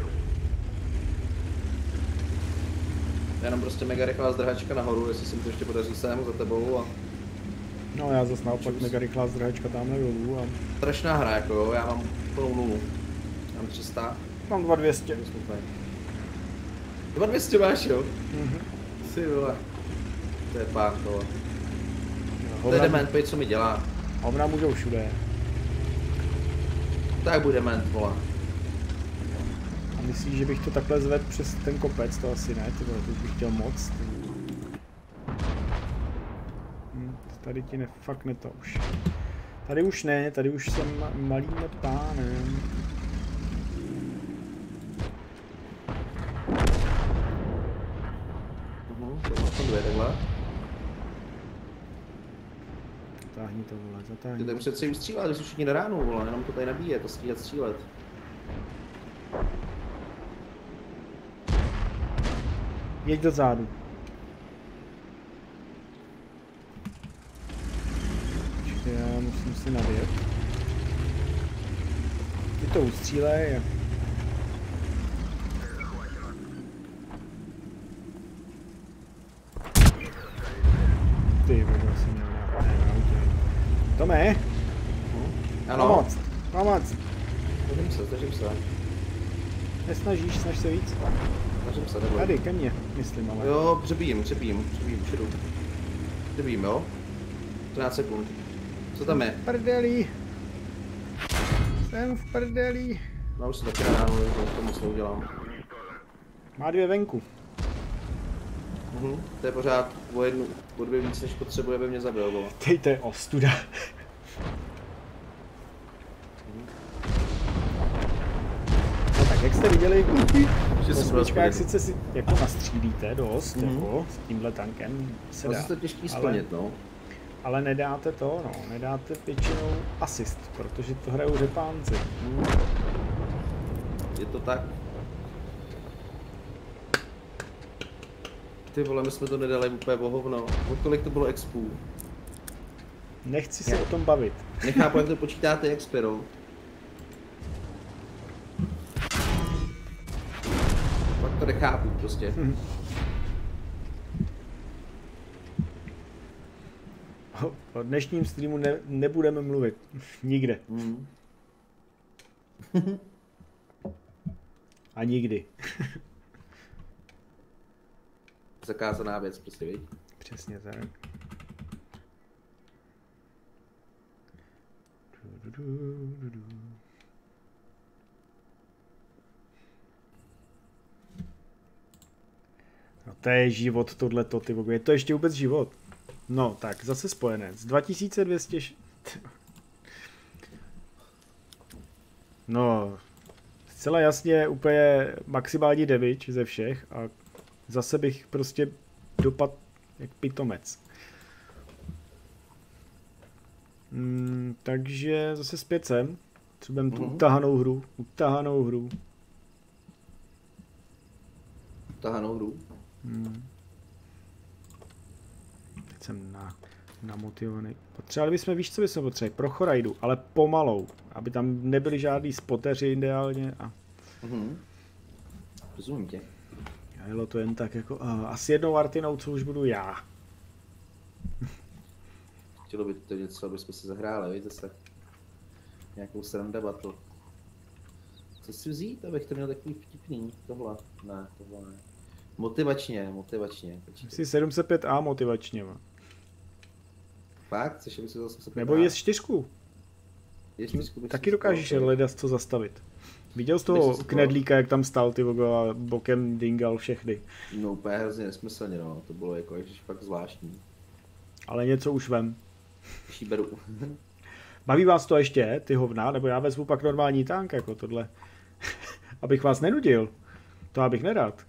Jenom prostě mega rychlá zdrhačka nahoru, jestli se mi to ještě podaří sem za tebou a... No já zase naopak Čus. mega rychlá zdrhačka tamhle dolů a... Strašná hra jako jo, já mám plnou nulu. Mám tři sta. Mám dva dvě stě. dva dvě stě máš jo? Mhm. Ty vole. To je pán tohle. To je Hovna, dement, pojď co mi dělá. hovna můžou všude. Tak bude dement, vole. A myslíš, že bych to takhle zvedl přes ten kopec? To asi ne, ty vole, to už bych chtěl moc. Hm, tady ti ne, fakt ne to už. Tady už ne, tady už jsem malým pánem. Mhm, to má dvě takhle. Zatáhni to, vole, Ty zatáhni. tady muset se jim střílet, když jsou všichni na ránu, vole, jenom to tady nabíje, to střílet, střílet. Jeď do zádu. Počkej, já musím si navět. Ty to ustřílej a... Ty vole, jsem měl na, ne, na autě. Tome, Ano, pomoc, pomoc. snažím se, snažím se. Nesnažíš, snaž se víc. Snažím se, nebo. Tady, ke mně, myslím, ale. Jo, přebijím, přebijím, přebijím, přidu. Přebijím, jo? třináct sekund. Co tam je? Prdeli. Jsem v prdeli. No už se taky na ránu, to moc neudělám. Má dvě venku. Mhm, to je pořád o jednu, o dvě víc, než potřebuje, aby mě zabil, vole. Tej, to je ostuda. No tak, jak jste viděli, Že jsem byl kosmička, jak splněný. sice si jako nastřílíte dost, Mhm. jako s tímhle tankem se Ale dá, to je těžký ale- splnit, no. ale nedáte to, no, nedáte většinou asist, protože to hrajou řepánci. Mhm. Je to tak. Ty vole, my jsme to nedali úplně o hovno. O kolik to bylo expů? Nechci se o tom bavit. Nechápu, jak to počítáte, jak Spirou. Pak to nechápu prostě. Hm. O, o dnešním streamu ne, nebudeme mluvit. Nikde. Mm. A nikdy. Zakázaná věc, prostě, viď? Přesně tak. Du, du, du, du. No to je život tohleto, ty vogo. Je to ještě vůbec život? No tak, zase spojenec. dva tisíce dvě stě... No, zcela jasně úplně maximální damage ze všech a zase bych prostě dopad jak pitomec. Mm, takže zase zpět sem. Třeba tu Mhm. utahanou hru, utahanou hru. Tahanou hru. Hmm. Teď jsem na, namotivovaný. Potřebovali bychom, víš co bychom potřebovali? Prochorajdu, ale pomalou. Aby tam nebyly žádný spoteři ideálně. A Mhm. Rozumím tě. jelo to jen tak jako, uh, asi jednou Artinou, co už budu já. Chtělo by to něco, aby jsme si zahráli, víte se. Nějakou sranda battle. Co si vzít, abych to měl takový vtipný? Tohle. Ne, tohle ne. Motivačně, motivačně. Počkej. Jsi sedm set pět A motivačně. Ma. Fakt? Chceš, aby si to zase Nebo je z čtyřku. Taky dokážeš ledas co zastavit. Viděl jsi toho knedlíka, jak tam stál ty vogo a bokem dingal všechny. No úplně hrozně nesmyslně, no. To bylo jako ježiš, fakt zvláštní. Ale něco už vem. Šíberu. Baví vás to ještě, ty hovna, nebo já vezmu pak normální tank, jako tohle. Abych vás nenudil. To abych nerad.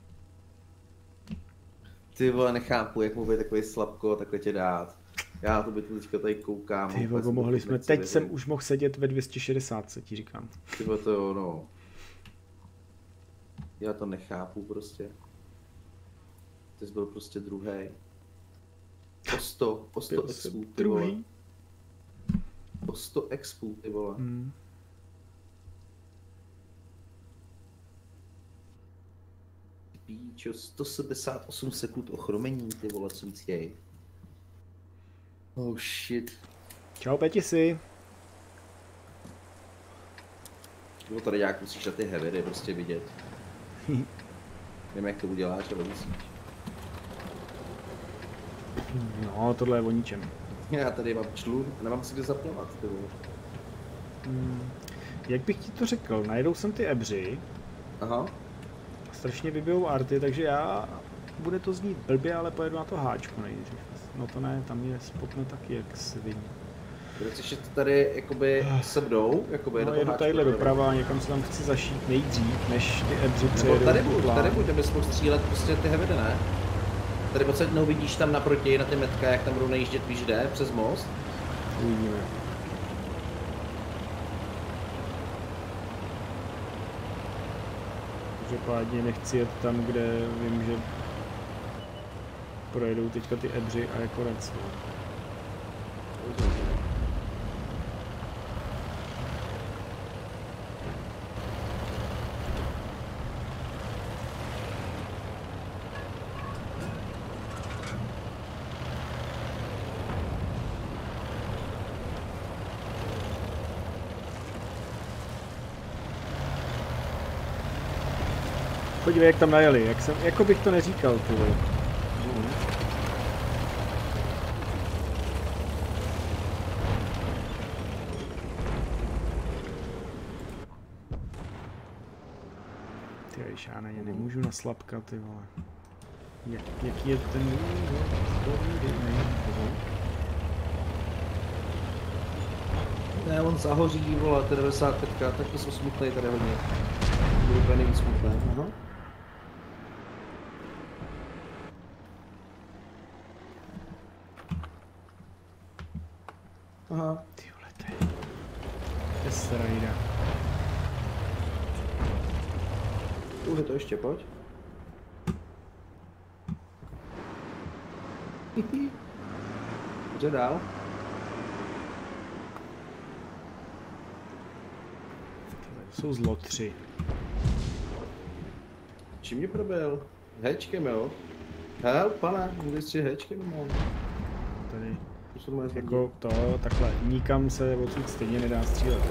Ty vole, nechápu, jak mohl být takový slabko, takhle tě dát. Já to by tu teďka tady koukám. Ty vogo, mohli jsme, teď jsem už mohl sedět ve dvě stě šedesát, ti říkám. Ty vole, to jo, no. Já to nechápu prostě. Ty jsi byl prostě druhý. O sto, o sto expů, ty vole. Druhý. O sto expů, ty vole. Hmm. Píčo, sto sedmdesát osm sekund ochromení, ty vole, co víc jej. Oh shit. Čau Petisi. Nebo tady nějak musíš na ty heavery prostě vidět. Vím, jak to uděláš, ale musíš. No, tohle je o ničem. Já tady mám člun a nemám si kde zaplavat, ty vole. Hmm. Jak bych ti to řekl, najedou sem ty ebři, Aha. strašně vybijou arty, takže já, bude to znít blbě, ale pojedu na to háčko nejdřív. No to ne, tam je spotne taky jak sviní. Chceš jít tady jakoby se mnou, jakoby No na to jedu háčku, tadyhle nebo- doprava, někam se tam chci zašít nejdřív, než ty ebři Nebo přejedou. tady tu buď, plán. tady buď, aby jsi mohl střílet prostě ty heavy, ne? Tady pojď se jednou vidíš tam naproti, na ty metka, jak tam budou najíždět, víš kde, přes most. Uvidíme. Každopádně nechci jet tam, kde vím, že projedou teďka ty ebři a je konec. Podívej, jak tam najeli, jak jsem, jako bych to neříkal, ty vole. Ty víš, já na ně nemůžu naslapkat, ty vole. Jak, jaký je ten... Ne, on zahoří, vole, T devadesát pět, tak to jsou smutný tady hodně. Budu úplně nejvíc smutný. Aha. Aha. Ty vole, to je... To je srajda. Tuhle to ještě, pojď. Pojď dál. jsou zlotři. Čím mě probil? Hečkem, jo? Help, pane, můžeš si hečkem, mám. Tady To jsou moje jako to, takhle, nikam se odsud stejně nedá střílet.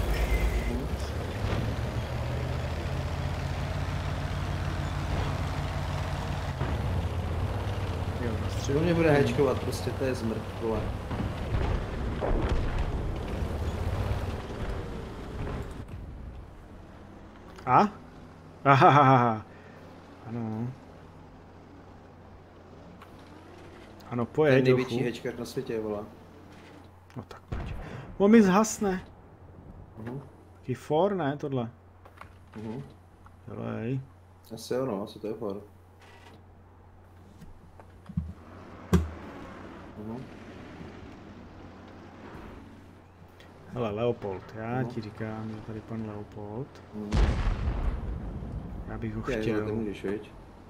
Jo, To nastřelil. mě bude hečkovat, prostě to je zmrt, vole. A? Ahahaha. Ano. Ano, To je pojeď největší trochu. hečkar na světě, vole. No tak pojď. On mi zhasne. Uh-huh. Taký for, ne, tohle. Uh-huh. Helej. Asi jo, no, asi to je for. Uh-huh. Hele, Leopold, já No. ti říkám, že tady pan Leopold. Uh-huh. Já bych ho Já, to chtěl. můžeš, viď?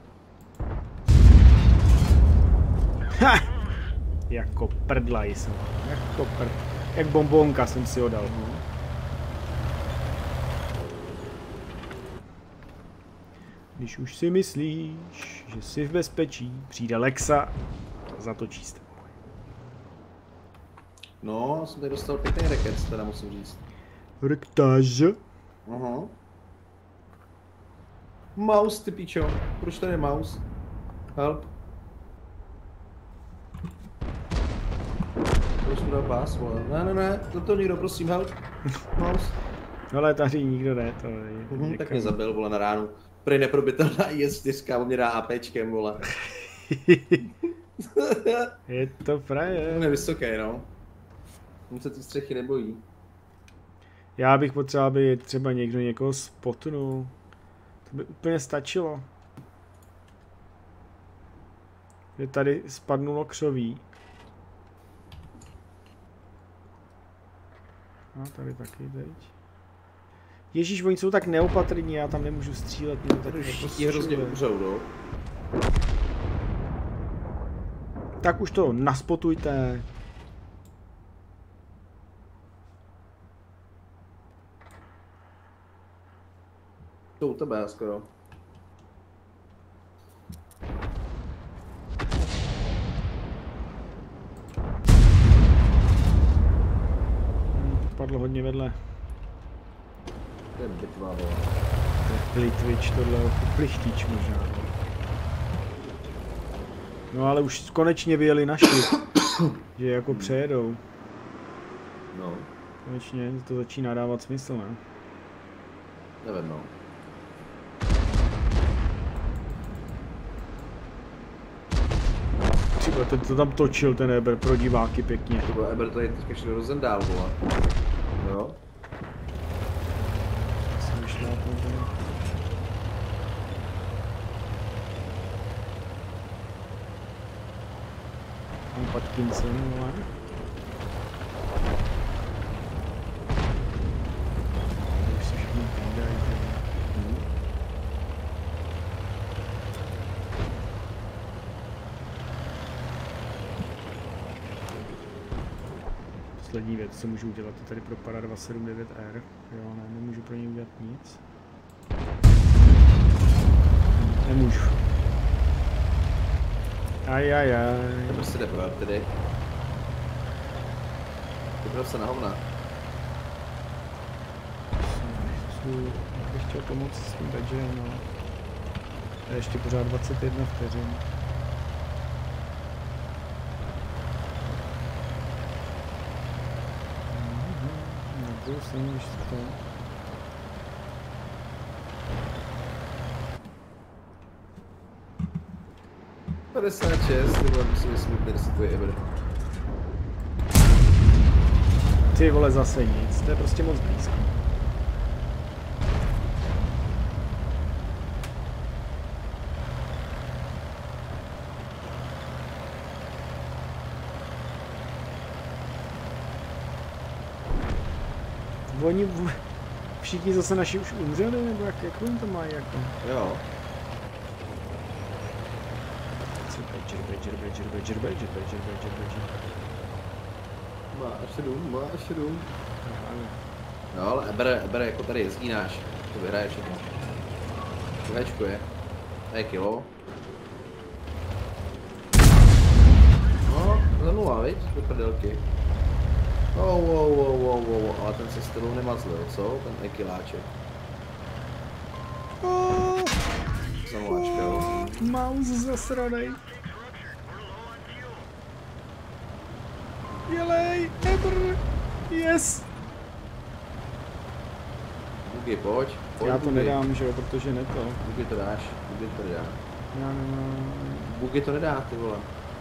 Ha! Jako prdla jsem. Jako prd. Jak bombonka jsem si ho dal. Uh-huh. Když už si myslíš, že jsi v bezpečí, přijde Lexa a zatočí s tebou. No, jsem tady dostal pěkný reket, teda musím říct. Rektáž. Aha. Mouse, ty pičo. Proč tady je mouse? Help. Proč mi dal pás, vole? Ne, ne, ne, toto někdo, prosím, help. Mouse. Ale tady nikdo ne, to je. Mhm, tak mě zabil, vole, na ránu. Prej neprobitelná I S čtyři, on mě dá APčkem, vole. Je to frajer. On je vysoký, no. On se ty střechy nebojí. Já bych potřeboval, aby třeba někdo někoho spotnul. To by úplně stačilo. Že tady spadnulo křoví. A tady taky teď. Ježíš, oni jsou tak neopatrní, já tam nemůžu střílet. Mě to tak Tady jako všichni hrozně střeluje. umřou, no. Tak už to naspotujte. To u tebe, skoro. Hm, padlo hodně vedle. To je bitva, vole. To je plitvič, tohle plichtič možná. no. No ale už konečně vyjeli naši, že jako přejedou. No, Konečně to začíná dávat smysl, ne? nevím, no. Třeba ten to tam točil, ten Eber, pro diváky pěkně. To byl Eber tady teďka šel rozendál, vole. Jo. Jsem vyšlápnul tady. Mám Patkinson, ale... Už se všechno pídají, Mhm. Poslední věc, co můžu udělat, je tady pro Para dva sedm devět R. Jo, ne, nemůžu pro něj udělat nic. Nemůžu. Ajajaj. To prostě nebyl tedy. Vybral se na hovna. Jsem- bych chtěl pomoct s tím badgem, no. A ještě pořád dvacet jedna vteřin. Nebudu se jim už to. padesát šest, nebo musím smutný, jestli to je Eber. Ty vole, zase nic, to je prostě moc blízko. Oni v- všichni zase naši už umřeli, nebo jak, jak oni to mají jako? Jo. Badger, badger, badger, badger, badger, badger, badger, badger. Máš dům, máš dům. Právě. No, ale Eber, Eber jako tady jezdí náš. To vyhraje všechno. Kvěčko je. To je kilo. No, za nula, viď? Do prdelky. Wow, wow, wow, wow, wow, ale ten se s tebou nemazlil, co? Ten ekiláček. Za nulačka, jo. Mouse zasranej. Jelej, Eber, yes. Bugy, pojď. pojď Já to Bugy. nedám, že jo, protože ne to. Bugy to dáš, Bugy to nedá. Já nemám. Bugy to nedá, ty vole.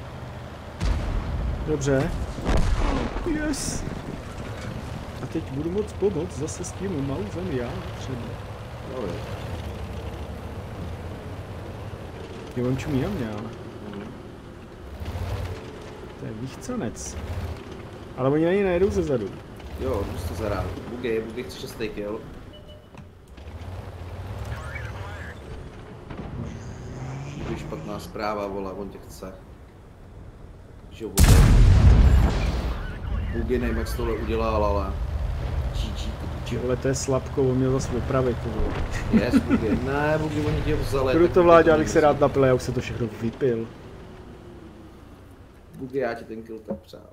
Dobře. Yes. A teď budu moc pomoct zase s tím mousem já třeba. No, je. Jo, on čumí na mě, ale. To je výchcanec. Ale oni ani nejedou ze zadu. Jo, můžu to zahrát. Bugy, Bugy chce šestý kill. Bugy špatná zpráva, vole, on tě chce. Že jo, Bugy. Bugy nevím, jak jsi tohle udělal, ale... G G, ty Ale to je slabko, on měl zase opravit, to bylo. Yes, Bugy. Ne, Bugy, oni tě vzali. Budu tak to vládě, to abych se nemusí. rád napil, já už se to všechno vypil. Bugy, já ti ten kill tak přál.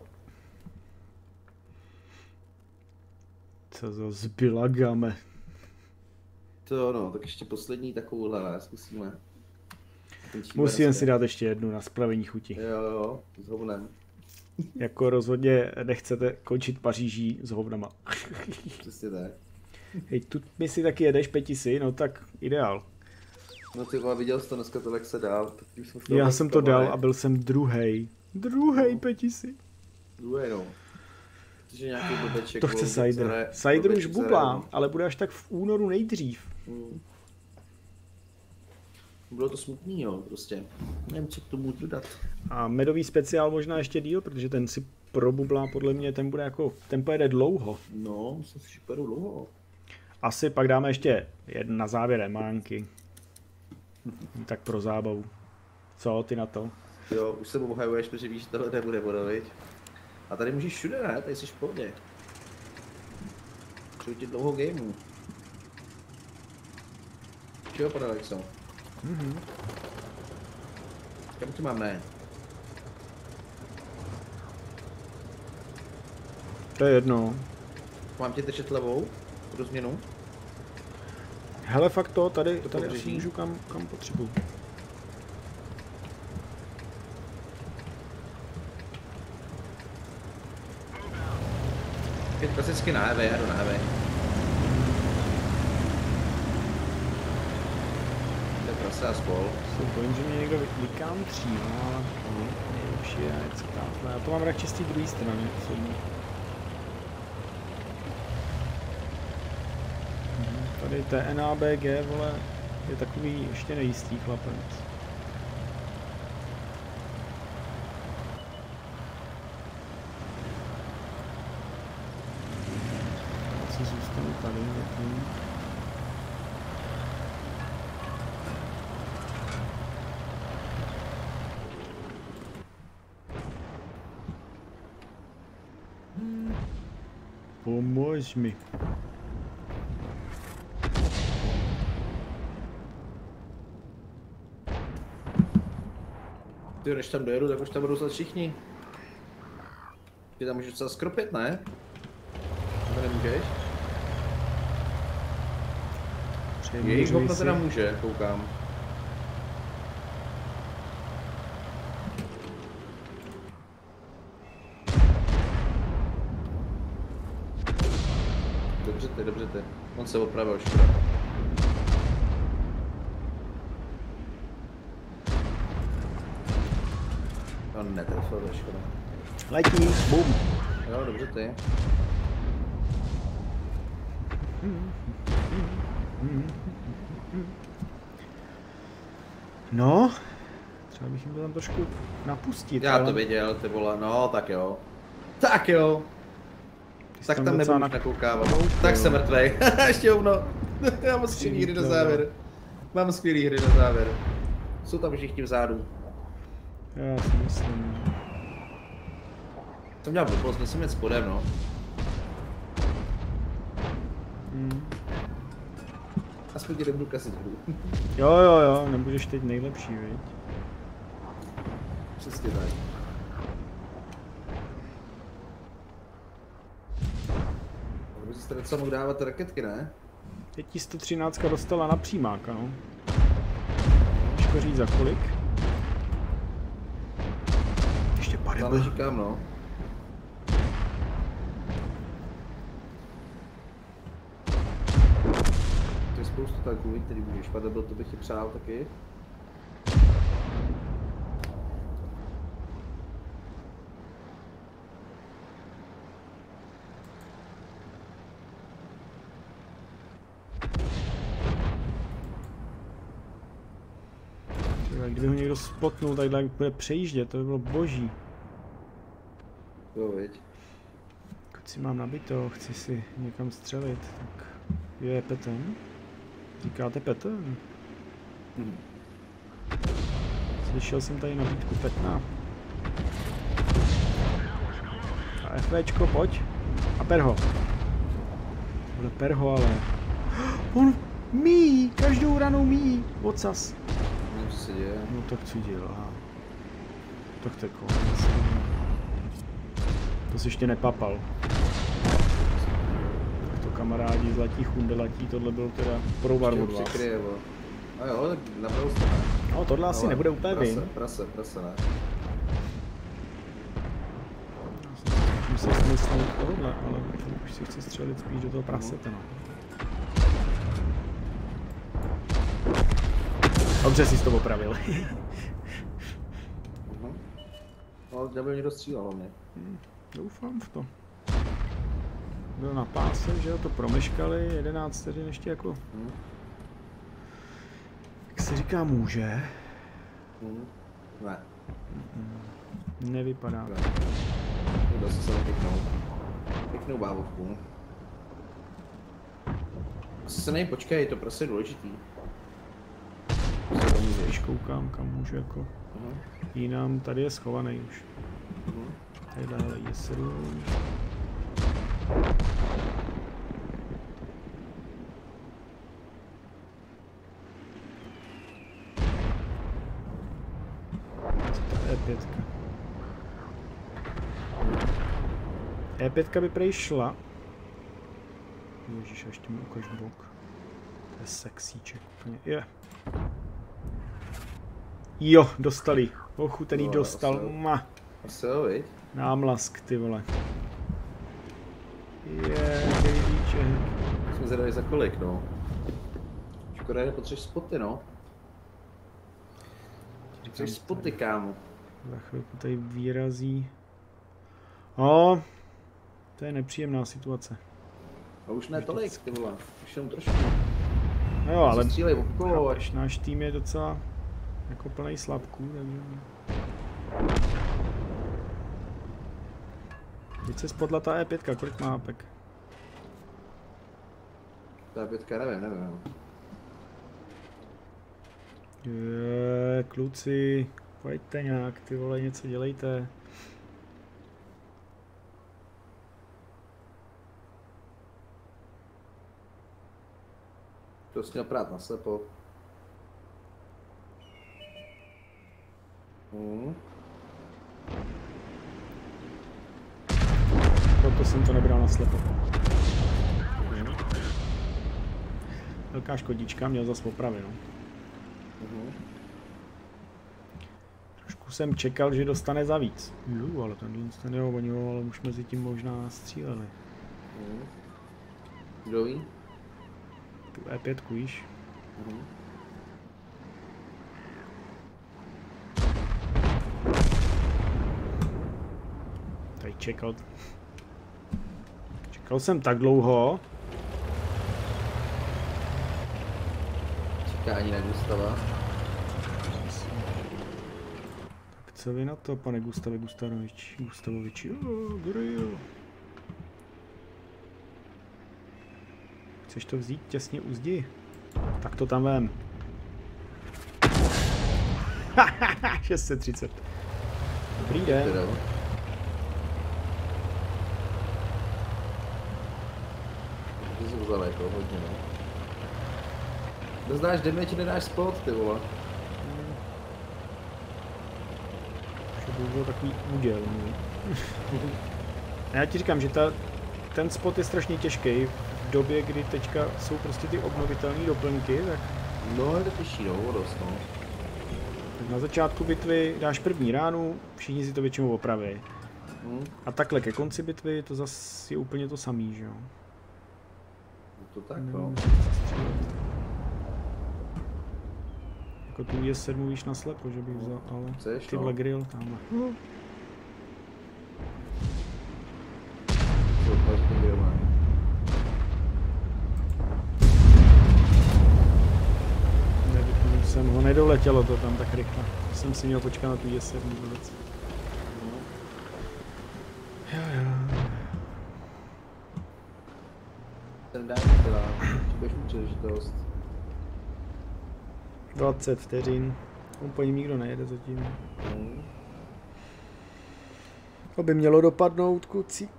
Co za zbyla game. To no, tak ještě poslední takovouhle, ne, zkusíme. Musím si dát ještě jednu na spravení chuti. Jo, jo, s hovnem. Jako rozhodně nechcete končit Paříží s hovnama. Přesně tak. Hej, tu my si taky jedeš Petisi, no tak ideál. No ty vole, viděl jsi to dneska, to jak se dál. Tak tím jsem Já jsem to dal a byl jsem druhej. Druhej Petisi. Druhý no. Protože nějaký blbeček. To chce Cider. Cider už bublá, ale bude až tak v únoru nejdřív. Hmm. Bylo to smutný, jo, prostě. Nevím, co k tomu dodat. A medový speciál možná ještě díl, protože ten si probublá, podle mě ten bude jako, ten pojede dlouho. No, myslím si, že pojedu dlouho. Asi pak dáme ještě jeden na závěr remánky. Tak pro zábavu. Co ty na to? Jo, už se obhajuješ, protože víš, že tohle nebude bodovit. A tady můžeš všude, ne? Tady jsi v pohodě. Přeju ti dlouho gameu. Čeho podal, Alexo? Mhm. Kam tu máme? To je jedno. Mám tě držet levou? Pro změnu? Hele, fakt to, tady, To tady asi pobřeží. můžu kam, kam potřebuji. Je klasicky na heavy, já jdu na heavy. To je prase a spol. Se bojím, že mě někdo vykantří, no ale nejlepší je něco tamhle. Já to mám radši z té druhé strany. Sedmi. Mhm, tady T N A B G, vole, je takový ještě nejistý chlapec. Asi zůstanu tady zatím. Pomož mi. Ty, než tam dojedu, tak už tam budou zase všichni. Ty tam můžeš docela skropit, ne? To nemůžeš? Jejich hovno teda může, koukám. Dobře ty, dobře ty. On se opravil, škoda. On netrefil, to je škoda. Letí, bum. Jo, dobře ty. No, třeba bych jim to tam trošku napustit. Já ale to viděl, ty vole, no tak jo. Tak jo. ty jsi Tak tam docela nebudu na- nakoukávat. No, Tak jo. jsem mrtvej. Ještě hovno. Já mám skvělý hry na závěr. Mám skvělý hry na závěr. Jsou tam všichni vzadu. Já si myslím. Jsem dělal blbost, musím jet spodem, no. Hmm. Aspoň ti nebudu kasit hru. Jo, jo, jo, nebudeš teď nejlepší, viď? Přesně tak. Aby si tady mohl dávat raketky, ne? Teď ti sto třináct dostala na přímáka, no. Těžko říct za kolik. Ještě pár. Záleží kam, no. To je spoustu tanků, který můžeš padat, to bych ti přál taky. Kdyby ho někdo spotnul, takhle bude přejíždět, to by bylo boží. Jo, viď. Pokud si mám nabito, chci si někam střelit, tak je Peten. Říkáte Peten? Hmm. Slyšel jsem tady nabídku Petna. A FVčko, pojď. A Perho. Bude Perho, ale... On míjí, každou ranou míjí. Ocas. Co se děje? No tak co dělá? Tak to je konec. To si ještě nepapal. Tak to kamarádi zlatí chundelatí, tohle byl teda provar od vás. A jo, tak napravil jste, ne? No tohle asi ale nebude úplně prase, vin. Prase, prase, ne? Musím se smysnout tohle, ale už si chci střelit spíš do toho prasete, no. Dobře jsi to opravil. uh-huh. No, nebyl někdo střílel hlavně. Hmm, doufám v to. Byl na páse, že jo, to promeškali, jedenáct vteřin ještě jako... Hmm. Jak se říká, může. Hmm. Ne. Hmm. Nevypadá. Ne. Jde se sem pěknou. Pěknou bávovku. Asi se nej, počkej, to prostě je důležitý. Když koukám, kam můžu jako uh-huh. jinam, tady je schovaný už. Uh-huh. Tady dále je sedm. Co to je E pět? E pět by prej šla. Ježiš, ještě mi ukaž bok. To je sexíček úplně. Je. Jo, dostali. Ochu, ten jí dostal. Ma. Asi jo, viď? Námlask, ty vole. Je, babyček. Jsme zvědaví za kolik, no. Škoda, že potřebuješ spoty, no. Potřebuješ spoty, kámo. Za chvilku tady výrazí. O, to je nepříjemná situace. A už ne tolik, ty vole. Už jenom trošku. No jo, ale střílej okolo, až náš tým je docela jako plný slabků, takže... Teď se spodla ta E pět, kolik má apek? Ta E pět, nevím, nevím. Je, kluci, pojďte nějak, ty vole, něco dělejte. To jsi měl prát na slepo. Hmm. Proto jsem to nebral na slepo. Hmm. Velká škodička, měl zas opravy, no. Hmm. Trošku jsem čekal, že dostane za víc. Jo, ale tenhle ten jo, oni ho, ale už mezi tím možná stříleli. Hmm. Kdo ví? Tu E pět, víš? Hmm. Tady čekal. Čekal jsem tak dlouho. Čekání na Gustava. Tak co vy na to, pane Gustave Gustavovič? Gustavovič, jo, grill. Chceš to vzít těsně u zdi? Tak to tam vem. šest set třicet. Dobrý den. jsi vzal jako hodně, no. Neznáš damage, nedáš spot, ty vole. To by byl takový úděl, no. A já ti říkám, že ta, ten spot je strašně těžký v době, kdy teďka jsou prostě ty obnovitelné doplňky, tak... No, je to těžší, no, dost, no. Na začátku bitvy dáš první ránu, všichni si to většinou opraví. Hmm. A takhle ke konci bitvy to zase je úplně to samý, že jo? To tak, no. Jako tu je sedm víš naslepo, že bych vzal, ale Chceš, ty no. vole grill tamhle. No. Nevypnul jsem ho, nedoletělo to tam tak rychle. Jsem si měl počkat na tu je sedm vůbec. Jo, jo. Ten dám dělá, budeš mít příležitost. dvacet vteřin. Úplně nikdo nejede zatím. Hmm. To by mělo dopadnout, kuci.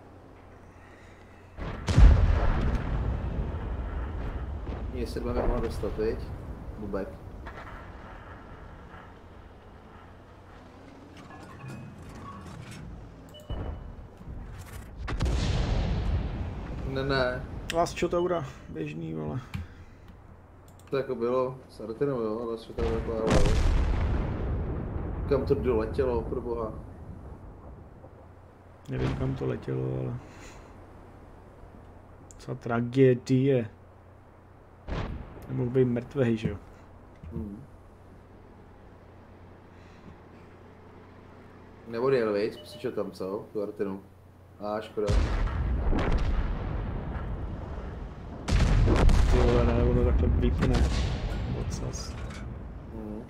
Mě se dva mohla dostat, viď? Bubek. Ne, ne. Last Shotoura, běžný, vole. To jako bylo, s Artinou, jo, ale co tam vykládalo. Kam to doletělo, pro boha. Nevím, kam to letělo, ale... Co tragédie. Nemohl být mrtvej, že jo? Hmm. Neodjel, viď? Píšel tam, co? Tu Artinu. A škoda. Ty vole, ne, ono takhle vypne. Ocas. Hmm.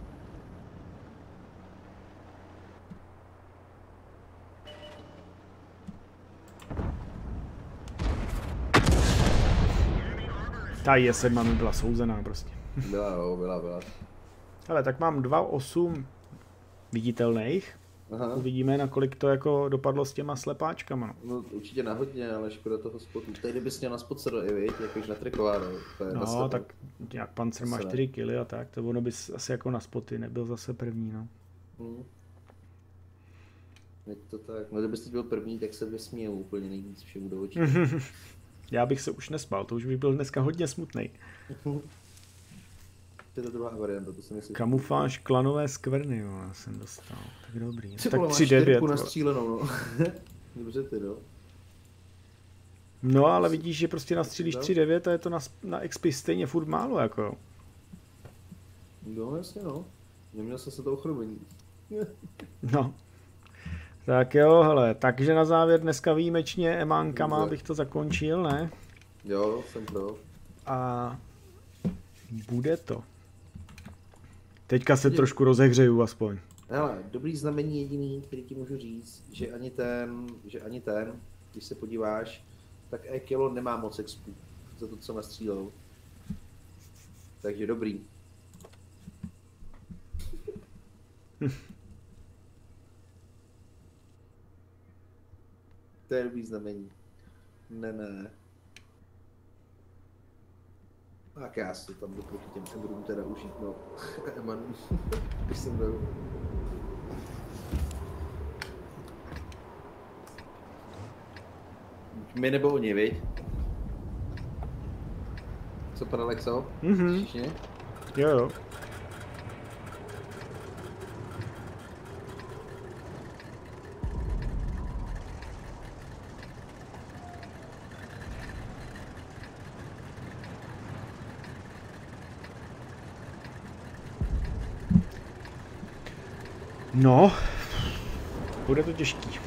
Ta je sedm mi byla souzená prostě. Byla, jo, byla, byla. Ale tak mám dva osm viditelných. Aha. Uvidíme, na kolik to jako dopadlo s těma slepáčkama. No, No určitě na hodně, ale škoda toho spotu. Tady bys měl na spot se do i, viď? Jakož na trikováno. no tak jak Panzer má čtyři kily a tak, to ono bys asi jako na spoty nebyl zase první, no. Hmm. Je to tak, no kdybyste byl první, tak se vysmějou úplně nejvíc všemu do očí. Já bych se už nespal, to už bych byl dneska hodně smutnej. To je to druhá varianta, to jsem myslím. Kamufláž klanové skvrny, jo, já jsem dostal, tak dobrý. Ty Tak vole, tři máš devět. čtyřku nastřílenou, no. Dobře ty, no. No ale vidíš, že prostě nastřílíš tři devět a je to na, na X P stejně furt málo, jako. No jasně, no. Neměl jsem se to ochromení. No. Tak jo, hele, takže na závěr dneska výjimečně emánkama bych to zakončil, ne? Jo, jsem pro. A bude to. Teďka se trošku rozehřeju aspoň. Hele, dobrý znamení jediný, který ti můžu říct, že ani ten, že ani ten, když se podíváš, tak E-Kilo nemá moc expů za to, co nastřílel. Takže dobrý. To je dobrý znamení. Ne, ne. Tak já si tam jdu proti těm Embrům teda užít, no. Eman, když jsem byl. My nebo oni, viď? Co, pan Alexo? Mhm. Všichni? Jo, jo. No, bude to těžký.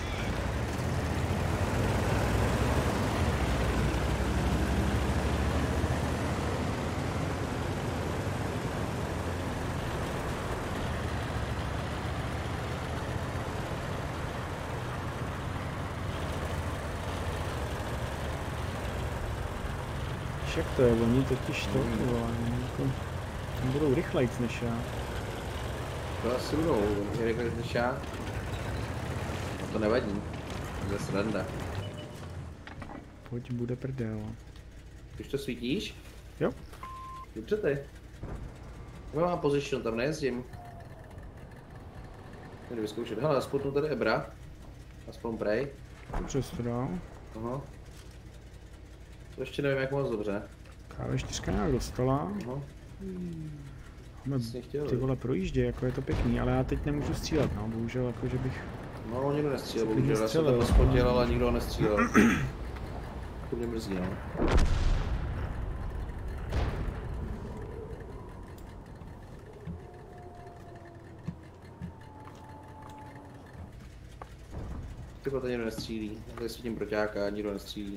Jak to je, oni totiž to, jako, budou rychlejc než já. To asi budou, oni řekli, než já. No to nevadí, to je sranda. Pojď, bude prdel. Už to svítíš? Jo. Dobře ty. Já mám position, tam nejezdím. Jdu vyzkoušet. Hele, spotnu tady Ebra. Aspoň prej. Dobře jsi to dal. Aha. To ještě nevím, jak moc dobře. K V čtyři nějak dostala. Aha. Máme ty vole projíždě, jako je to pěkný, ale já teď nemůžu střílet, no, bohužel, jako že bych... No, nikdo nestřílel, bych bohužel, já jsem to nestřelil, spotil, no. ale nikdo ho nestřílel. To mě mrzí, no. Tyhle to nikdo nestřílí, já tady svítím proťáka, nikdo nestřílí.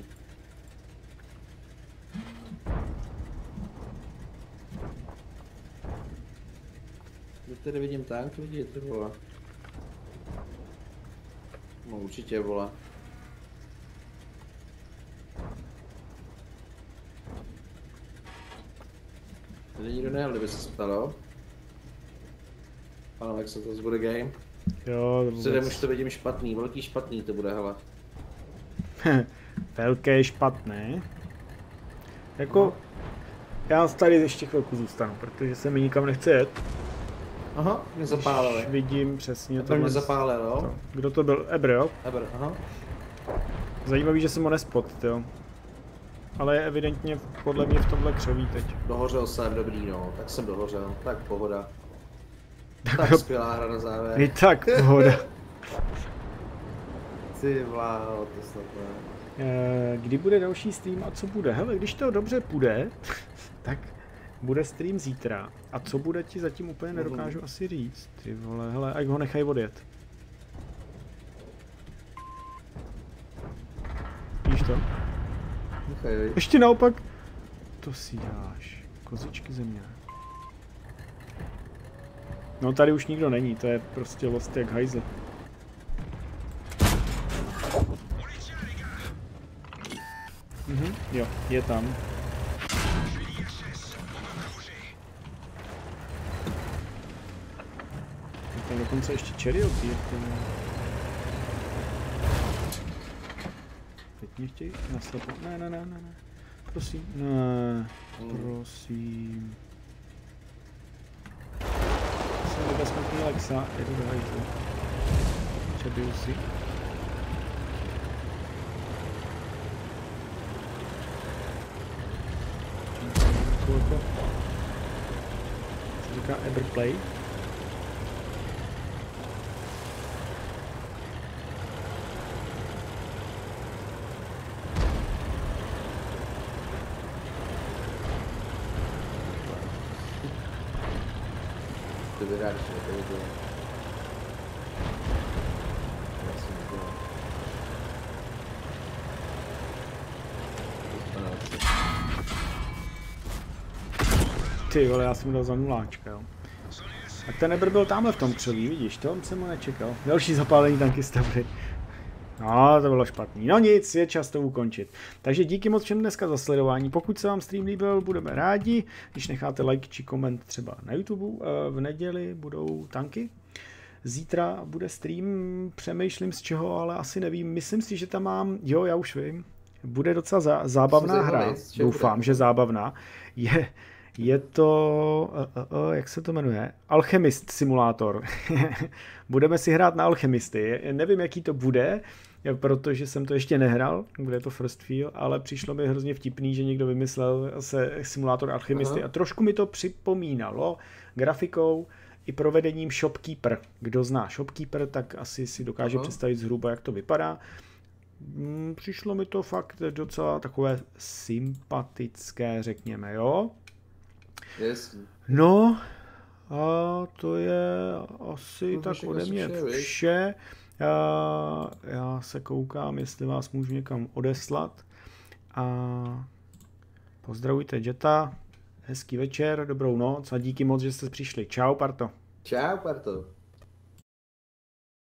Kde tady vidím tank lidi, ty vole. No určitě, vole. Tady nikdo nejel, kdyby se ptalo. Ano, jak se to bude game? Jo, to Předem vůbec... už to vidím špatný, velký špatný to bude, hele. Velké špatné. Jako... No. Já tady ještě chvilku zůstanu, protože se mi nikam nechce jet. Aha, mě zapálili. Už vidím přesně to. mě zapálilo. To. Kdo to byl? Ebr, jo? Ebr, aha. Zajímavý, že jsem ho nespot, jo. Ale je evidentně podle mě v tomhle křoví teď. Dohořel jsem, dobrý no, tak jsem dohořel, tak pohoda. Tak, tak skvělá hra na závěr. I tak pohoda. Ty vláho, to snad ne. Kdy bude další stream a co bude? Hele, když to dobře půjde, tak bude stream zítra. A co bude, ti zatím úplně nedokážu asi říct. Ty vole, hele, ať ho nechají odjet. Víš to? Nechaj. Ještě naopak. To si dáš. Kozičky země. No tady už nikdo není, to je prostě lost jak hajzl. Mhm, jo, je tam. Je tam dokonce ještě Cherokee. Teď mě chtějí naslepo. Ne, ne, ne, ne, ne. Prosím, ne, prosím. Jsem nebezpečný Alexa, jedu do hajzlu. Přebiju si. Jako se říká Everplay. To by rád, že to by bylo. Ty vole, já jsem dal za nuláčka, jo. A ten Ebr byl tamhle v tom křoví, vidíš, to jsem ho nečekal. Další zapálení tankista, dobrý. No, to bylo špatný. No nic, je čas to ukončit. Takže díky moc všem dneska za sledování. Pokud se vám stream líbil, budeme rádi, když necháte like či koment třeba na YouTube. V neděli budou tanky. Zítra bude stream, přemýšlím z čeho, ale asi nevím. Myslím si, že tam mám, jo, já už vím. Bude docela zá, zábavná hra. Doufám, že zábavná. Je... Je to, uh, uh, uh, jak se to jmenuje? Alchemist simulátor. Budeme si hrát na alchemisty. Nevím, jaký to bude, protože jsem to ještě nehrál, bude to first feel, ale přišlo mi hrozně vtipný, že někdo vymyslel se simulátor alchemisty. Aha. A trošku mi to připomínalo grafikou i provedením Shopkeeper. Kdo zná Shopkeeper, tak asi si dokáže Aha. představit zhruba, jak to vypadá. Přišlo mi to fakt docela takové sympatické, řekněme, jo? Yes. No, a to je asi to tak ode mě vše. vše. Já, já se koukám, jestli vás můžu někam odeslat. A pozdravujte Jetta, hezký večer, dobrou noc a díky moc, že jste přišli. Čau, parto. Čau, parto.